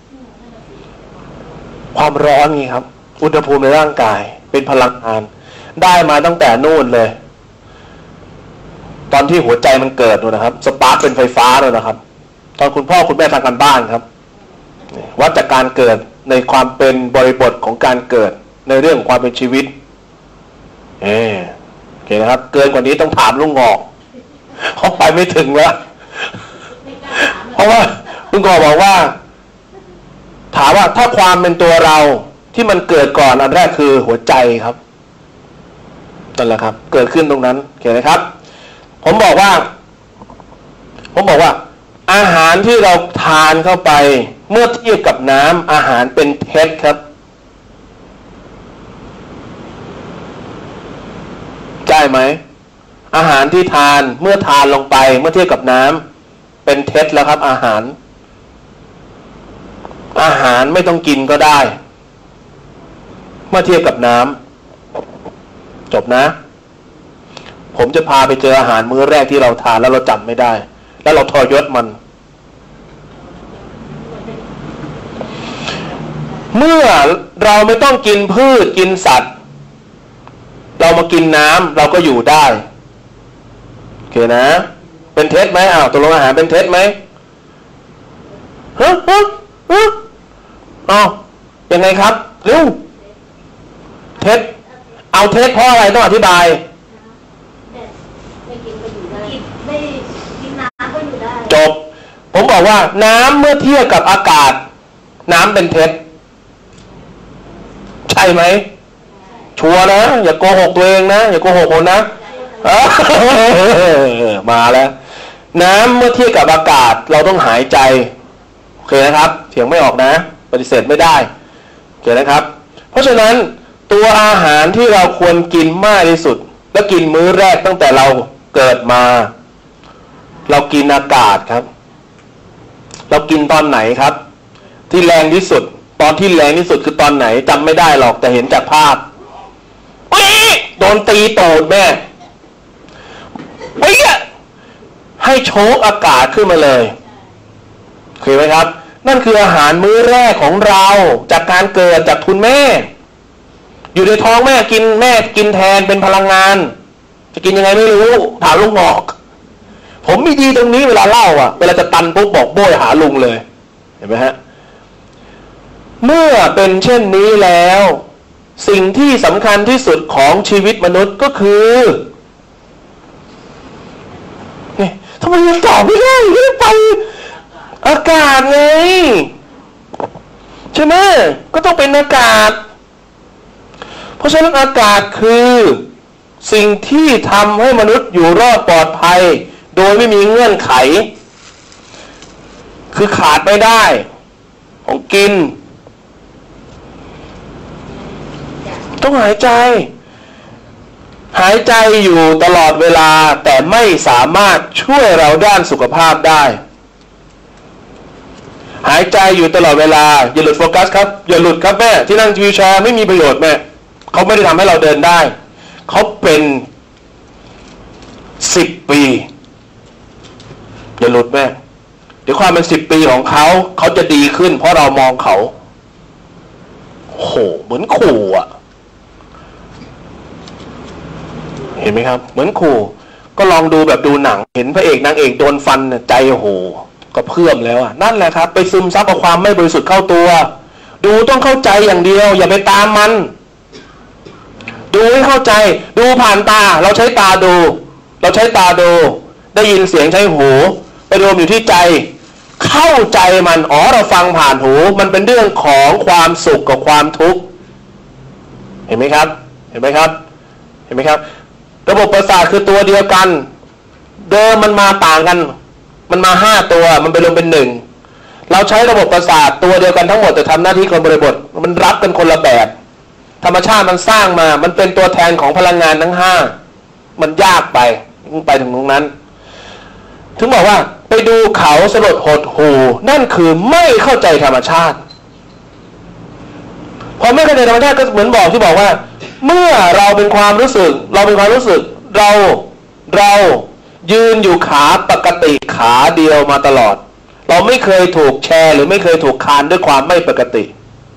ความร้อนไงครับอุณหภูมิในร่างกายเป็นพลังงานได้มาตั้งแต่นู่นเลยตอนที่หัวใจมันเกิดนู่นนะครับสปาร์คเป็นไฟฟ้านู่นนะครับตอนคุณพ่อคุณแม่ทำการบ้านครับวัดจากการเกิดในความเป็นบริบทของการเกิดในเรื่องของความเป็นชีวิตโอเคนะครับเกินกว่านี้ต้องถามลุงงอกเขาไปไม่ถึงแล้วเพราะว่าลุงงอกบอกว่าถามว่าถ้าความเป็นตัวเราที่มันเกิดก่อนอันแรกคือหัวใจครับนั่นแหละครับเกิดขึ้นตรงนั้นโอเคนะครับผมบอกว่าอาหารที่เราทานเข้าไปเมื่อเทียบกับน้ำอาหารเป็นเท็จครับใช่ไหมอาหารที่ทานเมื่อทานลงไปเมื่อเทียบกับน้ำเป็นเท็จแล้วครับอาหารไม่ต้องกินก็ได้เมื่อเทียบกับน้ำจบนะผมจะพาไปเจออาหารมื้อแรกที่เราทานแล้วเราจำไม่ได้แล้วเราทรยศมันเมื่อเราไม่ต้องกินพืชกินสัตว์เรามากินน้ำเราก็อยู่ได้โอเคนะเป็นเท็จไหมตกลงอาหารเป็นเท็จไหมยังไงครับเร็วเท็จเอาเท็จเพราะอะไรต้องอธิบายไม่กินก็อยู่ได้ไม่กินน้ำก็อยู่ได้จบผมบอกว่าน้ำเมื่อเทียบกับอากาศน้ำเป็นเท็จใช่ไหมชัวร์นะอย่าโกหกตัวเองนะอย่าโกหกคนนะมาแล้วน้ำเมื่อเทียบกับอากาศเราต้องหายใจโอเคนะครับเถียงไม่ออกนะปฏิเสธไม่ได้โอเคนะครับเพราะฉะนั้นตัวอาหารที่เราควรกินมากที่สุดและกินมื้อแรกตั้งแต่เราเกิดมาเรากินอากาศครับเรากินตอนไหนครับที่แรงที่สุดตอนที่แรงที่สุดคือตอนไหนจำไม่ได้หรอกแต่เห็นจากภาพโดนตีตูดแม่ให้โชกอากาศขึ้นมาเลยเคยไหมครับนั่นคืออาหารมื้อแรกของเราจากการเกิดจากคุณแม่อยู่ในท้องแม่กินแทนเป็นพลังงานจะกินยังไงไม่รู้ถามลุงงอกผมมีดีตรงนี้เวลาเล่าเวลาจะตันปุ๊บบอกโบ้ยหาลุงเลยเห็นไหมฮะเมื่อเป็นเช่นนี้แล้วสิ่งที่สำคัญที่สุดของชีวิตมนุษย์ก็คือนี่ทำไมยังตอบไม่ได้ไปอากาศไงใช่ไหมก็ต้องเป็นอากาศเพราะฉะนั้นอากาศคือสิ่งที่ทำให้มนุษย์อยู่รอดปลอดภัยโดยไม่มีเงื่อนไขคือขาดไม่ได้ของกินต้องหายใจอยู่ตลอดเวลาแต่ไม่สามารถช่วยเราด้านสุขภาพได้หายใจอยู่ตลอดเวลาอย่าหลุดโฟกัสครับอย่าหลุดครับแม่ที่นั่งวีลแชร์ไม่มีประโยชน์แม่เขาไม่ได้ทำให้เราเดินได้เขาเป็น10 ปีอย่าหลุดแม่เดี๋ยวความเป็น10 ปีของเขาจะดีขึ้นเพราะเรามองเขาโหเหมือนขู่เห็นไหมครับเหมือนขู่ก็ลองดูแบบดูหนังเห็นพระเอกนางเอกโดนฟันใจโหก็เพื่อมแล้วอ่ะนั่นแหละครับไปซึมซับเอาความไม่บริสุทธิ์เข้าตัวดูต้องเข้าใจอย่างเดียวอย่าไปตามมันดูให้เข้าใจดูผ่านตาเราใช้ตาดูเราใช้ตาดูได้ยินเสียงใช้หูไปรวมอยู่ที่ใจเข้าใจมันเราฟังผ่านหูมันเป็นเรื่องของความสุขกับความทุกข์เห็นไหมครับเห็นไหมครับเห็นไหมครับระบบประสาทคือตัวเดียวกันเดิมมันมาต่างกันมันมา5ตัวมันไปรวมเป็น1เราใช้ระบบประสาทตัวเดียวกันทั้งหมดแต่ทำหน้าที่คนบริบทมันรับกันคนละแบบธรรมชาติมันสร้างมามันเป็นตัวแทนของพลังงานทั้ง5มันยากไปถึงตรงนั้นถึงบอกว่าไปดูเขาสลดหดหู่นั่นคือไม่เข้าใจธรรมชาติพอไม่เข้าใจธรรมชาติก็เหมือนบอกที่บอกว่าเมื่อเราเป็นความรู้สึกเรายืนอยู่ขาปกติขาเดียวมาตลอดเราไม่เคยถูกแชร์หรือไม่เคยถูกคานด้วยความไม่ปกติ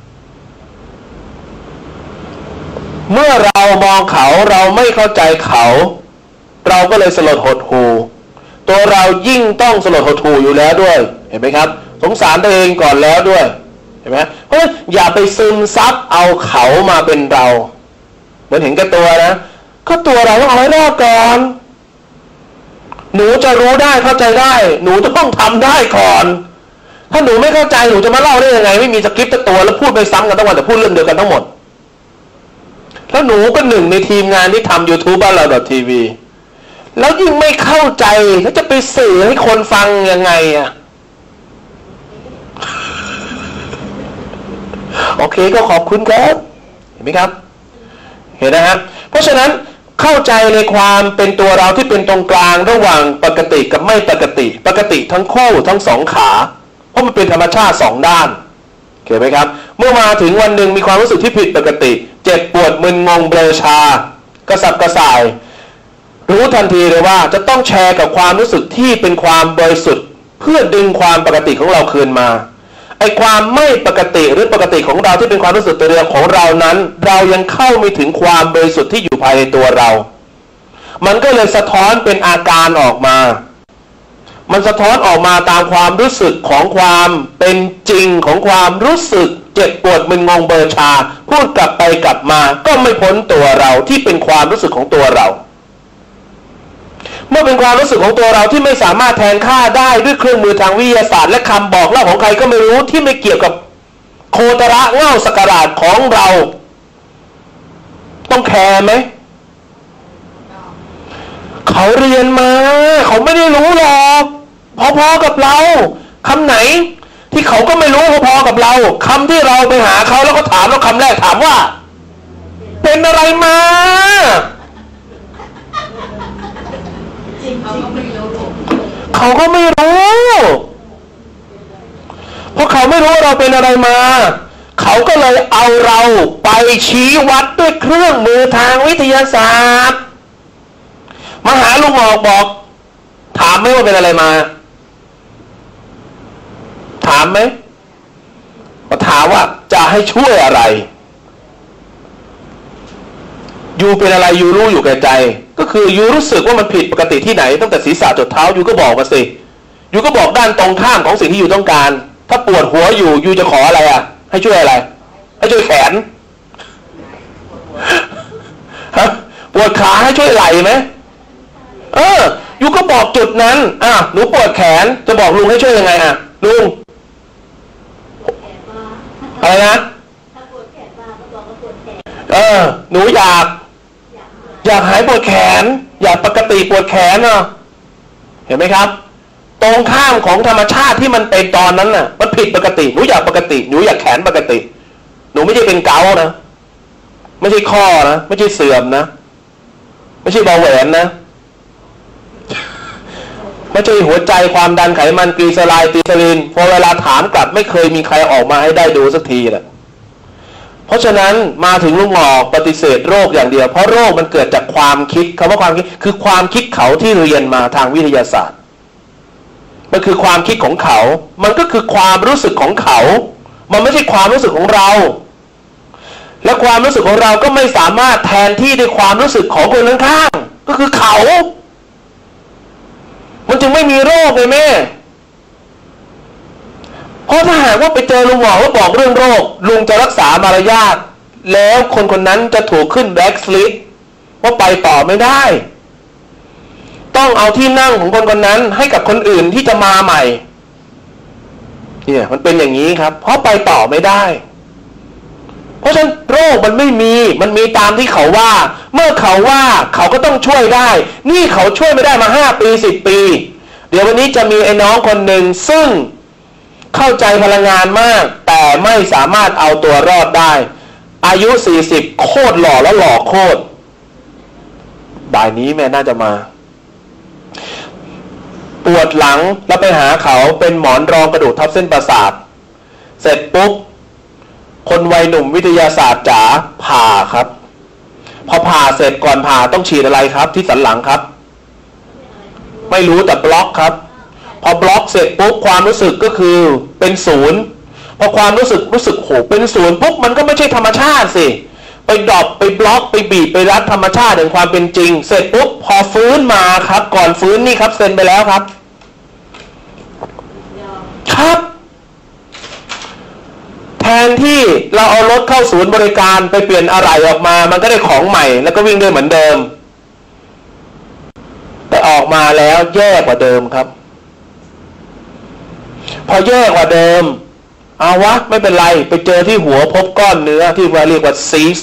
เมื่อเรามองเขาเราไม่เข้าใจเขาเราก็เลยสลดหดหู่ตัวเรายิ่งต้องสลดหดหู่อยู่แล้วด้วยเห็นไหมครับสงสารตัวเองก่อนแล้วด้วยเห็นไหมเพราะอย่าไปซึมซับเอาเขามาเป็นเราเหมือนเห็นแก่ตัวนะก็ตัวเราต้องเอาให้รอดก่อนหนูจะรู้ได้เข้าใจได้หนูจะต้องทำได้ก่อนถ้าหนูไม่เข้าใจหนูจะมาเล่าได้ยังไงไม่มีสคริปต์ตัวแล้วพูดไปซ้ำกันทั้งวันแต่พูดเรื่องเดียวกันทั้งหมดแล้วหนูก็หนึ่งในทีมงานที่ทำ YouTube บ้านเรา.tv แล้วยิ่งไม่เข้าใจแล้วจะไปสื่อให้คนฟังยังไงอะโอเคก็ขอบคุณครับเห็นไหมครับเห็นนะฮะเพราะฉะนั้นเข้าใจในความเป็นตัวเราที่เป็นตรงกลางระหว่างปกติกับไม่ปกติทั้งคู่ทั้ง2ขาเพราะมันเป็นธรรมชาติ2ด้านเห็นไหมครับเมื่อมาถึงวันหนึ่งมีความรู้สึกที่ผิดปกติเจ็บปวดมึนงงเบลอชากระสับกระส่ายรู้ทันทีเลยว่าจะต้องแชร์กับความรู้สึกที่เป็นความบริสุทธิ์เพื่อดึงความปกติของเราคืนมาไอ้ความไม่ปกติหรือปกติของเราที่เป็นความรู้สึกตัวเดียวของเรานั้นเรายังเข้าไม่ถึงความบริสุทธิ์ที่อยู่ภายในตัวเรามันก็เลยสะท้อนเป็นอาการออกมามันสะท้อนออกมาตามความรู้สึกของความเป็นจริงของความรู้สึกเจ็บปวดมึนงงเบลอชาพูดกลับไปกลับมาก็ไม่พ้นตัวเราที่เป็นความรู้สึกของตัวเราเมื่อเป็นความรู้สึกของตัวเราที่ไม่สามารถแทนค่าได้ด้วยเครื่องมือทางวิทยาศาสตร์และคำบอกเล่าของใครก็ไม่รู้ที่ไม่เกี่ยวกับโคตระเง่าสกราชของเราต้องแคร์ไหมเขาเรียนมาเขาไม่ได้รู้หรอกพอๆกับเราคำไหนที่เขาก็ไม่รู้พอๆกับเราคำที่เราไปหาเขาแล้วก็ถามแล้วคำแรกถามว่าเป็นอะไรมาเขาก็ไม่รู้เพราะเขาไม่รู้ว่าเราเป็นอะไรมาเขาก็เลยเอาเราไปชี้วัดด้วยเครื่องมือทางวิทยาศาสตร์มาหาลุงหมอกบอกถามไหมว่าเป็นอะไรมาถามไหมมาถามว่าจะให้ช่วยอะไรยูเป็นอะไรยูรู้อยู่แก่ใจก็คือยูรู้สึกว่ามันผิดปกติที่ไหนตั้งแต่ศีรษะจนเท้ายูก็บอกมาสิยูก็บอกด้านตรงข้ามของสิ่งที่ยูต้องการถ้าปวดหัวอยู่ยูจะขออะไรอ่ะให้ช่วยอะไรให้ช่วยแขนฮะปวดขาให้ช่วยไหล่ไหมยูก็บอกจุดนั้นหนูปวดแขนจะบอกลุงให้ช่วยยังไงลุงอะไรนะหนูอยากหายปวดแขนอยากปกติปวดแขนเห็นไหมครับตรงข้ามของธรรมชาติที่มันเป็นตอนนั้นน่ะมันผิดปกติหนูอยากปกติหนูอยากแขนปกติหนูไม่ใช่เป็นเกาต์นะไม่ใช่ข้อนะไม่ใช่เสื่อมนะไม่ใช่เบาหวานนะไม่ใช่หัวใจความดันไขมันกลีเซอไรด์ตีเซอรีนพอเวลาถามกลับไม่เคยมีใครออกมาให้ได้ดูสักทีแหละเพราะฉะนั้นมาถึงลุงหมอปฏิเสธโรคอย่างเดียวเพราะโรคมันเกิดจากความคิดคำว่าความคิดคือความคิดเขาที่เรียนมาทางวิทยาศาสตร์มันคือความคิดของเขามันก็คือความรู้สึกของเขามันไม่ใช่ความรู้สึกของเราและความรู้สึกของเราก็ไม่สามารถแทนที่ด้วยความรู้สึกของคนข้างก็คือเขามันจึงไม่มีโรคเลยแม่เพราะถ้าหากว่าไปเจอลุงหมอแล้วบอกเรื่องโรคลุงจะรักษามารยาทแล้วคนคนนั้นจะถูกขึ้นแบล็คลิสต์ว่าไปต่อไม่ได้ต้องเอาที่นั่งของคนคนนั้นให้กับคนอื่นที่จะมาใหม่เนี่ยมันเป็นอย่างนี้ครับเพราะไปต่อไม่ได้เพราะฉะนั้นโรคมันไม่มีมันมีตามที่เขาว่าเมื่อเขาว่าเขาก็ต้องช่วยได้นี่เขาช่วยไม่ได้มา5 ปี10 ปีเดี๋ยววันนี้จะมีไอ้น้องคนหนึ่งซึ่งเข้าใจพลังงานมากแต่ไม่สามารถเอาตัวรอดได้อายุ40โคตรหล่อแล้วหล่อโคตรบ่ายนี้แม่น่าจะมาปวดหลังแล้วไปหาเขาเป็นหมอนรองกระดูกทับเส้นประสาทเสร็จปุ๊บคนวัยหนุ่มวิทยาศาสตร์จ๋าผ่าครับพอผ่าเสร็จก่อนผ่าต้องฉีดอะไรครับที่สันหลังครับไม่รู้แต่บล็อกครับพอบล็อกเสร็จปุ๊บความรู้สึกก็คือเป็นศูนย์พอความรู้สึกโหเป็นศูนย์ปุ๊บมันก็ไม่ใช่ธรรมชาติสิไปดรอปไปบล็อกไปบีบไปรัดธรรมชาติแห่งความเป็นจริงเสร็จปุ๊บพอฟื้นมาครับก่อนฟื้นนี่ครับเซ็นไปแล้วครับครับแทนที่เราเอารถเข้าศูนย์บริการไปเปลี่ยนอะไหล่ออกมามันก็ได้ของใหม่แล้วก็วิ่งได้เหมือนเดิมแต่ออกมาแล้วแย่กว่าเดิมครับพอแย่กว่าเดิมเอาวะไม่เป็นไรไปเจอที่หัวพบก้อนเนื้อที่เรียกว่าซีส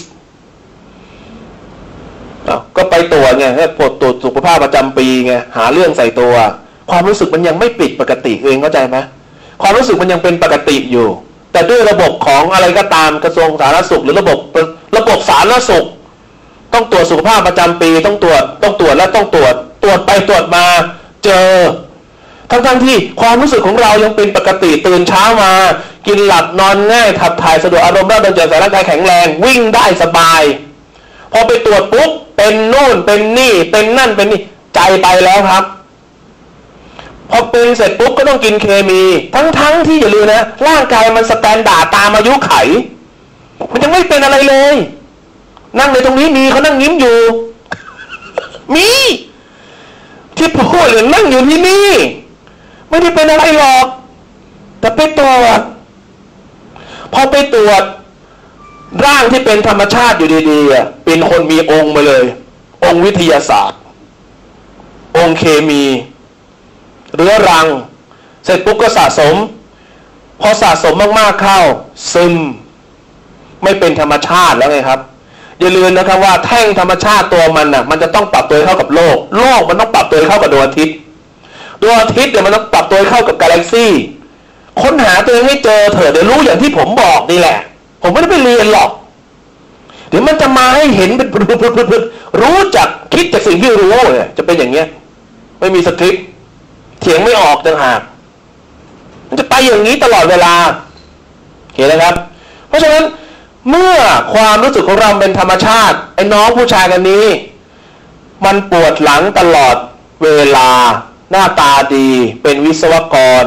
ก็ไปตรวจไงให้ตรวจสุขภาพประจำปีไงหาเรื่องใส่ตัวความรู้สึกมันยังไม่ปิดปกติเองเข้าใจไหมความรู้สึกมันยังเป็นปกติอยู่แต่ด้วยระบบของอะไรก็ตามกระทรวงสาธารณสุขหรือระบบสาธารณสุขต้องตรวจสุขภาพประจำปีต้องตรวจและต้องตรวจไปตรวจมาเจอทั้งที่ความรู้สึกของเรายังเป็นปกติตื่นเช้ามากินหลับนอนง่ายขับถ่ายสะดวกอารมณ์ร่าเริงแจ่มใสร่างกายแข็งแรงวิ่งได้สบายพอไปตรวจปุ๊บเป็นนู่นเป็นนี่เป็นนั่นเป็นนี่ใจไปแล้วครับพอเป็นเสร็จปุ๊บก็ต้องกินเคมีทั้งที่อย่าลืมนะร่างกายมันสแตนดาร์ดตามอายุไขมันยังไม่เป็นอะไรเลยนั่งในตรงนี้มีเขานั่งยิ้มอยู่มีที่พูดเลยนั่งอยู่ที่นี่ไม่ได้เป็นอะไรหรอกแต่ไปตรวจพอไปตรวจร่างที่เป็นธรรมชาติอยู่ดีๆเป็นคนมีองค์มาเลยองค์วิทยาศาสตร์องค์เคมีเรื้อรังเสร็จปุ๊บก็สะสมพอสะสมมากๆเข้าซึมไม่เป็นธรรมชาติแล้วไงครับอย่าลืมนะครับว่าแท่งธรรมชาติตัวมันน่ะมันจะต้องปรับตัวเข้ากับโลกมันต้องปรับตัวเข้ากับดวงอาทิตย์เนี่ยมันต้องปรับตัวเข้ากับกาแล็กซี่ค้นหาตัวเองให้เจอเถอะเดี๋ยวรู้อย่างที่ผมบอกนี่แหละผมไม่ได้ไปเรียนหรอกเดี๋ยวมันจะมาให้เห็นเป็นรู้จักคิดจากสิ่งที่รู้เนี่ยจะเป็นอย่างเงี้ยไม่มีสคริปต์เถียงไม่ออกต่างหากมันจะไปอย่างนี้ตลอดเวลาเห็นไหมครับเพราะฉะนั้นเมื่อความรู้สึกของเราเป็นธรรมชาติไอ้น้องผู้ชายคนนี้มันปวดหลังตลอดเวลาหน้าตาดีเป็นวิศวกร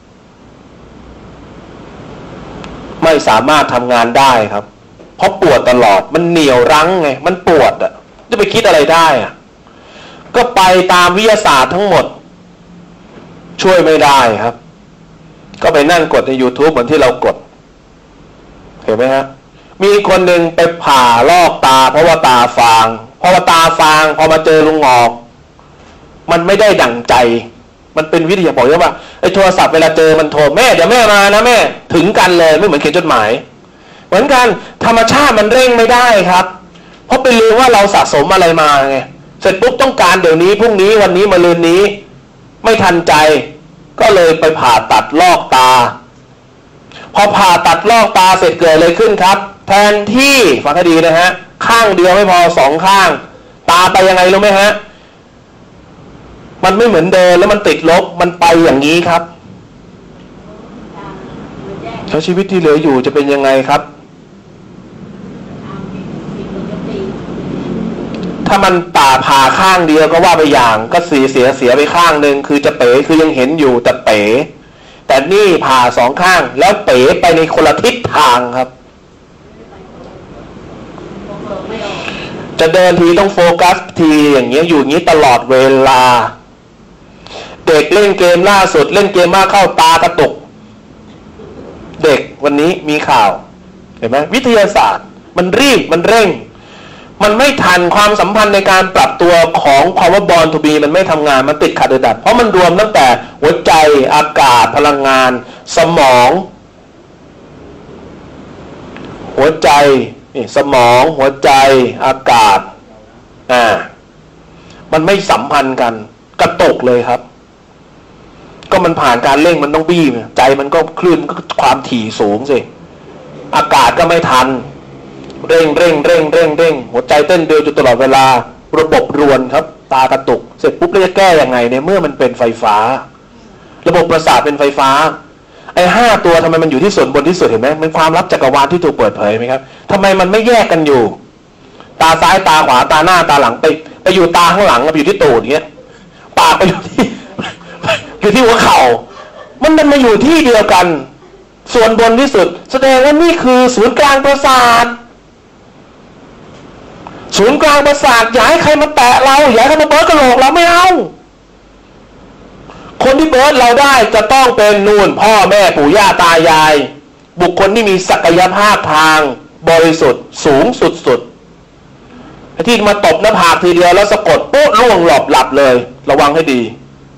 ไม่สามารถทำงานได้ครับเพราะปวดตลอดมันเหนี่ยวรั้งไงมันปวดอ่ะจะไปคิดอะไรได้อ่ะก็ไปตามวิทยาศาสตร์ทั้งหมดช่วยไม่ได้ครับก็ไปนั่งกดใน YouTube เหมือนที่เรากดเห็นไหมฮะมีคนหนึ่งไปผ่าลอกตาเพราะว่าตาฟางพอมาเจอลุงงอกมันไม่ได้ดั่งใจมันเป็นวิทยาบอกว่าไอ้โทรศัพท์เวลาเจอมันโทรแม่เดี๋ยวแม่มานะแม่ถึงกันเลยไม่เหมือนเขียนจดหมายเหมือนกันธรรมชาติมันเร่งไม่ได้ครับเพราะไปลืมว่าเราสะสมอะไรมาไงเสร็จปุ๊บต้องการเดี๋ยวนี้พรุ่งนี้วันนี้มะรืนนี้ไม่ทันใจก็เลยไปผ่าตัดลอกตาพอผ่าตัดลอกตาเสร็จเกิดอะไรขึ้นครับแทนที่ฟังให้ดีนะฮะข้างเดียวไม่พอ2ข้างตาไปยังไงรู้ไหมฮะมันไม่เหมือนเดิมแล้วมันติดลบมันไปอย่างนี้ครับแล้วชีวิตที่เหลืออยู่จะเป็นยังไงครับถ้ามันผ่าข้างเดียวก็ว่าไปอย่างก็เสียไปข้างหนึ่งคือจะเป๋คือยังเห็นอยู่แต่เป๋แต่นี่ผ่า2ข้างแล้วเป๋ไปในคนละทิศทางครับจะเดินทีต้องโฟกัสทีอย่างเงี้ยอยู่อย่างนี้ตลอดเวลาเด็กเล่นเกมล่าสุดเล่นเกมมากเข้าตากระตุกเด็กวันนี้มีข่าวเห็นไหมวิทยาศาสตร์มันรีบมันเร่งมันไม่ทันความสัมพันธ์ในการปรับตัวของความว่าบอลทูบีมันไม่ทำงานมันติดขัดดัดเพราะมันรวมตั้งแต่หัวใจอากาศพลังงานสมองหัวใจนี่สมองหัวใจอากาศมันไม่สัมพันธ์กันกระตุกเลยครับก็มันผ่านการเร่งมันต้องบี้ใจมันก็คลื่นก็ความถี่สูงสิอากาศก็ไม่ทันเร่งหัวใจเต้นเร็วอยู่ตลอดเวลาระบบรวนครับตากระตุกเสร็จปุ๊บแล้วจะแก้ยังไงเนี่ยเมื่อมันเป็นไฟฟ้าระบบประสาทเป็นไฟฟ้าไอ้5ตัวทำไมมันอยู่ที่ส่วนบนที่สุดเห็นไหมมันความลับจักรวาลที่ถูกเปิดเผยไหมครับทำไมมันไม่แยกกันอยู่ตาซ้ายตาขวาตาหน้าตาหลังไปอยู่ตาข้างหลังไปอยู่ที่ตูดอย่างเงี้ยปากไปอยู่ที่หัวเข่ามันมาอยู่ที่เดียวกันส่วนบนที่สุดแสดงว่านี่คือศูนย์กลางประสาทศูนย์กลางประสาทอย่าให้ใครมาแตะเราอย่าให้ใครมาเบิร์ดกระโหลกเราไม่เอาคนที่เบิร์ดเราได้จะต้องเป็นนู่นพ่อแม่ปู่ย่าตายายบุคคลที่มีศักยภาพทางบริสุทธิ์สูงสุดๆที่มาตบหน้าผากทีเดียวแล้วสะกดปุ๊บล่วงหลับเลยระวังให้ดี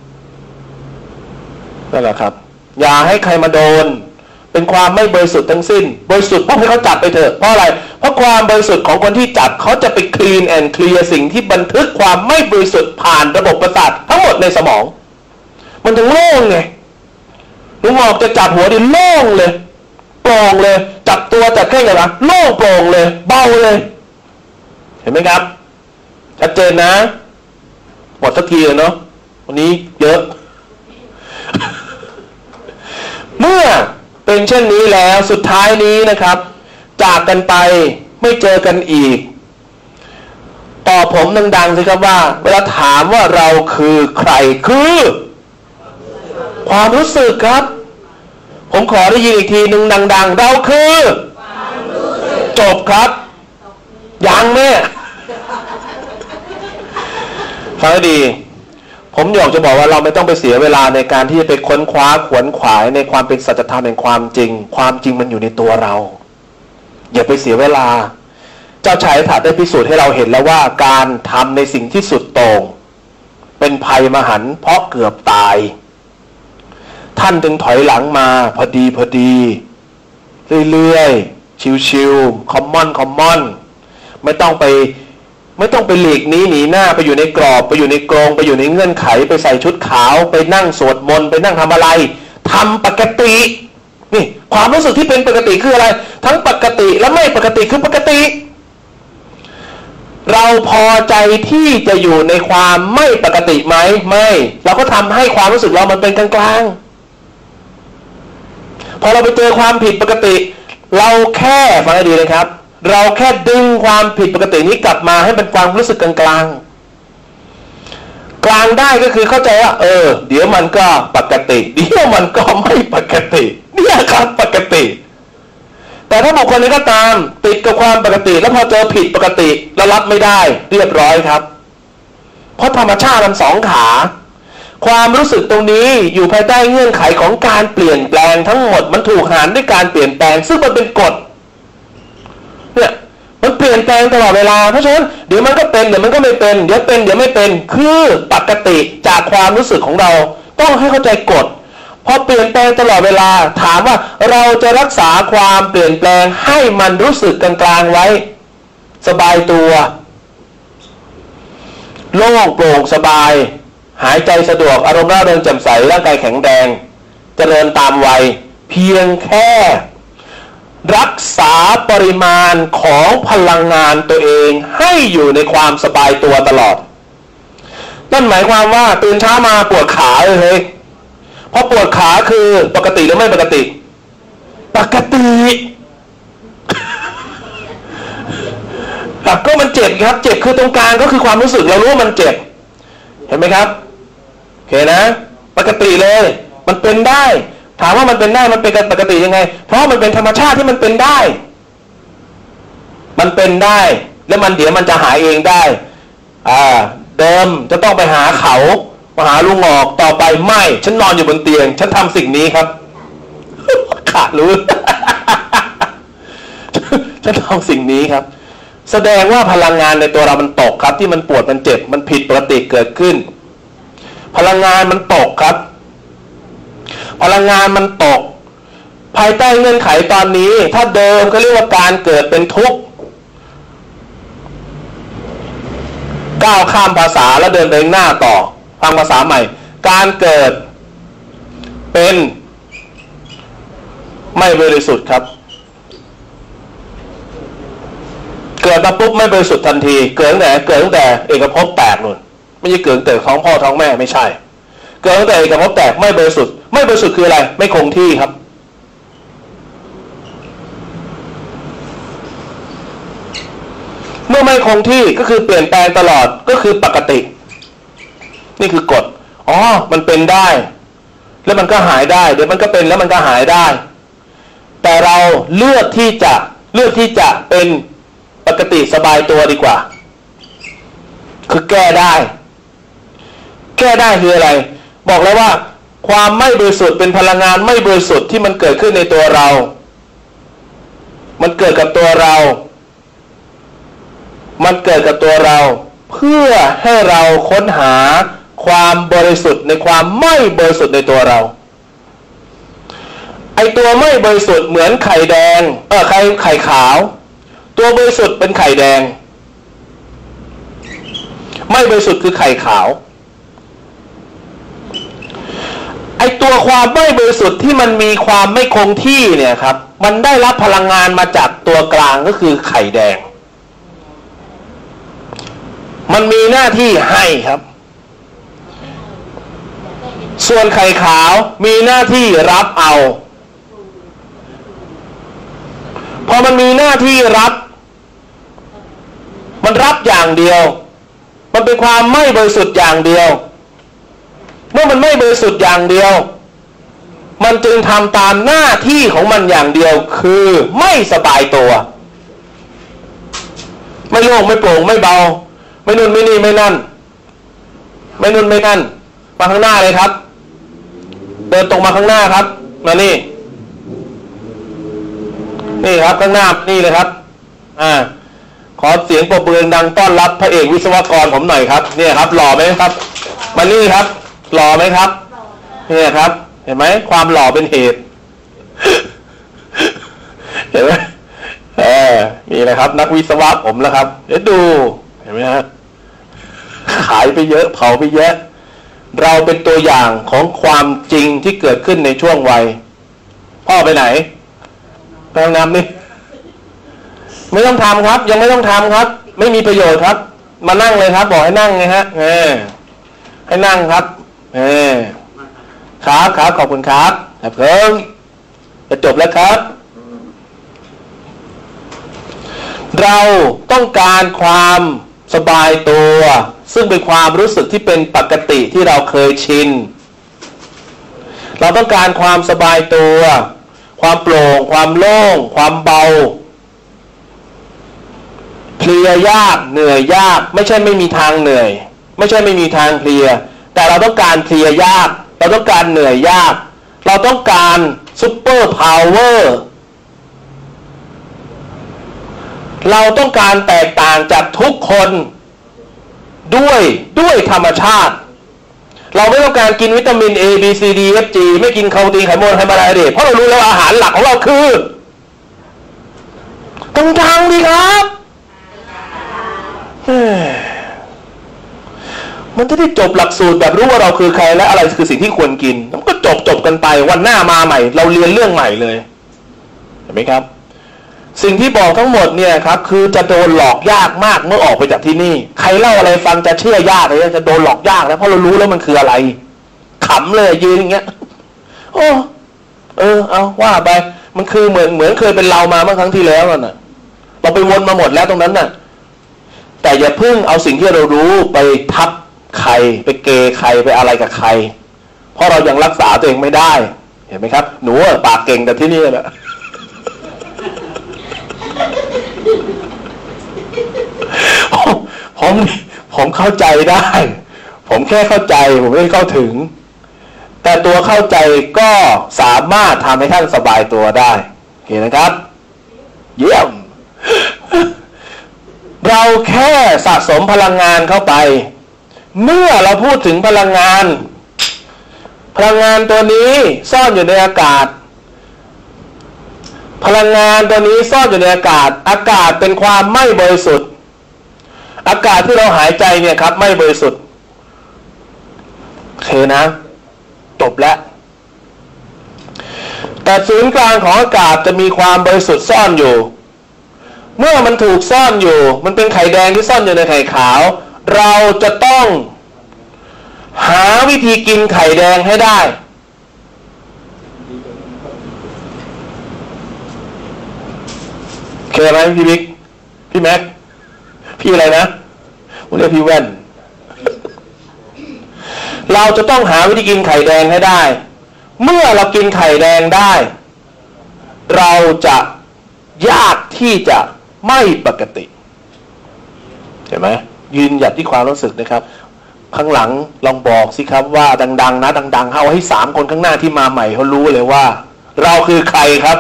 นั่นแหละครับอย่าให้ใครมาโดนเป็นความไม่บริสุทธิ์ทั้งสิ้นบริสุทธิ์พวกให้เขาจับไปเถอะเพราะอะไรเพราะความบริสุทธิ์ของคนที่จับเขาจะไปคลีนแอนด์เคลียร์สิ่งที่บันทึกความไม่บริสุทธิ์ผ่านระบบประสาททั้งหมดในสมองมันถึงโล่งไงลุงหมอกจะจับหัวดิโล่งเลยโปร่งเลยจับตัวจับแค่ไหนวะโล่งโปร่งเลยเบาเลยเห็นไหมครับชัดเจนนะหมดสักทีเลยเนาะวันนี้เยอะ เมื่อเป็นเช่นนี้แล้วสุดท้ายนี้นะครับจากกันไปไม่เจอกันอีกตอบผมดังๆสิครับว่าเวลาถามว่าเราคือใครคือความรู้สึกครับผมขอได้ยินอีกทีหนึ่งดังๆเราคือจบครับยังแม่ฟังให้ดีผมอยากจะบอกว่าเราไม่ต้องไปเสียเวลาในการที่จะไปค้นคว้าขวนขวายในความเป็นสัจธรรมแห่งความจริงความจริงมันอยู่ในตัวเราอย่าไปเสียเวลาเจ้าชายถาได้พิสูจน์ให้เราเห็นแล้วว่าการทำในสิ่งที่สุดโต่งเป็นภัยมหันต์เพราะเกือบตายท่านจึงถอยหลังมาพอดีเรื่อยๆชิวๆคอมมอนไม่ต้องไปหลีกหนีหน้าไปอยู่ในกรอบไปอยู่ในกรงไปอยู่ในเงื่อนไขไปใส่ชุดขาวไปนั่งสวดมนต์ไปนั่งทำอะไรทำปกตินี่ความรู้สึกที่เป็นปกติคืออะไรทั้งปกติและไม่ปกติคือปกติเราพอใจที่จะอยู่ในความไม่ปกติไหมไม่เราก็ทำให้ความรู้สึกเรามันเป็นกลางๆพอเราไปเจอความผิดปกติเราแค่ฟังให้ดีเลยครับเราแค่ดึงความผิดปกตินี้กลับมาให้เป็นความรู้สึกกลางได้ก็คือเข้าใจว่าเดี๋ยวมันก็ปกติเดี๋ยวมันก็ไม่ปกติเนี่ยครับปกติแต่ถ้าบุคคลนี้ก็ตามติดกับความปกติแล้วพอเจอผิดปกติแล้วรับไม่ได้เรียบร้อยครับเพราะธรรมชาติมันสองขาความรู้สึกตรงนี้อยู่ภายใต้เงื่อนไขของการเปลี่ยนแปลงทั้งหมดมันถูกหารด้วยการเปลี่ยนแปลงซึ่งมันเป็นกฎเนี่ยมันเปลี่ยนแปลงตลอดเวลาเพราะฉะนั้นเดี๋ยวมันก็เป็นเดี๋ยวมันก็ไม่เป็นเดี๋ยวเป็นเดี๋ยวไม่เป็นคือปกติจากความรู้สึกของเราต้องให้เข้าใจกฎพอเปลี่ยนแปลงตลอดเวลาถามว่าเราจะรักษาความเปลี่ยนแปลงให้มันรู้สึกกลางๆไว้สบายตัวโล่งโปร่งสบายหายใจสะดวกอารมณ์ร่าเริงแจ่มใสร่างกายแข็งแรงเจริญตามวัยเพียงแค่รักษาปริมาณของพลังงานตัวเองให้อยู่ในความสบายตัวตลอดนั่นหมายความว่าตื่นเช้ามาปวดขาเลยเพราะปวดขาคือปกติหรือไม่ปกติปกติก็มันเจ็บครับเจ็บคือตรงกลางก็คือความรู้สึกเรารู้ว่ามันเจ็บเห็นไหมครับโอเคนะปกติเลยมันเป็นได้ถามว่ามันเป็นได้มันเป็นปกติยังไงเพราะมันเป็นธรรมชาติที่มันเป็นได้แล้วมันเดี๋ยวมันจะหายเองได้เดิมจะต้องไปหาเขามาหาลุงหงอกต่อไปไม่ฉันนอนอยู่บนเตียงฉันทำสิ่งนี้ครับ ขาดรู้ ฉันทำสิ่งนี้ครับแสดงว่าพลังงานในตัวเรามันตกครับที่มันปวดมันเจ็บมันผิดปกติเกิดขึ้นพลังงานมันตกครับพลังงานมันตกภายใต้เงื่อนไขตอนนี้ถ้าเดิมก็เรียกว่าการเกิดเป็นทุกข์ก้าวข้ามภาษาแล้วเดินไปหน้าต่อฟังภาษาใหม่การเกิดเป็นไม่บริสุทธิ์ครับเกิดมาปุ๊บไม่บริสุทธิ์ทันทีเกิดตั้งแต่เอกภพแตกนู่นไม่ใช่เกิดแต่ท้องพ่อท้องแม่ไม่ใช่เกิดตั้งแต่เอกภพแตกไม่บริสุทธิ์ไม่บริสุทธิ์คืออะไรไม่คงที่ครับเมื่อไม่คงที่ก็คือเปลี่ยนแปลงตลอดก็คือปกตินี่คือกฎมันเป็นได้แล้วมันก็หายได้เดี๋ยวมันก็เป็นแล้วมันก็หายได้แต่เราเลือกที่จะเป็นปกติสบายตัวดีกว่าคือแก้ได้คืออะไรบอกแล้วว่าความไม่บริสุทธิ์เป็นพลังงานไม่บริสุทธิ์ที่มันเกิดขึ้นในตัวเรามันเกิดกับตัวเราเพื่อให้เราค้นหาความบริสุทธิ์ในความไม่บริสุทธิ์ในตัวเราไอตัวไม่บริสุทธิ์เหมือนไข่แดงไข่ขาวตัวบริสุทธิ์เป็นไข่แดงไม่บริสุทธิ์คือไข่ขาวไอตัวความไม่บริสุทธิ์ที่มันมีความไม่คงที่เนี่ยครับมันได้รับพลังงานมาจากตัวกลางก็คือไข่แดงมันมีหน้าที่ให้ครับส่วนไข่ขาวมีหน้าที่รับเอาพอมันมีหน้าที่รับมันรับอย่างเดียวมันเป็นความไม่บริสุทธิ์อย่างเดียวเมื่อมันไม่บริสุทธิ์อย่างเดียวมันจึงทำตามหน้าที่ของมันอย่างเดียวคือไม่สบายตัวไม่โล่งไม่โปร่งไม่เบาไม่นุ่นไม่นี่ไม่นั่นไม่นุ่นไม่นั่นมาข้างหน้าเลยครับเดินตรงมาข้างหน้าครับมานี่ครับข้างหน้านี่เลยครับขอเสียงปรบมือดังต้อนรับพระเอกวิศวกรผมหน่อยครับเนี่ยครับหล่อไหมครับมานี่ครับหล่อไหมครับเนี่ยครับเห็นไหมความหล่อเป็นเหตุเห็นไหมนี่นะครับนักวิศวะผมแล้วครับเดี๋ยวดูเห็นไหมฮะขายไปเยอะเผาไปเยอะเราเป็นตัวอย่างของความจริงที่เกิดขึ้นในช่วงวัยพ่อไปไหนไปห้องน้ำนี่ไม่ต้องทำครับยังไม่ต้องทำครับไม่มีประโยชน์ครับมานั่งเลยครับบอกให้นั่งไงฮะให้นั่งครับครับขอบคุณครับเพิ่งจะจบแล้วครับเราต้องการความสบายตัวซึ่งเป็นความรู้สึกที่เป็นปกติที่เราเคยชินเราต้องการความสบายตัวความโปร่งความโล่งความเบาเพลียยากเหนื่อยยากไม่ใช่ไม่มีทางเหนื่อยไม่ใช่ไม่มีทางเพลียแต่เราต้องการเพลียยากเราต้องการเหนื่อยยากเราต้องการซุปเปอร์พาวเวอร์เราต้องการแตกต่างจากทุกคนด้วยธรรมชาติเราไม่ต้องการกินวิตามิน A B C D F G ไม่กินคาร์โบไฮโดรตเพราะเรารู้แล้วอาหารหลักของเราคือกลางๆดีครับมันจะได้จบหลักสูตรแบบรู้ว่าเราคือใครและอะไรคือสิ่งที่ควรกินมันก็จบกันไปวันหน้ามาใหม่เราเรียนเรื่องใหม่เลยเห็นไหมครับสิ่งที่บอกทั้งหมดเนี่ยครับคือจะโดนหลอกยากมากเมื่อออกไปจากที่นี่ใครเล่าอะไรฟังจะเชื่อยากเลยจะโดนหลอกยากแล้วเพราะเรารู้แล้วมันคืออะไรขำเลยยืนอย่างเงี้ยเอาว่าไปมันคือเหมือนเคยเป็นเรามาเมื่อครั้งที่แล้วน่ะเราไปวนมาหมดแล้วตรงนั้นน่ะแต่อย่าเพิ่งเอาสิ่งที่เรารู้ไปทับใครไปเกใครไปอะไรกับใครเพราะเรายังรักษาตัวเองไม่ได้เห็นไหมครับหนูปากเก่งแต่ที่นี่แหละผมเข้าใจได้ ผมแค่เข้าใจผมไม่ได้เข้าถึงแต่ตัวเข้าใจก็สามารถทำให้ท่านสบายตัวได้โอเคนะครับ เยี่ยม เราแค่สะสมพลังงานเข้าไปเมื่อเราพูดถึงพลังงานตัวนี้ซ่อนอยู่ในอากาศพลังงานตัวนี้ซ่อนอยู่ในอากาศเป็นความไม่บริสุทธิ์อากาศที่เราหายใจเนี่ยครับไม่บริสุทธิ์โอเคนะจบแล้วแต่ศูนย์กลางของอากาศจะมีความบริสุทธิ์ซ่อนอยู่เมื่อมันถูกซ่อนอยู่มันเป็นไข่แดงที่ซ่อนอยู่ในไข่ขาวเราจะต้องหาวิธีกินไข่แดงให้ได้โอเคไหมพี่บิ๊กพี่แม็กพี่อะไรนะผมเรียกพี่แว่นเราจะต้องหาวิธีกินไข่แดงให้ได้เมื่อเรากินไข่แดงได้เราจะยากที่จะไม่ปกติเห็นไหมยืนหยัดที่ความรู้สึกนะครับข้างหลังลองบอกสิครับว่าดังๆนะดังๆเอาให้3คนข้างหน้าที่มาใหม่เขารู้เลยว่าเราคือใครครับ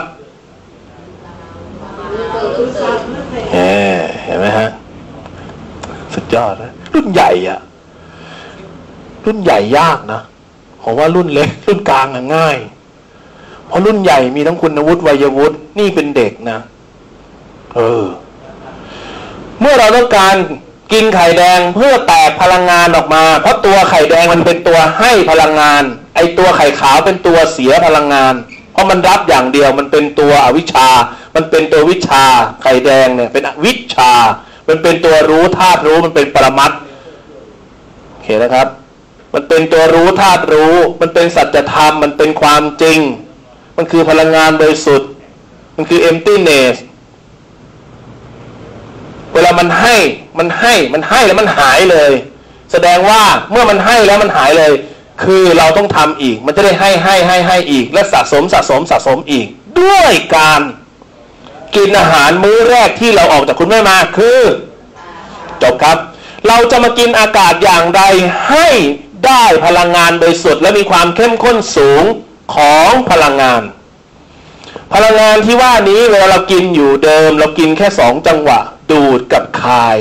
เห็นไหมฮะสุดยอดนะรุ่นใหญ่อะรุ่นใหญ่ยากนะผมว่ารุ่นเล็กรุ่นกลางอะง่ายเพราะรุ่นใหญ่มีทั้งคุณวุฒิวัยวุฒินี่เป็นเด็กนะเมื่อเราต้องการกินไข่แดงเพื่อแตกพลังงานออกมาเพราะตัวไข่แดงมันเป็นตัวให้พลังงานไอตัวไข่ขาวเป็นตัวเสียพลังงานเพราะมันรับอย่างเดียวมันเป็นตัวอวิชชามันเป็นตัววิชาไข่แดงเนี่ยเป็นวิชามันเป็นตัวรู้ธาตุรู้มันเป็นปรมัตถ์โอเคนะครับมันเป็นตัวรู้ธาตุรู้มันเป็นสัจธรรมมันเป็นความจริงมันคือพลังงานบริสุทธิ์มันคือ emptiness เวลามันให้แล้วมันหายเลยแสดงว่าเมื่อมันให้แล้วมันหายเลยคือเราต้องทำอีกมันจะได้ให้อีกและสะสมอีกด้วยการกินอาหารมื้อแรกที่เราออกจากคุณแม่มาคือจบครับเราจะมากินอากาศอย่างไรให้ได้พลังงานบริสุทธิ์และมีความเข้มข้นสูงของพลังงานที่ว่านี้เวลาเรากินอยู่เดิมเรากินแค่2จังหวะดูดกับคาย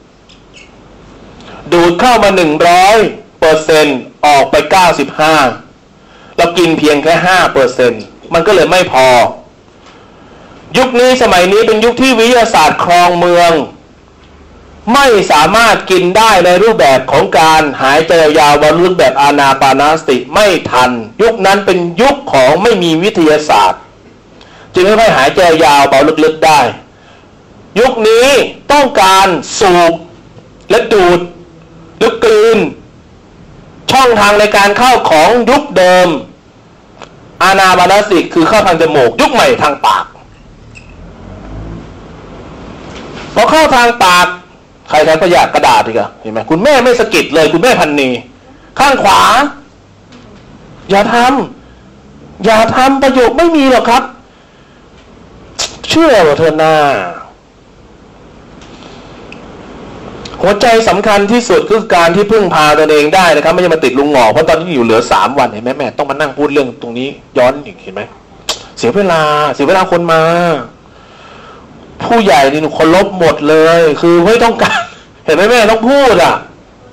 ดูดเข้ามา 100% ออกไป 95% เรากินเพียงแค่ 5% มันก็เลยไม่พอยุคนี้สมัยนี้เป็นยุคที่วิทยาศาสตร์ครองเมืองไม่สามารถกินได้ในรูปแบบของการหายใจยาวๆรูปแบบอานาปานสติไม่ทันยุคนั้นเป็นยุคของไม่มีวิทยาศาสตร์จึงไม่ค่อยหายใจยาวเบาลึกๆได้ยุคนี้ต้องการสูบและดูดหรือกลืนช่องทางในการเข้าของยุคเดิมอานาปานสติคือเข้าทางจมูกยุคใหม่ทางปากพอเข้าทางปากใครใช้ประหยัดกระดาษอีกอะเห็นไหมคุณแม่ไม่สะกิดเลยคุณแม่พันนีข้างขวาอย่าทำประโยชน์ไม่มีหรอกครับเชื่อว่าเธอหน้าหัวใจสำคัญที่สุดคือการที่พึ่งพาตนเองได้นะครับไม่ใช่มาติดลุงหงอเพราะตอนนี้อยู่เหลือ3 วันเห็นไหมแม่ต้องมานั่งพูดเรื่องตรงนี้ย้อนอีกเห็นไหมเสียเวลาคนมาผู้ใหญ่นี่คนลบหมดเลยคือไม่ต้องการเห็นไหมแม่ต้องพูดอ่ะ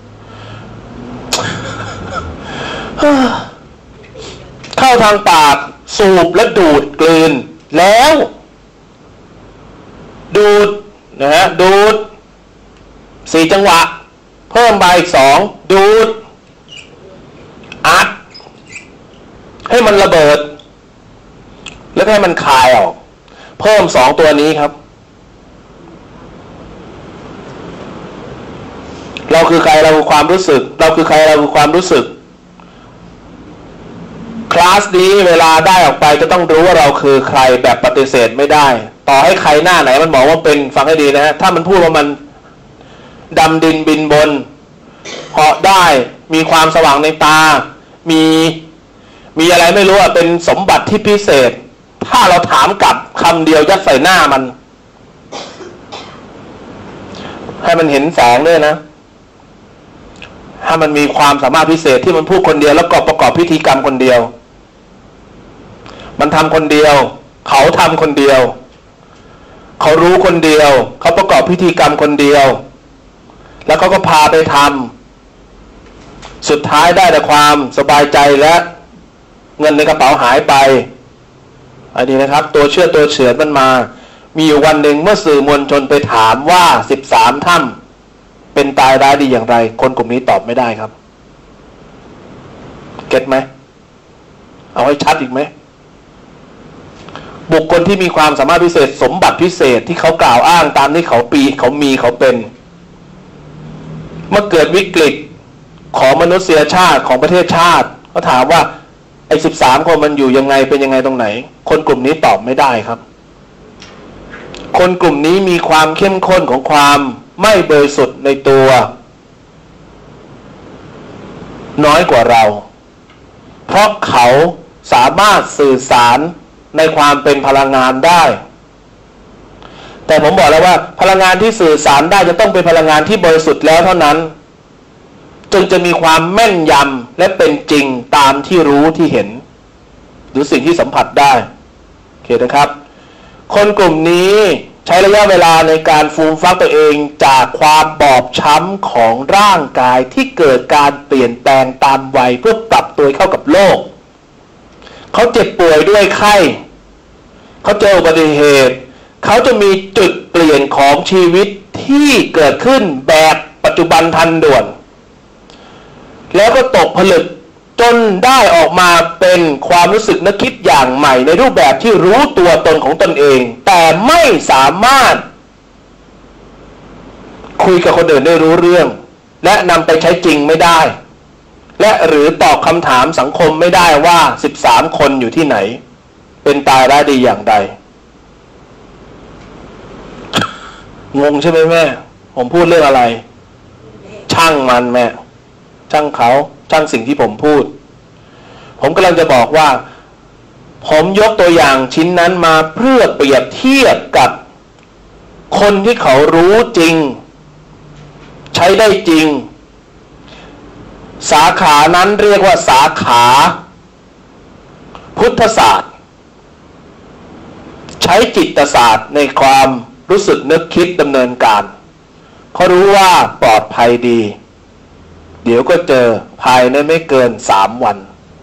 เข้าทางปากสูบและดูดกลืนแล้วดูดนะฮะดูด4 จังหวะเพิ่มไปอีก2ดูดอัดให้มันระเบิดแล้วให้มันคายออกเพิ่ม2 ตัวนี้ครับเราคือใครเราคือความรู้สึกคลาสนี้เวลาได้ออกไปจะต้องรู้ว่าเราคือใครแบบปฏิเสธไม่ได้ต่อให้ใครหน้าไหนมันบอกว่าเป็นฟังให้ดีนะฮะถ้ามันพูดว่ามันดำดินบินบนเหาะได้มีความสว่างในตามีอะไรไม่รู้เป็นสมบัติที่พิเศษถ้าเราถามกลับคำเดียวยัดใส่หน้ามันให้มันเห็นแสงด้วยนะให้มันมีความสามารถพิเศษที่มันพูดคนเดียวแล้วก็ประกอบพิธีกรรมคนเดียวมันทำคนเดียวเขาทำคนเดียวเขารู้คนเดียวเขาประกอบพิธีกรรมคนเดียวแล้วเขาก็พาไปทำสุดท้ายได้แต่ความสบายใจและเงินในกระเป๋าหายไปอันนี้นะครับตัวเชื่อตัวเฉือนมันมามีอยู่วันหนึ่งเมื่อสื่อมวลชนไปถามว่า13ถ้ำเป็นตายร้ายดีอย่างไรคนกลุ่มนี้ตอบไม่ได้ครับเก็ตไหมเอาให้ชัดอีกไหมบุคคลที่มีความสามารถพิเศษสมบัติพิเศษที่เขากล่าวอ้างตามที่เขามีเขาเป็นเมื่อเกิดวิกฤตของมนุษยชาติของประเทศชาติเขาถามว่าไอ้13คนมันอยู่ยังไงเป็นยังไงตรงไหนคนกลุ่มนี้ตอบไม่ได้ครับคนกลุ่มนี้มีความเข้มข้นของความไม่บริสุทธิ์ในตัวน้อยกว่าเราเพราะเขาสามารถสื่อสารในความเป็นพลังงานได้แต่ผมบอกแล้วว่าพลังงานที่สื่อสารได้จะต้องเป็นพลังงานที่บริสุทธิ์แล้วเท่านั้นจึงจะมีความแม่นยำและเป็นจริงตามที่รู้ที่เห็นหรือสิ่งที่สัมผัสได้โอเคนะครับคนกลุ่มนี้ใช้ระยะเวลาในการฟูมฟักตัวเองจากความบอบช้ำของร่างกายที่เกิดการเปลี่ยนแปลงตามวัยเพื่อปรับตัวเข้ากับโลกเขาเจ็บป่วยด้วยไข้เขาเจออุบัติเหตุเขาจะมีจุดเปลี่ยนของชีวิตที่เกิดขึ้นแบบปัจจุบันทันด่วนแล้วก็ตกผลึกจนได้ออกมาเป็นความรู้สึกนึกคิดอย่างใหม่ในรูปแบบที่รู้ตัวตนของตนเองแต่ไม่สามารถคุยกับคนอื่นได้รู้เรื่องและนำไปใช้จริงไม่ได้และหรือตอบคำถามสังคมไม่ได้ว่า13คนอยู่ที่ไหนเป็นตายร้ายดีอย่างใดงงใช่ไหมแม่ผมพูดเรื่องอะไรช่างมันแม่ช่างเขาช่างสิ่งที่ผมพูดผมกำลังจะบอกว่าผมยกตัวอย่างชิ้นนั้นมาเพื่อเปรียบเทียบกับคนที่เขารู้จริงใช้ได้จริงสาขานั้นเรียกว่าสาขาพุทธศาสตร์ใช้จิตศาสตร์ในความรู้สึกนึกคิดดำเนินการเขารู้ว่าปลอดภัยดีเดี๋ยวก็เจอภายในไม่เกิน3 วัน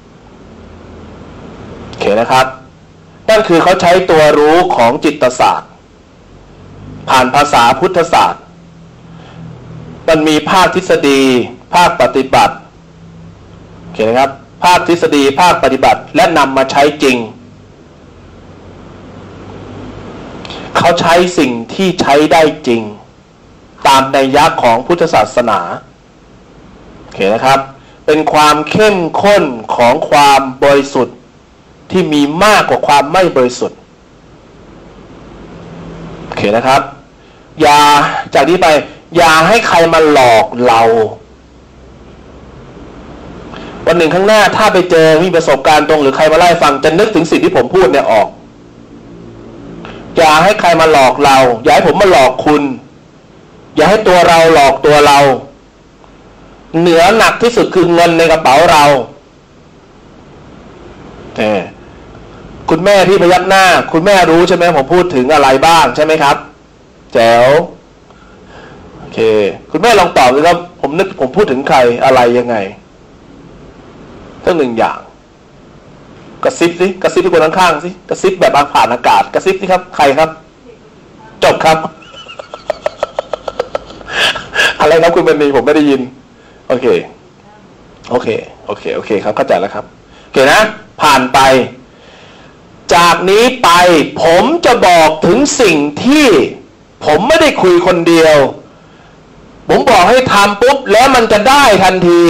โอเคนะครับนั่นคือเขาใช้ตัวรู้ของจิตศาสตร์ผ่านภาษาพุทธศาสตร์มันมีภาคทฤษฎีภาคปฏิบัติโอเคนะครับภาคทฤษฎีภาคปฏิบัติและนำมาใช้จริงเขาใช้สิ่งที่ใช้ได้จริงตามนัยยะของพุทธศาสนาโอเคนะครับเป็นความเข้มข้นของความบริสุทธิ์ที่มีมากกว่าความไม่บริสุทธิ์โอเคนะครับอย่าจากนี้ไปอย่าให้ใครมาหลอกเราวันหนึ่งข้างหน้าถ้าไปเจอมีประสบการณ์ตรงหรือใครมาไล่ฟังจะนึกถึงสิ่งที่ผมพูดเนี่ยออกอย่าให้ใครมาหลอกเราอย่าให้ผมมาหลอกคุณอย่าให้ตัวเราหลอกตัวเราเหนือหนักที่สุดคือเงินในกระเป๋าเราคุณแม่ที่พยักหน้าคุณแม่รู้ใช่ไหมผมพูดถึงอะไรบ้างใช่ไหมครับแจ๋วโอเคคุณแม่ลองตอบดูครับผมพูดถึงใครอะไรยังไงทั้ง1 อย่างกระซิบสิกระซิบที่คนข้างๆสิกระซิบแบบผ่านอากาศกระซิบสิครับใครครับจบครับอะไรครับคุณบรรณีผมไม่ได้ยินโอเคครับเข้าใจแล้วครับโอเคนะผ่านไปจากนี้ไปผมจะบอกถึงสิ่งที่ผมไม่ได้คุยคนเดียวผมบอกให้ทำปุ๊บแล้วมันจะได้ทันที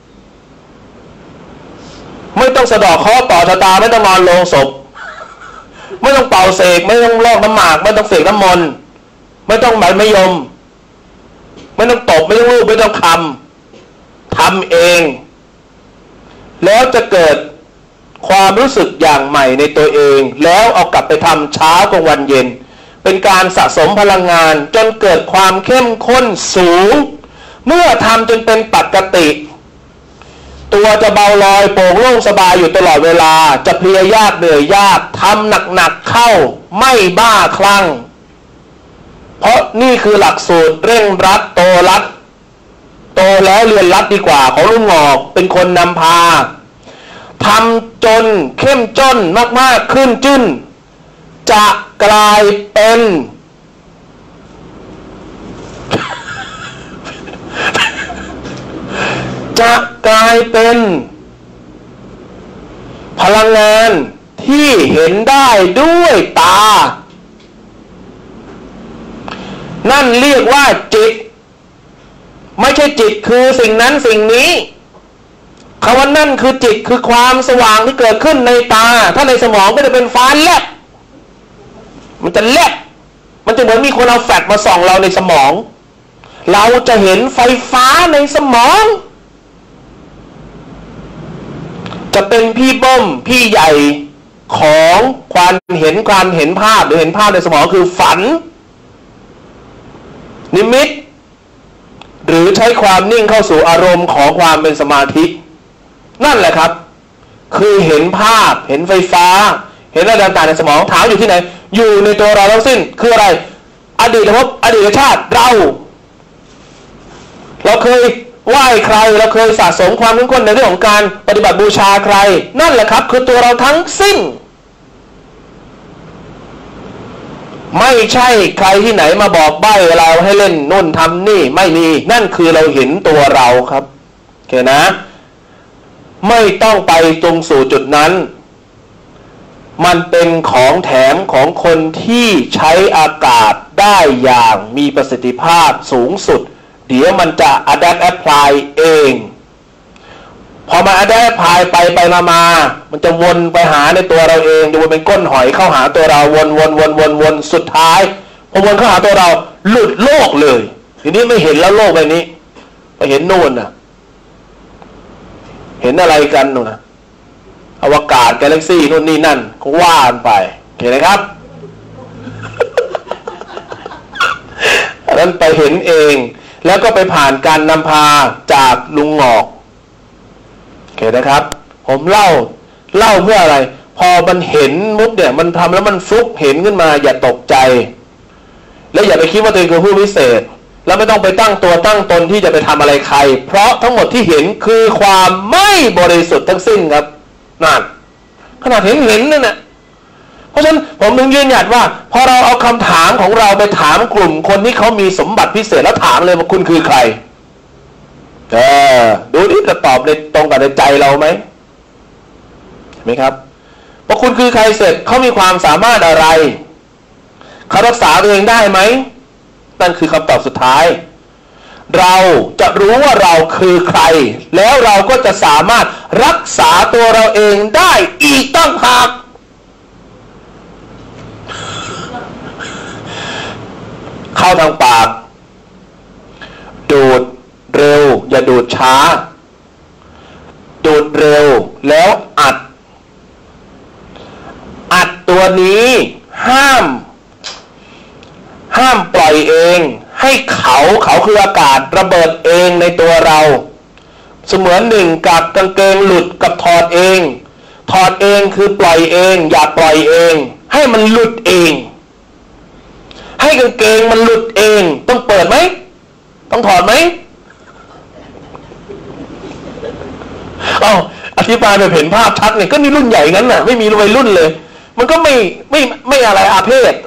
ไม่ต้องสะดอกเคราะห์ต่อชะตาไม่ต้องนอนโลงศพไม่ต้องเป่าเสกไม่ต้องลอกน้ำหมากไม่ต้องเสกน้ำมนต์ไม่ต้องใบมะยมไม่ต้องตบไม่ต้องลูบไม่ต้องคำทำเองแล้วจะเกิดความรู้สึกอย่างใหม่ในตัวเองแล้วเอากลับไปทำเช้ากลางวันเย็นไปเป็นการสะสมพลังงานจนเกิดความเข้มข้นสูงเมื่อทำจนเป็นปกติตัวจะเบาลอยโปร่งโล่งสบายอยู่ตลอดเวลาจะเพลียยากเหนื่อยยากทำหนักๆเข้าไม่บ้าคลั่งเพราะนี่คือหลักสูตรเร่งรัดโตรัดโตแล้วเรียนรัดดีกว่าของลุงหงอกเป็นคนนำพาทำจนเข้มจ้นมากๆขึ้นจึ้นจะกลายเป็นพลังงานที่เห็นได้ด้วยตานั่นเรียกว่าจิตไม่ใช่จิตคือสิ่งนั้นสิ่งนี้คำว่านั่นคือจิตคือความสว่างที่เกิดขึ้นในตาถ้าในสมองก็จะเป็นฟ้าแลบมันจะแลบมันจะเหมือนมีคนเอาแฟลชมาส่องเราในสมองเราจะเห็นไฟฟ้าในสมองจะเป็นพี่เบิ้มพี่ใหญ่ของความเห็นภาพหรือเห็นภาพในสมองคือฝันนิมิตหรือใช้ความนิ่งเข้าสู่อารมณ์ของความเป็นสมาธินั่นแหละครับคือเห็นภาพเห็นไฟฟ้าเห็นอะไรต่างๆในสมองถามอยู่ที่ไหนอยู่ในตัวเราทั้งสิ้นคืออะไรอดีตภพอดีตชาติเราเคยไหว้ใครเราเคยสะสมความเข้มข้นในเรื่องของการปฏิบัติบูชาใครนั่นแหละครับคือตัวเราทั้งสิ้นไม่ใช่ใครที่ไหนมาบอกใบ้เราให้เล่นนู่นทำนี่ไม่มีนั่นคือเราเห็นตัวเราครับโอเคนะไม่ต้องไปตรงสู่จุดนั้นมันเป็นของแถมของคนที่ใช้อากาศได้อย่างมีประสิทธิภาพสูงสุดเดี๋ยวมันจะ adapt apply เองพอมา adapt apply ไปมามันจะวนไปหาในตัวเราเองจะวนเป็นก้นหอยเข้าหาตัวเราวนสุดท้ายพอวนเข้าหาตัวเราหลุดโลกเลยทีนี้ไม่เห็นแล้วโลกใบนี้ไปเห็นโน่นน่ะเห็นอะไรกันนู่นนะอวกาศกาแล็กซี่นู่นนี่นั่นก็ว่านไปเห็นไหมครับ อันนั้นไปเห็นเองแล้วก็ไปผ่านการนำพาจากลุงหงอกโอเคนะครับผมเล่าเพื่ออะไรพอมันเห็นมุกเนี่ยมันทำแล้วมันฟลุกเห็นขึ้นมาอย่าตกใจแล้วอย่าไปคิดว่าตัวเองคือผู้พิเศษแล้วไม่ต้องไปตั้งตัวตั้งตนที่จะไปทำอะไรใครเพราะทั้งหมดที่เห็นคือความไม่บริสุทธิ์ทั้งสิ้นครับนั่นขนาดเห็นนั่นน่ะเพราะฉะนั้นผมถึงยืนหยัดว่าพอเราเอาคำถามของเราไปถามกลุ่มคนที่เขามีสมบัติพิเศษแล้วถามเลยว่าคุณคือใครดูดิจะตอบในตรงกับในใจเราไหมเห็นไหมครับว่าคุณคือใครเสร็จเขามีความสามารถอะไรเขารักษาตัวเองได้ไหมนั่นคือคำตอบสุดท้ายเราจะรู้ว่าเราคือใครแล้วเราก็จะสามารถรักษาตัวเราเองได้อีกตั้งหากเข้าทางปากดูดเร็วอย่าดูดช้าดูดเร็วแล้วอัดตัวนี้ห้ามปล่อยเองให้เขาคืออากาศระเบิดเองในตัวเราเสมือนหนึ่งกับกางเกงหลุดกับถอดเองคือปล่อยเองอย่าปล่อยเองให้มันหลุดเองให้กางเกงมันหลุดเองต้องเปิดไหมต้องถอดไหมอธิบายแบบเห็นภาพชัดเนี่ยก็นี่รุ่นใหญ่งั้นน่ะไม่มีวัยรุ่นเลยมันก็ไม่อะไรอาเพศ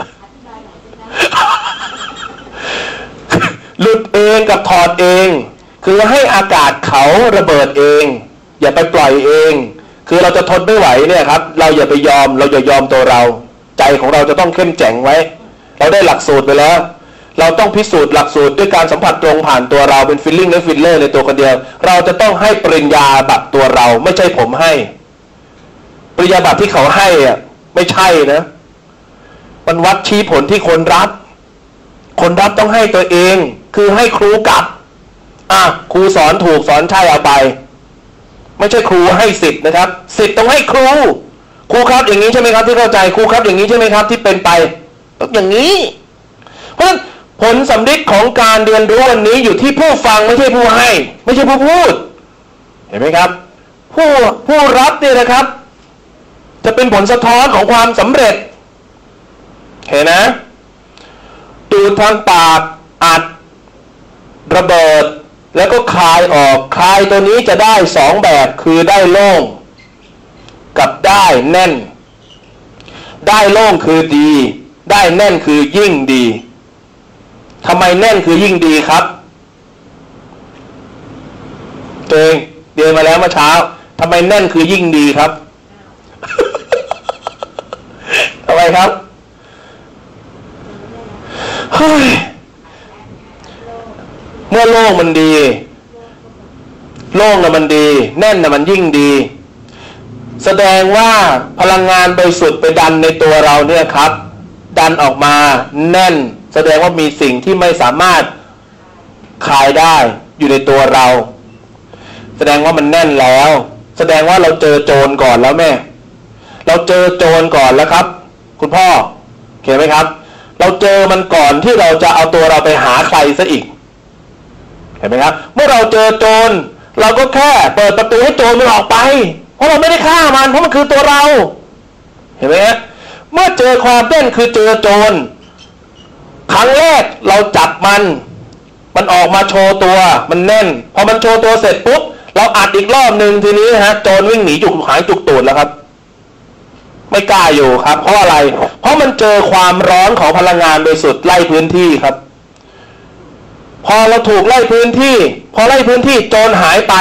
หลุดเองกับถอดเองคือให้อากาศเขาระเบิดเองอย่าไปปล่อยเองคือเราจะทนไม่ไหวเนี่ยครับเราอย่าไปยอมเราอย่ายอมตัวเราใจของเราจะต้องเข้มแข็งไว้เราได้หลักสูตรไปแล้วเราต้องพิสูจน์หลักสูตรด้วยการสัมผัสตรงผ่านตัวเราเป็นฟีลลิ่งและฟิลเลอร์ในตัวคนเดียวเราจะต้องให้ปริญญาบัตรตัวเราไม่ใช่ผมให้ปริญญาบัตรที่เขาให้อ่ะไม่ใช่นะมันวัดชี้ผลที่คนรับต้องให้ตัวเองคือให้ครูกลับครูสอนถูกสอนใช่เอาไปไม่ใช่ครูให้สิทธิ์นะครับสิทธิ์ต้องให้ครูครับอย่างนี้ใช่ไหมครับที่เข้าใจครูครับอย่างนี้ใช่ไหมครับที่เป็นไปต้องอย่างนี้เพราะฉะนั้นผลสำลิดของการเรียนรู้วันนี้อยู่ที่ผู้ฟังไม่ใช่ผู้ให้ไม่ใช่ผู้พูดเห็นไหมครับผู้รับเนี่ยนะครับจะเป็นผลสะท้อนของความสำเร็จเห็นนะดูดทางปากอัดระเบิดแล้วก็คายออกคายตัวนี้จะได้2แบบคือได้โล่งกับได้แน่นได้โล่งคือดีได้แน่นคือยิ่งดีทำไมแน่นคือยิ่งดีครับตัวเองเรียนมาแล้วเมื่อเช้าทำไมแน่นคือยิ่งดีครับทำไมครับเฮ้ยเมื่อโล่งมันดีโล่งน่ะมันดีแน่นน่ะมันยิ่งดีแสดงว่าพลังงานบริสุทธิ์ไปดันในตัวเราเนี่ยครับดันออกมาแน่นแสดงว่ามีสิ่งที่ไม่สามารถคลายได้อยู่ในตัวเราแสดงว่ามันแน่นแล้วแสดงว่าเราเจอโจรก่อนแล้วแม่เราเจอโจรก่อนแล้วครับคุณพ่อเห็นไหมครับเราเจอมันก่อนที่เราจะเอาตัวเราไปหาใครซะอีกเห็นไหมครับเมื่อเราเจอโจรเราก็แค่เปิดประตูให้โจรมันออกไปเพราะเราไม่ได้ฆ่ามันเพราะมันคือตัวเราเห็นไหมฮะเมื่อเจอความเต้นคือเจอโจรครั้งแรกเราจับมันออกมาโชว์ตัวมันแน่นพอมันโชว์ตัวเสร็จปุ๊บเราอัดอีกรอบนึงทีนี้ฮะโจรวิ่งหนีจุกหายจุกตูดแล้วครับไม่กล้าอยู่ครับเพราะอะไรเพราะมันเจอความร้อนของพลังงานบริสุทธิ์ไล่พื้นที่ครับพอเราถูกไล่พื้นที่พอไล่พื้นที่โจรหายไป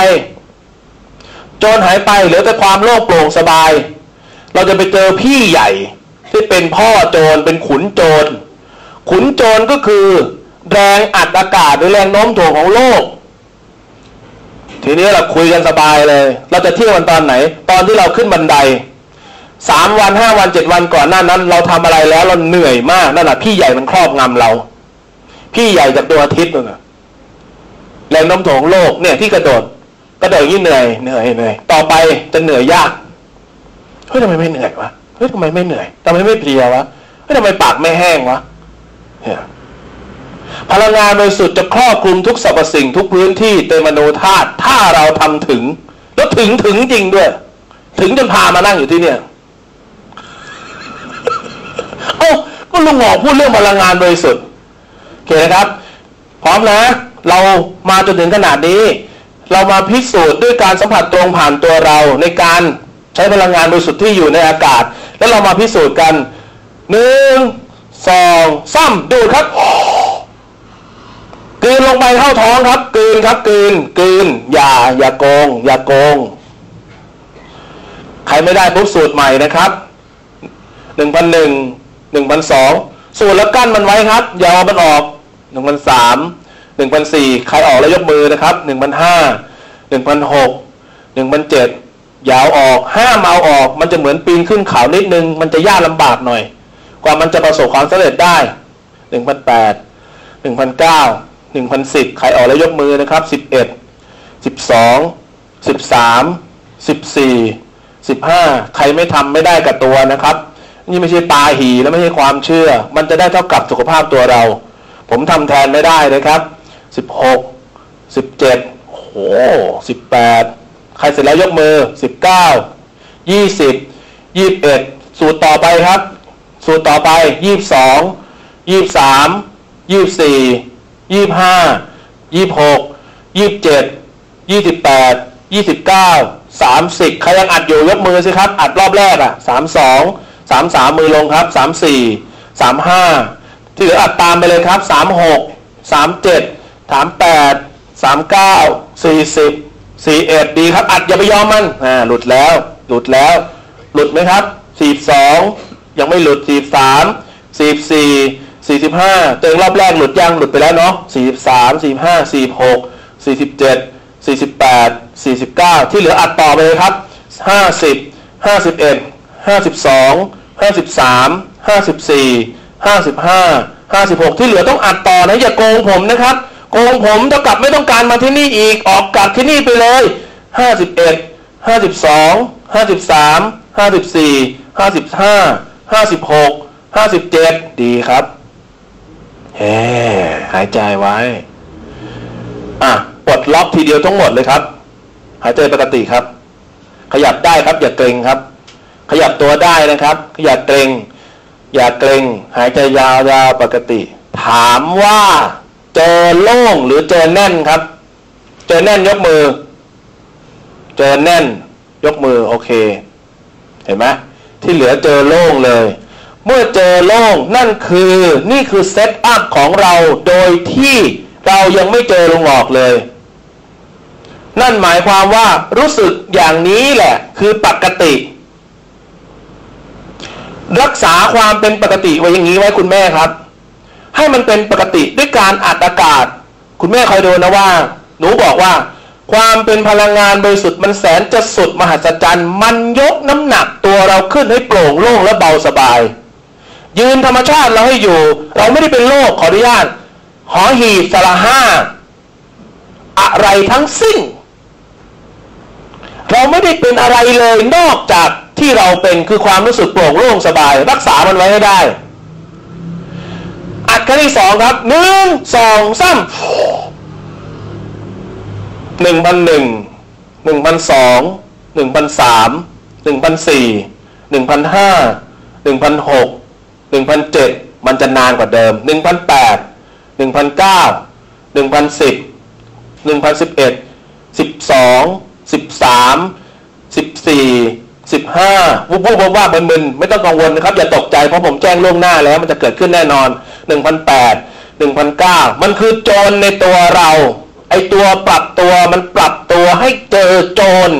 เหลือแต่ความโล่งโปร่งสบายเราจะไปเจอพี่ใหญ่ที่เป็นพ่อโจรเป็นขุนโจรก็คือแรงอัดอากาศหรือแรงโน้มถ่วงของโลกทีนี้เราคุยกันสบายเลยเราจะเที่ยวกันตอนไหนตอนที่เราขึ้นบันได3 วัน5 วัน7 วันก่อนหน้านั้นเราทำอะไรแล้วเราเหนื่อยมากนั่นแหละพี่ใหญ่มันครอบงำเราพี่ใหญ่จากดวงอาทิตย์นั่นน่ะแรงโน้มถ่วงของโลกเนี่ยที่กระโดดยิ่งเหนื่อยต่อไปจะเหนื่อยยากเฮ้ยทำไมไม่เหนื่อยวะเฮ้ยทำไมไม่เหนื่อยทำไมไม่เพลียวะเฮ้ยทำไมปากไม่แห้งวะเนี่ยพลังงานบริสุทธิ์จะครอบคลุมทุกสรรพสิ่งทุกพื้นที่เต็มมโนธาตุถ้าเราทำถึงแล้วถึงจริงด้วยถึงจนพามานั่งอยู่ที่เนี่ยก็ลุงหมอพูดเรื่องพลังงานบริสุทธิ์โอเคนะครับพร้อมนะเรามาจนถึงขนาดนี้เรามาพิสูจน์ด้วยการสัมผัสตรงผ่านตัวเราในการใช้พลังงานบริสุทธิ์ที่อยู่ในอากาศแล้วเรามาพิสูจน์กัน1 2 3ดูดครับกลืนลงไปเข้าท้องครับกลืนครับกลืนอย่าโกงใครไม่ได้ปุ๊บสูตรใหม่นะครับ1,001 1,002สูตรแล้วกั้นมันไว้ครับอย่าเอามันออก1,003 1,004ใครออกแล้วยกมือนะครับ1,005 1,006 1,007อย่าเอาออกห้ามเอาออกมันจะเหมือนปีนขึ้นเขานิดนึงมันจะยากลำบากหน่อยกว่ามันจะประสบความสำเร็จได้1,008 1,009 1,010ใครออกแล้วยกมือนะครับ11 12 13 14 15ใครไม่ทำไม่ได้กับตัวนะครับนี่ไม่ใช่ตาหีและไม่ใช่ความเชื่อมันจะได้เท่ากับสุขภาพตัวเราผมทำแทนไม่ได้นะครับ16 17โอ้โห18ใครเสร็จแล้วยกมือ19 20 21สูตรต่อไปครับสูตรต่อไป22 23 24 25 26 27 28 29 30ใครยังอัดอยู่ยกมือสิครับอัดรอบแรก32 33มือลงครับ34 35ที่เหลืออัดตามไปเลยครับ36 37 38 39 40 41ดีครับอัดอย่าไปยอมมันหลุดแล้วหลุดไหมครับ42ยังไม่หลุด43 44 45ตัวเองรอบแรกหลุดยังหลุดไปแล้วเนาะ43 45 46 47 48 49ที่เหลืออัดต่อไปเลยครับ50 51 52 53 54 55 56ที่เหลือต้องอัดต่อนะอย่าโกงผมนะครับโกงผมเท่ากับไม่ต้องการมาที่นี่อีกออกจากที่นี่ไปเลย51 52 53 54 55 56 57ดีครับหายใจไว้ปลดล็อกทีเดียวทั้งหมดเลยครับหายใจปกติครับขยับได้ครับอย่าเกร็งครับขยับตัวได้นะครับอย่าเกร็งหายใจยาวๆปกติถามว่าเจอโล่งหรือเจอแน่นครับเจอแน่นยกมือเจอแน่นยกมือโอเคเห็นไหมที่เหลือเจอโล่งเลยเมื่อเจอโล่งนี่คือเซตอัพของเราโดยที่เรายังไม่เจอลงออกเลยนั่นหมายความว่ารู้สึกอย่างนี้แหละคือปกติรักษาความเป็นปกติไว้อย่างนี้ไว้คุณแม่ครับให้มันเป็นปกติด้วยการอัดอากาศคุณแม่คอยดูนะว่าหนูบอกว่าความเป็นพลังงานบริสุทธิ์มันแสนจะสุดมหัศจรรย์มันยกน้ำหนักตัวเราขึ้นให้โปร่งโล่งและเบาสบายยืนธรรมชาติเราให้อยู่เราไม่ได้เป็นโรคขออนุญาตหอหีบสระห้าอะไรทั้งสิ้นเราไม่ได้เป็นอะไรเลยนอกจากที่เราเป็นคือความรู้สึกโปร่งโล่งสบายรักษามันไว้ให้ได้อัดครั้งที่2ครับ1 2 3 1,001 1,002 1,003 1,004 1,005 1,006 1,007มันจะนานกว่าเดิม 1,008 1,009 1,010 1,011 12 13 14 15ว่ามึนไม่ต้องกังวลนะครับอย่าตกใจเพราะผมแจ้งล่วงหน้าแล้วมันจะเกิดขึ้นแน่นอน 1,008 1,009 มันคือโจรในตัวเราไอตัวปรับตัวมันปรับตัวให้เจอโจร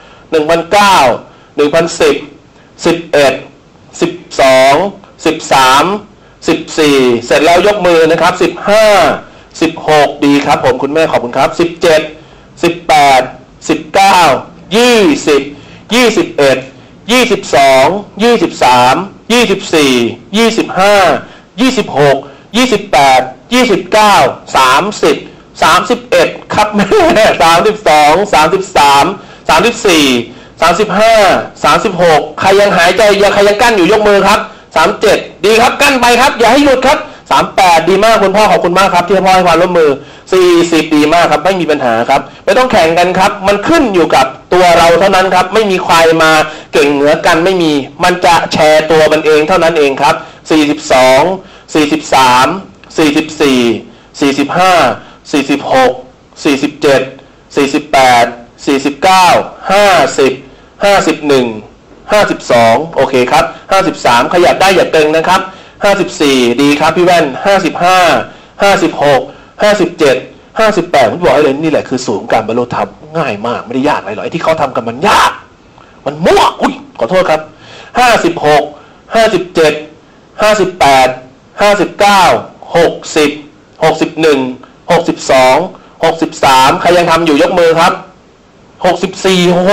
1,009 1,010 11 12 13 14เสร็จแล้วยกมือนะครับ15 16ดีครับผมคุณแม่ขอบคุณครับ17 18 19 20 21 22 23 24 25 26 28 29 30 31ครับแม่32 33 34 35 36ใครยังหายใจใครยังกั้นอยู่ยกมือครับ37ดีครับกั้นไปครับอย่าให้หยุดครับ38ดีมากคุณพ่อขอบคุณมากครับที่พ่อให้ความร่วมมือ40ดีมากครับไม่มีปัญหาครับไม่ต้องแข่งกันครับมันขึ้นอยู่กับตัวเราเท่านั้นครับไม่มีใครมาเก่งเหนือกันไม่มีมันจะแชร์ตัวมันเองเท่านั้นเองครับ42 43 44 45 46 47 48 49 50 51 52โอเคครับ53ขยับได้อย่าเกร็งนะครับ54ดีครับพี่แว่น55 56 57 58ผมบอกให้เลยนี่แหละคือสูงการบรรลุธรรมง่ายมากไม่ได้ยากอะไรหรอกไอ้ที่เขาทำกันมันยากมันมั่วขอโทษครับ56 57 58 59 60 61 62 63ใครยังทำอยู่ยกมือครับ64โอ้โห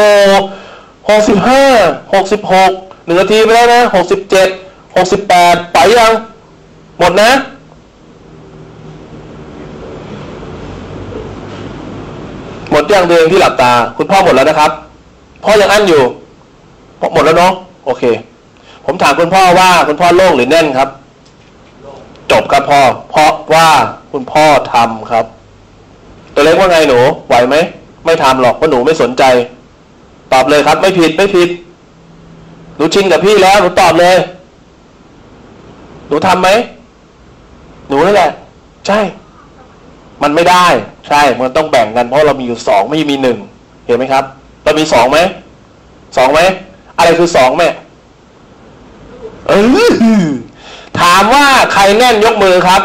65 66 1 นาทีไปแล้วนะ67 68ไปยังหมดนะหมดยังตัวเองที่หลับตาคุณพ่อหมดแล้วนะครับพ่อยังอั้นอยู่หมดแล้วเนาะโอเคผมถามคุณพ่อว่าคุณพ่อโล่งหรือแน่นครับจบครับพ่อเพราะว่าคุณพ่อทำครับตัวเล็กว่าไงหนูไหวไหมไม่ทำหรอกเพราะหนูไม่สนใจตอบเลยครับไม่ผิดหนูชินกับพี่แล้วหนูตอบเลยหนูทำไหมหนูนั่นแหละใช่มันไม่ได้ใช่มันต้องแบ่งกันเพราะเรามีอยู่2ไม่มี1เห็นไหมครับเรามี2ไหม2ไหมอะไรคือ2แม่ถามว่าใครแน่นยกมือครับ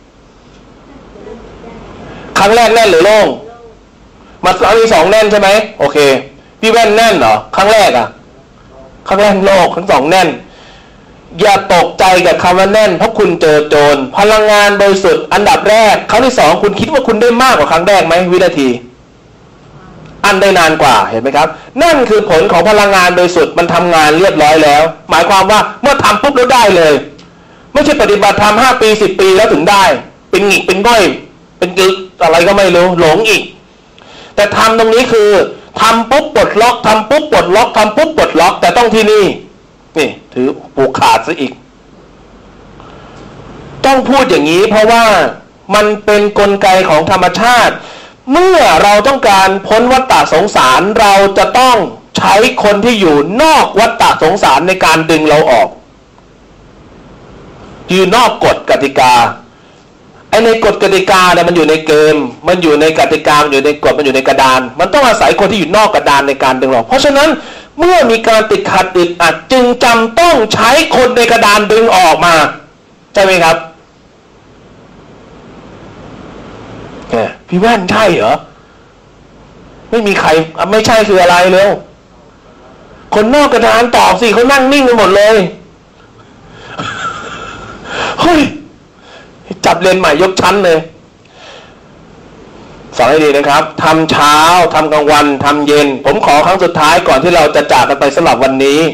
ครั้งแรกแน่นหรือโล่งมามี2แน่นใช่ไหมโอเคพี่แว่นแน่นเหรอครั้งแรกครั้งแรกโลกทั้ง2แน่นอย่าตกใจกับคำว่าแน่นเพราะคุณเจอโจรพลังงานบริสุทธิ์อันดับแรกครั้งที่2คุณคิดว่าคุณได้มากกว่าครั้งแรกไหมวินาทีอันได้นานกว่าเห็นไหมครับนั่นคือผลของพลังงานบริสุทธิ์มันทำงานเรียบร้อยแล้วหมายความว่าเมื่อทำปุ๊บแล้วได้เลยไม่ใช่ปฏิบัติธรรม5 ปี 10 ปีแล้วถึงได้เป็นหงิกเป็นก้อยเป็นกึกอะไรก็ไม่รู้หลงอีกแต่ทำตรงนี้คือทำปุ๊บปลดล็อกทำปุ๊บปลดล็อกทำปุ๊บปลดล็อกแต่ต้องที่นี่ถือผูกขาดซะอีกต้องพูดอย่างนี้เพราะว่ามันเป็นกลไกของธรรมชาติเมื่อเราต้องการพ้นวัฏฏะสงสารเราจะต้องใช้คนที่อยู่นอกวัฏฏะสงสารในการดึงเราออกอยู่นอกกฎกติกาไอ้ในกฎกติกาเนี่ยมันอยู่ในเกมมันอยู่ในกติกามันอยู่ในกฎมันอยู่ในกระดานมันต้องอาศัยคนที่อยู่นอกกระดานในการดึงออกเพราะฉะนั้นเมื่อมีการติดขัดอึดอัดจึงจำต้องใช้คนในกระดานดึงออกมาใช่ไหมครับพี่แว่นใช่เหรอไม่มีใครไม่ใช่คืออะไรเร็วคนนอกกระดานตอบสิเขานั่งนิ่งกันหมดเลยเฮ้ยจับเรียนใหม่ยกชั้นเลยฟังให้ดีนะครับทำเช้าทำกลางวันทำเย็นผมขอครั้งสุดท้ายก่อนที่เราจะจากกันไปสำหรับวันนี้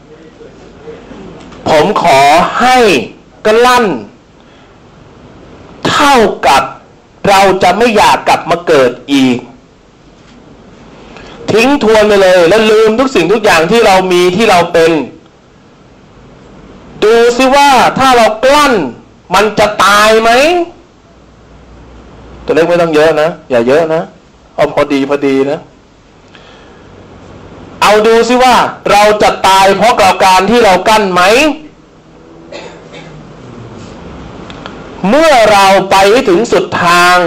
ผมขอให้กลั้นเท่ากับเราจะไม่อยากกลับมาเกิดอีกทิ้งทวนไปเลยแล้วลืมทุกสิ่งทุกอย่างที่เรามีที่เราเป็นดูซิว่าถ้าเรากลั้นมันจะตายไหมตัวเล็กไม่ต้องเยอะนะอย่าเยอะนะเอาพอดีนะเอาดูซิว่าเราจะตายเพราะการที่เรากั้นไหมเมื่อเราไปถึงสุดทาง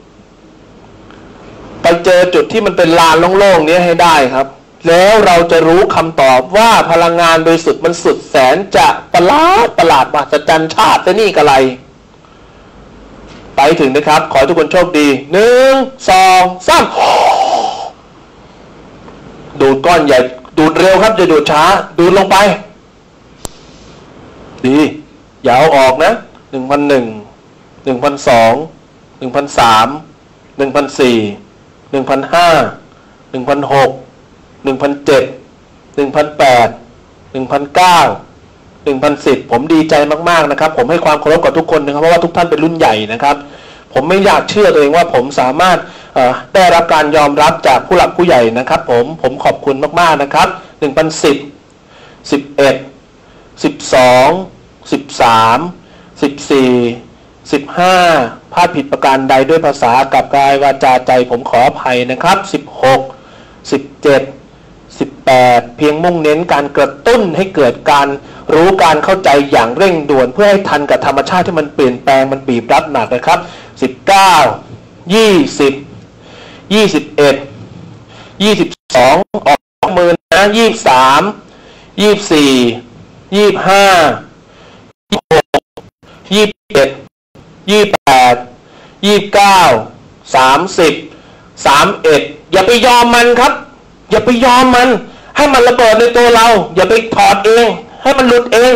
ไปเจอจุดที่มันเป็นลานโล่งๆนี้ให้ได้ครับแล้วเราจะรู้คำตอบว่าพลังงานโดยสุดมันสุดแสนจะประหลาดมหัศจรรย์ชาตินี่กะไรไปถึงนะครับขอให้ทุกคนโชคดี1 2 3ดูดก้อนใหญ่ดูดเร็วครับอย่าดูดช้าดูดลงไปดีอย่าเอาออกนะ1,001 1,002 1,003 1,004 1,005 1,006 1,007 1,008 1,009 1,010ผมดีใจมากๆนะครับผมให้ความเคารพกับทุกคนนะครับเพราะว่าทุกท่านเป็นรุ่นใหญ่นะครับผมไม่อยากเชื่อตัวเองว่าผมสามารถได้รับการยอมรับจากผู้หลักผู้ใหญ่นะครับผมขอบคุณมากๆนะครับ1,010 11 12 13 14 15พลาดผิดประการใดด้วยภาษากับกายวาจาใจผมขออภัยนะครับ16 17 18เพียงมุ่งเน้นการกระตุ้นให้เกิดการรู้การเข้าใจอย่างเร่งด่วนเพื่อให้ทันกับธรรมชาติที่มันเปลี่ยนแปลงมันบีบรัดหนักนะครับ19 20 21 22ออกมือนะ23 24 25 26 27 28 29 30 31อย่าไปยอมมันครับอย่าไปยอมมันให้มันระเบิดในตัวเราอย่าไปถอดเองให้มันหลุดเอง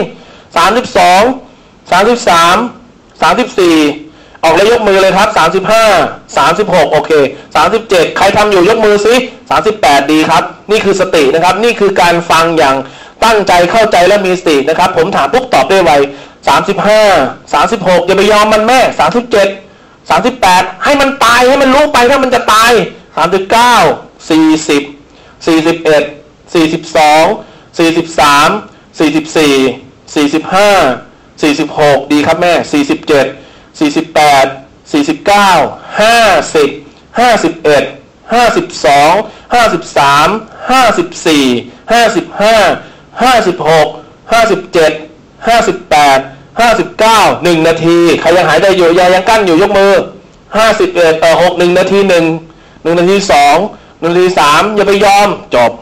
32 33 34ออกแล้วยกมือเลยครับ35 36โอเค37ใครทำอยู่ยกมือสิ38ดีครับนี่คือสตินะครับนี่คือการฟังอย่างตั้งใจเข้าใจและมีสตินะครับผมถามปุ๊บตอบได้ไว35 36อย่าไปยอมมันแม่37 38ให้มันตายให้มันรู้ไปถ้ามันจะตาย39 40 41 42 43 44 45 46ดีครับแม่47 48 49 50 51 52 53 54 55 56 57 58 59 1นาทีใครยังหายใจอยู่ยังกั้นอยู่ยกมือ51 6 1นาที1นาที2 1นาที3อย่าไปยอมจบ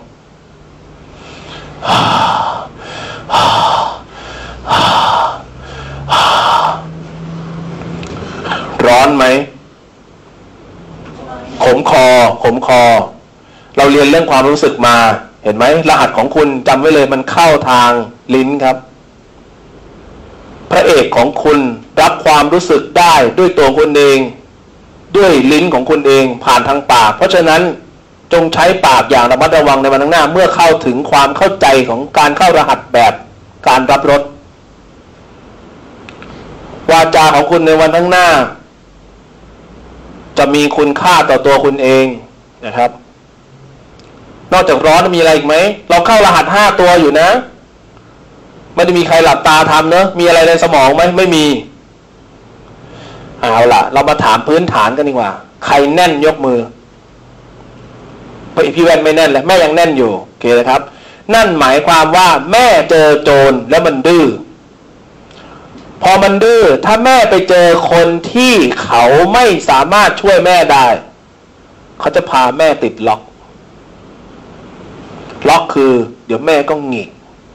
ร้อนไหมขมคอเราเรียนเรื่องความรู้สึกมาเห็นไหมรหัสของคุณจำไว้เลยมันเข้าทางลิ้นครับพระเอกของคุณรับความรู้สึกได้ด้วยตัวคุณเองด้วยลิ้นของคุณเองผ่านทางปากเพราะฉะนั้นจงใช้ปากอย่างระมัดระวังในวันข้างหน้าเมื่อเข้าถึงความเข้าใจของการเข้ารหัสแบบการรับรสวาจาของคุณในวันข้างหน้าจะมีคุณค่าต่อตัวคุณเองนะครับนอกจากร้อนมีอะไรอีกไหมเราเข้ารหัส5ตัวอยู่นะไม่ได้มีใครหลับตาทำเนอะมีอะไรในสมองไหมไม่มีเอาล่ะเรามาถามพื้นฐานกันดีกว่าใครแน่นยกมือพี่แว่นไม่แน่นแล้วแม่ยังแน่นอยู่โอเคนะครับนั่นหมายความว่าแม่เจอโจรแล้วมันดื้อพอมันดื้อถ้าแม่ไปเจอคนที่เขาไม่สามารถช่วยแม่ได้เขาจะพาแม่ติดล็อกคือเดี๋ยวแม่ก็หงิก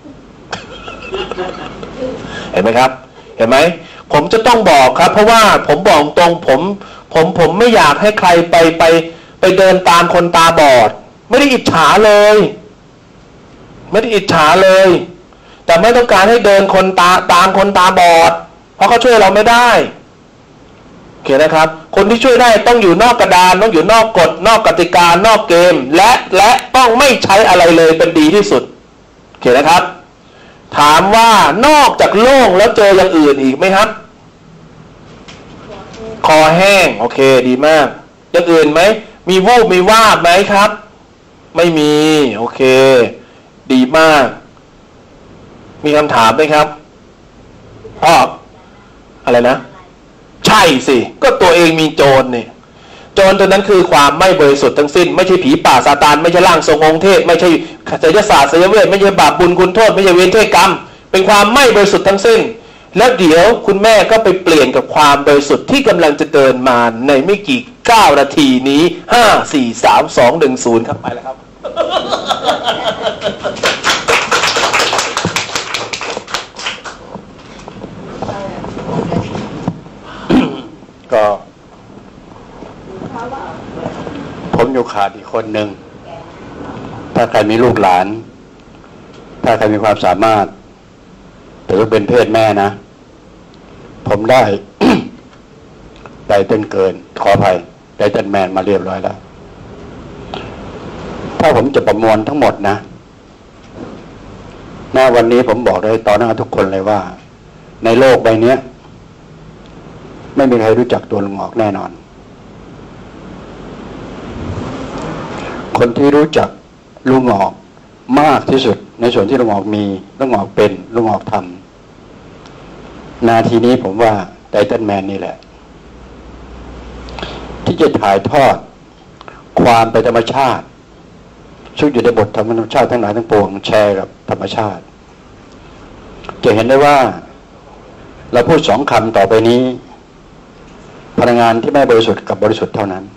เห็นไหมครับเห็นไหมผมจะต้องบอกครับเพราะว่าผมบอกตรงผมไม่อยากให้ใครไปเดินตามคนตาบอดไม่ได้อิจฉาเลยแต่ไม่ต้องการให้เดินตามคนตาบอดเพราะเขาช่วยเราไม่ได้โอเคนะครับคนที่ช่วยได้ต้องอยู่นอกกระดานต้องอยู่นอกกฎนอกกติกานอกเกมและต้องไม่ใช้อะไรเลยเป็นดีที่สุดโอเคนะครับถามว่านอกจากโล่งแล้วเจออย่างอื่นอีกไหมครับคอแห้งโอเคดีมากอย่างอื่นไหมมีวูบมีวาบไหมครับไม่มีโอเคดีมากมีคำถามไหมครับพ่ออะไรนะใช่สิก็ตัวเองมีโจรเนี่ยโจรตัวนั้นคือความไม่บริสุทธิ์ทั้งสิ้นไม่ใช่ผีป่าซาตานไม่ใช่ร่างทรงองค์เทพไม่ใช่ไสยศาสตร์ไสยเวทไม่ใช่บาปบุญคุณโทษไม่ใช่เวรเทกรรมเป็นความไม่บริสุทธิ์ทั้งสิ้นแล้วเดี๋ยวคุณแม่ก็ไปเปลี่ยนกับความบริสุทธิ์ที่กำลังจะเดินมาในไม่กี่9 นาทีนี้5 4 3 2 1 0ครับไปแล้วครับก็ผมอยู่ขาดอีกคนหนึ่งถ้าใครมีลูกหลานถ้าใครมีความสามารถถือเป็นเพศแม่นะผมได้ ไตเติ้ลเกินขออภัยไตเติ้ลแมนมาเรียบร้อยแล้วถ้าผมจะประมวลทั้งหมดนะณวันนี้ผมบอกได้ต่อหน้าทุกคนเลยว่าในโลกใบนี้ไม่มีใครรู้จักตัวลุงหงอกแน่นอนคนที่รู้จักลุงหงอกมากที่สุดในส่วนที่ลุงหงอกมีลุงหงอกเป็นลุงหงอกทำนาทีนี้ผมว่าไตเติ้ลแมนนี่แหละที่จะถ่ายทอดความเป็นธรรมชาติซึ่งอยู่ในบทธรรมชาติทั้งหลายทั้งปวงแชร์กับธรรมชาติจะเห็นได้ว่าเราพูด2 คำต่อไปนี้พลังงานที่ไม่บริสุทธิ์กับบริสุทธิ์เท่านั้น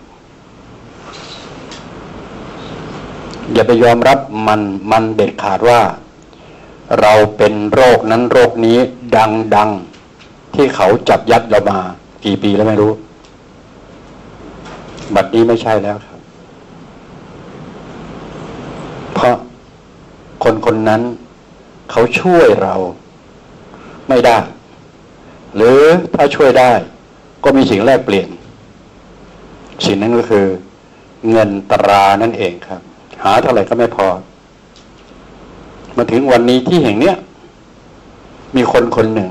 อย่าไปยอมรับมันเด็ดขาดว่าเราเป็นโรคนั้นโรคนี้ดังที่เขาจับยัดเรามากี่ปีแล้วไม่รู้บัดนี้ไม่ใช่แล้วครับเพราะคนนั้นเขาช่วยเราไม่ได้หรือถ้าช่วยได้ก็มีสิ่งแลกเปลี่ยนสิ่งนั้นก็คือเงินตรานั่นเองครับหาเท่าไหร่ก็ไม่พอมาถึงวันนี้ที่แห่งเนี้ยมีคนหนึ่ง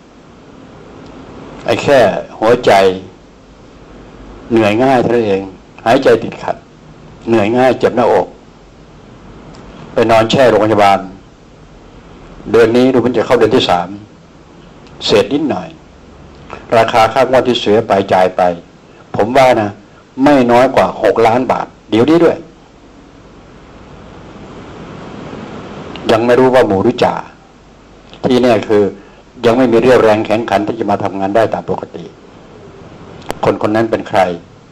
ไอ้แค่หัวใจเหนื่อยง่ายเท่านั้นเองหายใจติดขัดเหนื่อยง่ายเจ็บหน้าอกไปนอนแช่โรงพยาบาลเดือนนี้ดูมันจะเข้าเดือนที่3เศษนิดหน่อยราคาค่างวดที่เสียไปจ่ายไปผมว่านะไม่น้อยกว่า6 ล้านบาทเดี๋ยวนี้ด้วยยังไม่รู้ว่าหมูหรือจ่าที่แน่คือยังไม่มีเรี่ยวแรงแข็งขันที่จะมาทำงานได้ตามปกติคนนั้นเป็นใคร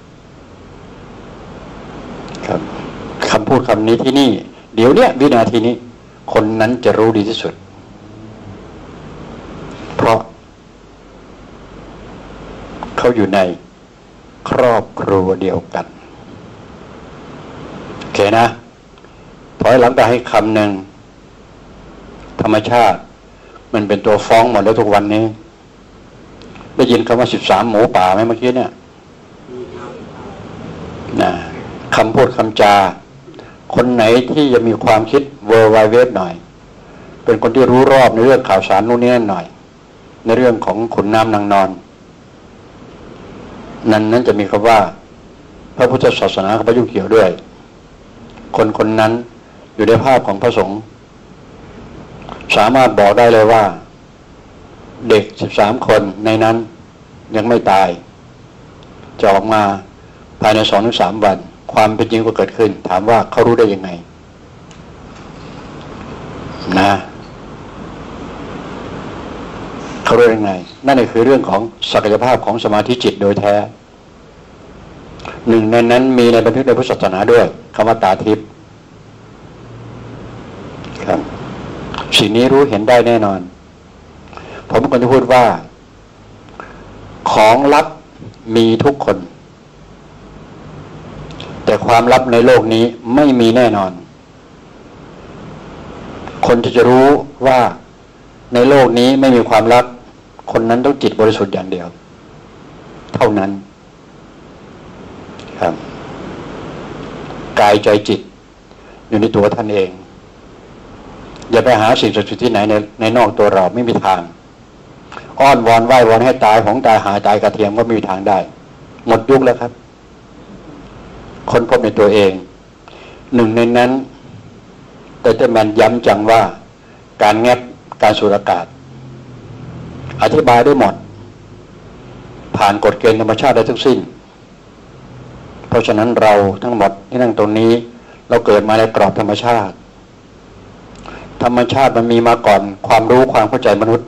ครับคำพูดคำนี้ที่นี่เดี๋ยวเนี้ยวินาทีนี้คนนั้นจะรู้ดีที่สุดเพราะเขาอยู่ในครอบครัวเดียวกันโอเคนะถอยหลังไปให้คำหนึ่งธรรมชาติมันเป็นตัวฟ้องหมดแล้วทุกวันนี้ได้ยินคำว่า13 หมูป่าไหมเมื่อกี้เนี่ยนะคำพูดคำจาคนไหนที่จะมีความคิดเวอร์ไวเวฟหน่อยเป็นคนที่รู้รอบในเรื่องข่าวสารนู่นนี่นั่นหน่อยในเรื่องของขุนน้ำนางนอนนั้นจะมีคำว่าพระพุทธศาสนาเข้าไปยุ่งเกี่ยวด้วยคนนั้นอยู่ในภาพของพระสงฆ์สามารถบอกได้เลยว่าเด็ก13 คนในนั้นยังไม่ตายจะออกมาภายใน 2-3 วันความเป็นจริงก็เกิดขึ้นถามว่าเขารู้ได้ยังไงนะเขารู้ได้ยังไงนั่นคือเรื่องของศักยภาพของสมาธิจิตโดยแท้หนึ่งในนั้นมีในบันทึกในพุทธศาสนาด้วยคำว่าตาทิพย์ครับสิ่งนี้รู้เห็นได้แน่นอนผมเป็นคนที่พูดว่าของลับมีทุกคนแต่ความลับในโลกนี้ไม่มีแน่นอนคนที่จะรู้ว่าในโลกนี้ไม่มีความลับคนนั้นต้องจิตบริสุทธิ์อย่างเดียวเท่านั้นครับกายใจจิตอยู่ในตัวท่านเองอย่าไปหาสิ่งศักดิ์สิทธิ์ที่ไหนในนอกตัวเราไม่มีทางอ้อนวอนไหว้วอนให้ตายของตายหาตายกระเทียมก็ไม่มีทางได้หมดยุคแล้วครับคนพบในตัวเองหนึ่งในนั้นแต่แมนย้ำจังว่าการแงบการสูดอากาศอธิบายได้หมดผ่านกฎเกณฑ์ธรรมชาติได้ทั้งสิ้นเพราะฉะนั้นเราทั้งหมดที่นั่งตรงนี้เราเกิดมาในกรอบธรรมชาติธรรมชาติมันมีมาก่อนความรู้ความเข้าใจมนุษย์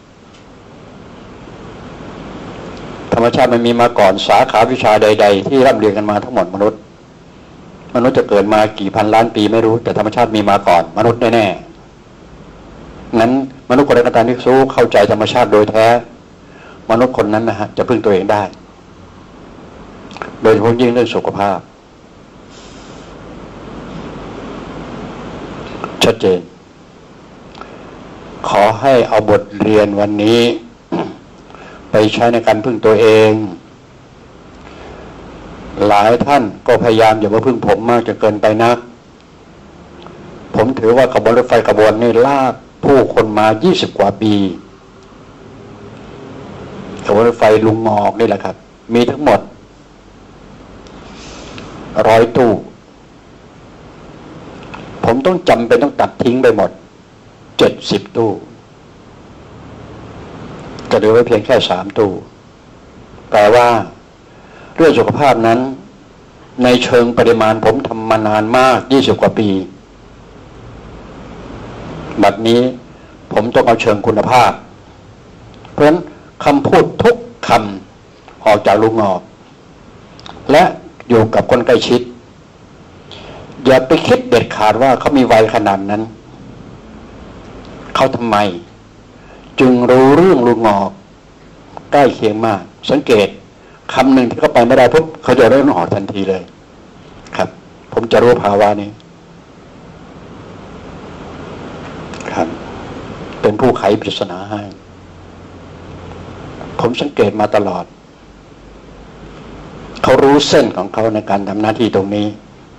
ธรรมชาติมันมีมาก่อนสาขาวิชาใดๆที่ร่ำเรียนกันมาทั้งหมดมนุษย์จะเกิดมากี่พันล้านปีไม่รู้แต่ธรรมชาติมีมาก่อนมนุษย์แน่ๆนั้นมนุษย์คนใดก็ตามที่รู้เข้าใจธรรมชาติโดยแท้มนุษย์คนนั้นนะฮะจะพึ่งตัวเองได้โดยเฉพาะยิ่งเรื่องสุขภาพชัดเจนขอให้เอาบทเรียนวันนี้ไปใช้ในการพึ่งตัวเองหลายท่านก็พยายามอย่ามาพึ่งผมมากจนเกินไปนักผมถือว่าขบวนรถไฟขบวนนี้ลากผู้คนมา20 กว่าปีขบวนรถไฟลุงงอกนี่แหละครับมีทั้งหมด100 ตู้ผมต้องจำเป็นต้องตัดทิ้งไปหมด70 ตู้ก็เหลือไว้เพียงแค่3 ตู้แปลว่าเรื่องสุขภาพนั้นในเชิงปริมาณผมทำมานานมาก20 กว่าปีบัดนี้ผมต้องเอาเชิงคุณภาพเพราะฉะนั้นคำพูดทุกคำออกจากลุงงอกและอยู่กับคนใกล้ชิดอย่าไปคิดเด็ดขาดว่าเขามีวัยขนาดนั้นเขาทำไมจึงรู้เรื่องลุงงอกใกล้เคียงมากสังเกตคำหนึ่งที่เขาไปไม่ได้ปุ๊บเขาจะเริ่มหอทันทีเลยครับผมจะรู้ภาวะนี้ครับเป็นผู้ไขปริศนาให้ผมสังเกตมาตลอดเขารู้เส้นของเขาในการทำหน้าที่ตรงนี้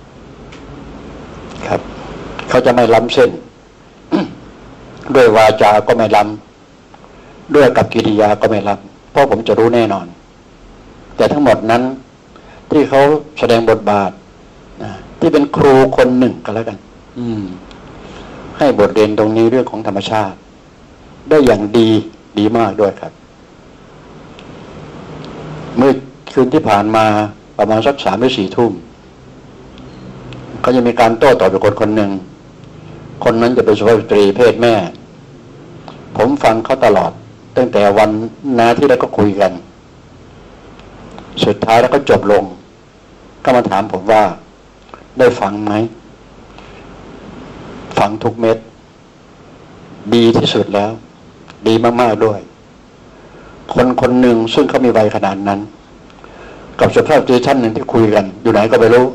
ครับเขาจะไม่ล้ำเส้น ด้วยวาจาก็ไม่ล้ำด้วยกับกิริยาก็ไม่ล้ำเพราะผมจะรู้แน่นอนแต่ทั้งหมดนั้นที่เขาแสดงบทบาทที่เป็นครูคนหนึ่งก็แล้วกันให้บทเรียนตรงนี้เรื่องของธรรมชาติได้อย่างดีมากด้วยครับเมื่อคืนที่ผ่านมาประมาณสัก3 หรือ 4 ทุ่มเขาจะมีการโต้ตอบกับคนหนึ่งคนนั้นจะเป็นสุภาพสตรีเพศแม่ผมฟังเขาตลอดตั้งแต่วันนาที่ได้ก็คุยกันสุดท้ายแล้วก็จบลงก็มาถามผมว่าได้ฟังไหมฟังทุกเม็ดดีที่สุดแล้วดีมากๆด้วยคนหนึ่งซึ่งเขามีวัยขนาดนั้นกับสุภาพสตรีท่านหนึ่งที่คุยกันอยู่ไหนก็ไม่รู้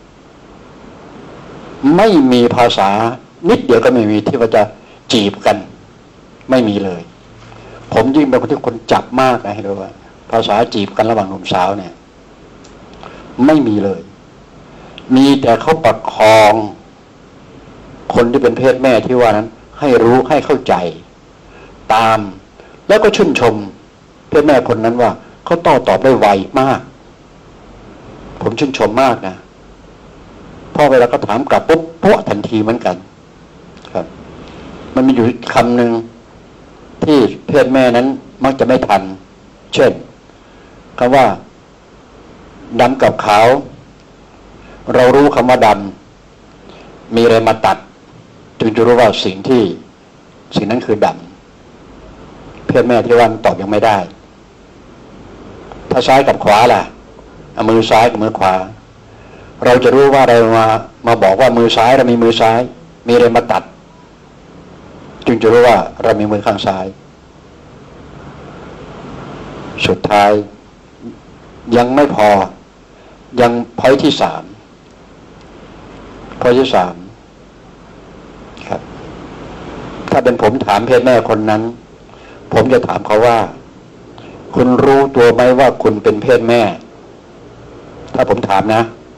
ไม่มีภาษานิดเดียวก็ไม่มีที่ว่าจะจีบกันไม่มีเลยผมยิ่งเป็นคนที่คนจับมากนะให้รู้ว่าภาษาจีบกันระหว่างหนุ่มสาวเนี่ยไม่มีเลยมีแต่เขาประคองคนที่เป็นเพศแม่ที่ว่านั้นให้รู้ให้เข้าใจตามแล้วก็ชื่นชมเพศแม่คนนั้นว่าเขาโต้ตอบได้ไวมากผมชื่นชมมากนะพอเวลาก็ถามกลับปุ๊บโป๊ะทันทีเหมือนกันครับมันมีอยู่คำหนึ่งที่เพศแม่นั้นมักจะไม่ทันเช่นคำว่าดำกับขาวเรารู้คำว่าดำมีอะไรมาตัดจึงจะรู้ว่าสิ่งนั้นคือดำเพื่อนแม่ที่ว่าตอบยังไม่ได้ถ้าซ้ายกับขวาล่ะเอามือซ้ายกับมือขวาเราจะรู้ว่าอะไรมาบอกว่ามือซ้ายเรามีมือซ้ายมีอะไรมาตัดจึงจะรู้ว่าเรามีมือข้างซ้ายสุดท้ายยังไม่พอยังพอยที่สามครับถ้าเป็นผมถามเพศแม่คนนั้นผมจะถามเขาว่าคุณรู้ตัวไหมว่าคุณเป็นเพศแม่ถ้าผมถามนะ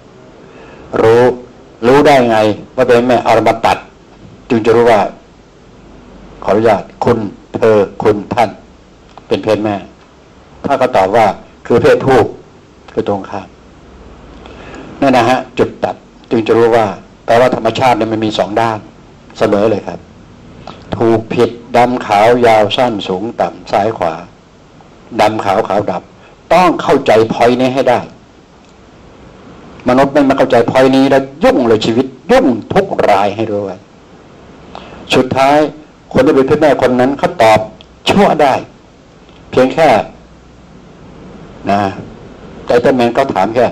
รู้ได้ไงว่าเป็นแม่เอามาตัดจึงจะรู้ว่าขออนุญาตคุณเธอคุณท่านเป็นเพศแม่ถ้าเขาตอบว่าคือเพศผู้ก็ตรงข้ามนั่นนะฮะจุดตัดจึงจะรู้ว่าแปลว่าธรรมชาติเนี่ยมันมีสองด้านเสมอเลยครับถูกผิดดำขาวยาวสั้นสูงต่ำซ้ายขวาดำขาวขาวดำต้องเข้าใจพอยนี้ให้ได้มนุษย์ไม่มาเข้าใจพอยนี้แล้วยุ่งเลยชีวิตยุ่งทุกรายให้ด้วยสุดท้ายคนที่เป็นพ่อแม่คนนั้นเขาตอบชั่วได้เพียงแค่นะไตเติ้ลแมนก็ถามแค่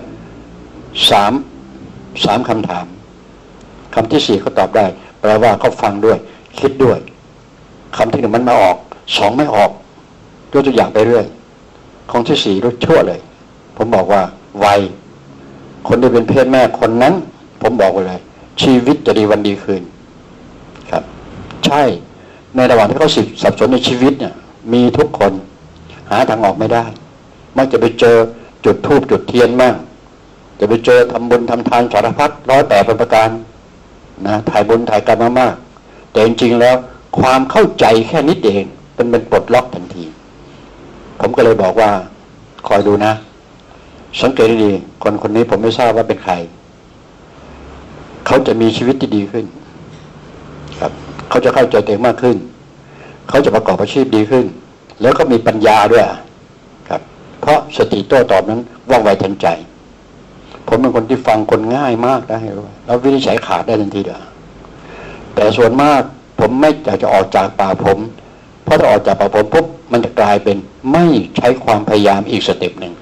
สามคำถามคำที่สี่เขาตอบได้แปลว่าเขาฟังด้วยคิดด้วยคำที่หนึ่งมันไม่ออกสองไม่ออกยกตัวอย่างไปเรื่อยของที่สี่รู้ชั่วเลยผมบอกว่าวัยคนที่เป็นเพศแม่คนนั้นผมบอกไว้เลยชีวิตจะดีวันดีคืนครับใช่ในระหว่างที่เขาสับสนในชีวิตเนี่ยมีทุกคนหาทางออกไม่ได้มักจะไปเจอจุดธูปจุดเทียนมั่งจะไปเจอทำบุญทำทานสารพัด108ประการนะถ่ายบุญถ่ายกรรมมากแต่จริงๆแล้วความเข้าใจแค่นิดเองเป็นปลดล็อกทันทีผมก็เลยบอกว่าคอยดูนะสังเกตดีๆคนนี้ผมไม่ทราบว่าเป็นใครเขาจะมีชีวิตที่ดีขึ้นครับเขาจะเข้าใจตัวเองมากขึ้นเขาจะประกอบอาชีพดีขึ้นแล้วก็มีปัญญาด้วยครับเพราะสติโต้ตอบนั้นว่องไวทันใจผมเป็นคนที่ฟังคนง่ายมากนะแล้ววินิจฉัยขาดได้ทันทีเดียวแต่ส่วนมากผมไม่อยากจะออกจากปากผมเพราะถ้าออกจากปากผมปุ๊บมันจะกลายเป็นไม่ใช้ความพยายามอีกสเต็ปหนึ่ง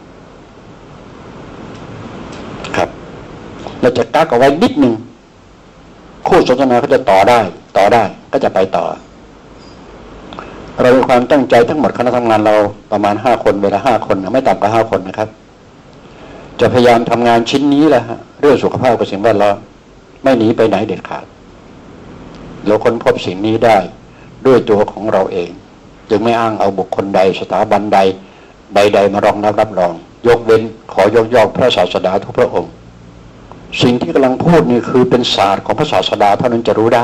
ครับเราจะกักเอาไว้นิดนึงคู่สนทนาเขาจะต่อได้ก็จะไปต่อเรามีความตั้งใจทั้งหมดคณะทำงานเราประมาณ5 คนเวลา5 คนไม่ต่ำกว่า5 คนนะครับจะพยายามทำงานชิ้นนี้แหละฮะเรื่องสุขภาพกับสิ่งแวดล้อมไม่หนีไปไหนเด็ดขาดเราค้นพบสิ่งนี้ได้ด้วยตัวของเราเองจึงไม่อ้างเอาบุคคลใดสถาบันใดมารองรับรองยกเว้นขอยกย่องพระศาสดาทุกพระองค์สิ่งที่กำลังพูดนี่คือเป็นศาสตร์ของพระศาสดาเท่านั้นจะรู้ได้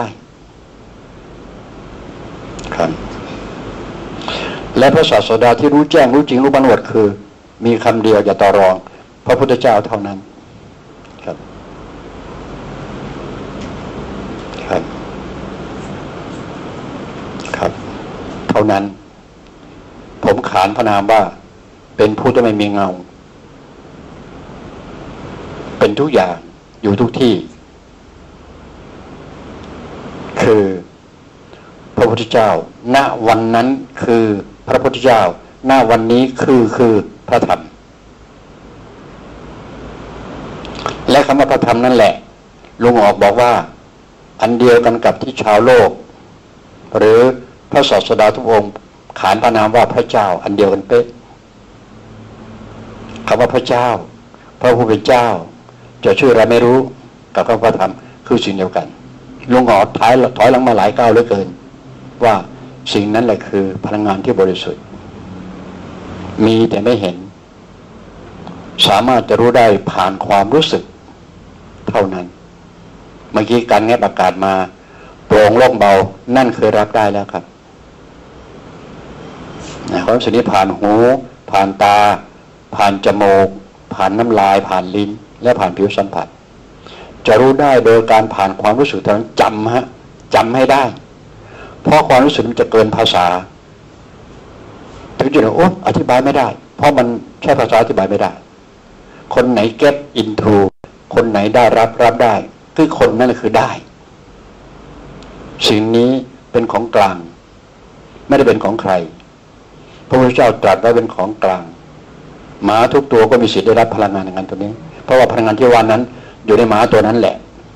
ครับและพระศาสดาที่รู้แจ้งรู้จริงรู้บังเอิญคือมีคำเดียวอย่าต่อรองพระพุทธเจ้าเท่านั้นครับเท่านั้นผมขานพระนามว่าเป็นผู้ที่ไม่มีเงาเป็นทุกอย่างอยู่ทุกที่คือพระพุทธเจ้าณวันนั้นคือพระพุทธเจ้าณวันนี้คือพระธรรมและคำว่าพระธรรมนั่นแหละลุงออกบอกว่าอันเดียวกันกับที่ชาวโลกหรือพระศาสดาทุกองค์ขานพระนามว่าพระเจ้าอันเดียวกันเป๊ะคำว่าพระเจ้าพระผู้เป็นเจ้าจะชื่ออะไรไม่รู้กับคำว่าพระธรรมคือสิ่งเดียวกันลุงออกถอยหลังมาหลายก้าวเหลือเกินว่าสิ่งนั้นแหละคือพลังงานที่บริสุทธิ์มีแต่ไม่เห็นสามารถจะรู้ได้ผ่านความรู้สึกเท่านั้นเมื่อกี้การแงะประกาศมาโปร่งโล่งเบานั่นเคยรับได้แล้วครับความรู้สึกนี้ผ่านหูผ่านตาผ่านจมูกผ่านน้ำลายผ่านลิ้นและผ่านผิวสัมผัสจะรู้ได้โดยการผ่านความรู้สึกเท่านั้นจำให้ได้เพราะความรู้สึกมันจะเกินภาษาถึงจุดอธิบายไม่ได้เพราะมันแค่ภาษาอธิบายไม่ได้คนไหน get into คนไหนได้รับได้คือคนนั่นคือได้สิ่งนี้เป็นของกลางไม่ได้เป็นของใครพระพุทธเจ้าตรัสไว้เป็นของกลางหมาทุกตัวก็มีสิทธิ์ได้รับพลังงานในงานตัวนี้เพราะว่าพลังงานที่ว่านั้นอยู่ในหมาตัวนั้นแหละ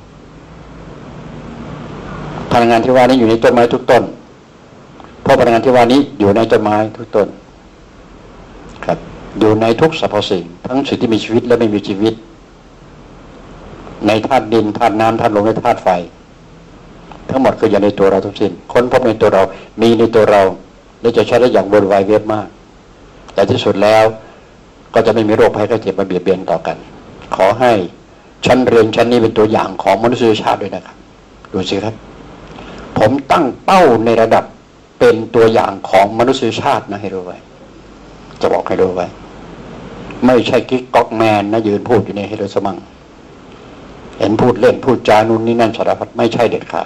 พลังงานที่ว่านี้อยู่ในต้นไม้ทุกต้นเพราะพลังงานที่ว่านี้อยู่ในต้นไม้ทุกต้นครับอยู่ในทุกสรรพสิ่งทั้งสิ่งที่มีชีวิตและไม่มีชีวิตในธาตุดินธาตุน้ำธาตุลมและธาตุไฟทั้งหมดคืออยู่ในตัวเราทุกสิ่งค้นพบในตัวเรามีในตัวเราและจะใช้ได้อย่างเวิร์ลไวด์เว็บมากแต่ที่สุดแล้วก็จะไม่มีโรคภัยไข้เจ็บมาเบียดเบียนต่อกันขอให้ชั้นเรียนชั้นนี้เป็นตัวอย่างของมนุษยชาติด้วยนะครับดูสิครับผมตั้งเป้าในระดับเป็นตัวอย่างของมนุษยชาตินะให้รู้ไว้จะบอกให้รู้ไว้ไม่ใช่กิ๊กก๊อกแมนนะยืนพูดอยู่ในเฮโรสมังเห็นพูดเล่นพูดจานู่นนี่นั่นสารพัดไม่ใช่เด็ดขาด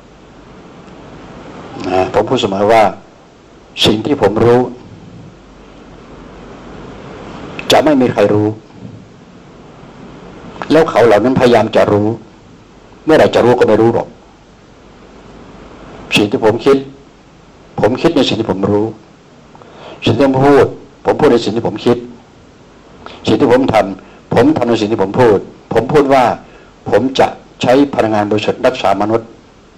นะผมพูดเสมอว่าสิ่งที่ผมรู้จะไม่มีใครรู้แล้วเขาเหล่านั้นพยายามจะรู้เมื่อไหร่จะรู้ก็ไม่รู้หรอกสิ่งที่ผมคิดในสิ่งที่ผมรู้สิ่งที่ผมพูดในสิ่งที่ผมคิดสิ่งที่ผมทำในสิ่งที่ผมพูดว่าผมจะใช้พลังงานบริสุทธิ์รักษามนุษย์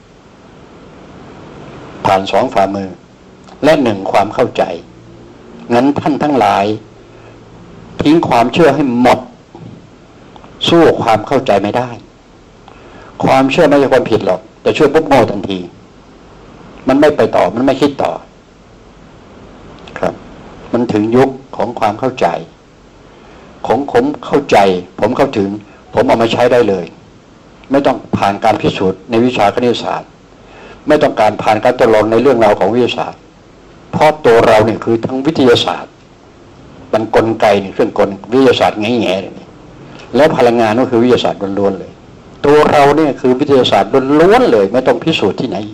ผ่าน2ฝ่ามือและ1ความเข้าใจงั้นท่านทั้งหลายทิ้งความเชื่อให้หมดสู้ความเข้าใจไม่ได้ความเชื่อไม่ใช่ความผิดหรอกแต่เชื่อปุ๊บโง่ทันทีมันไม่ไปต่อมันไม่คิดต่อครับมันถึงยุคของความเข้าใจของผมเข้าใจผมเข้าถึงผมเอามาใช้ได้เลยไม่ต้องผ่านการพิสูจน์ในวิชาคณิตศาสตร์ไม่ต้องการผ่านการทดลองในเรื่องราวของวิทยาศาสตร์เพราะตัวเราเนี่ยคือทั้งวิทยาศาสตร์มันกลไกเนี่ยเครื่องกลวิทยาศาสตร์แง่ๆเลยแล้วพลังงานก็คือวิทยาศาสตร์ล้วนๆเลยตัวเราเนี่ยคือวิทยาศาสตร์ล้วนๆเลยไม่ต้องพิสูจน์ที่ไหน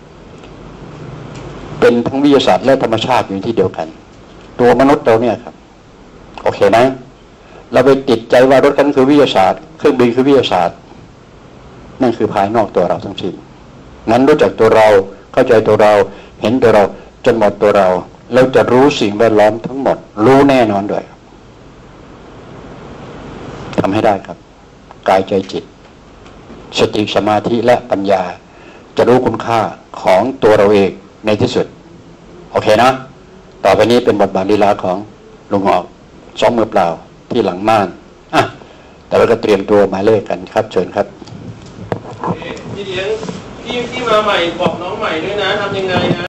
เป็นทั้งวิทยาศาสตร์และธรรมชาติอยู่ที่เดียวกันตัวมนุษย์เราเนี่ยครับโอเคไหมเราไปติดใจว่ารถคันคือวิทยาศาสตร์เครื่องบินคือวิทยาศาสตร์นั่นคือภายนอกตัวเราทั้งสิ้นงั้นรู้จักตัวเราเข้าใจตัวเราเห็นตัวเราจนหมดตัวเราเราจะรู้สิ่งแวดล้อมทั้งหมดรู้แน่นอนด้วยทำให้ได้ครับกายใจจิตสติสมาธิและปัญญาจะรู้คุณค่าของตัวเราเองในที่สุดโอเคนะต่อไปนี้เป็นบทบาทลีลาของลุงหอก2 มือเปล่าที่หลังม่านแต่เราก็เตรียมตัวหมายเลขกันครับเชิญครับพี่เลี้ยงที่มาใหม่บอกน้องใหม่ด้วยนะทำยังไงนะ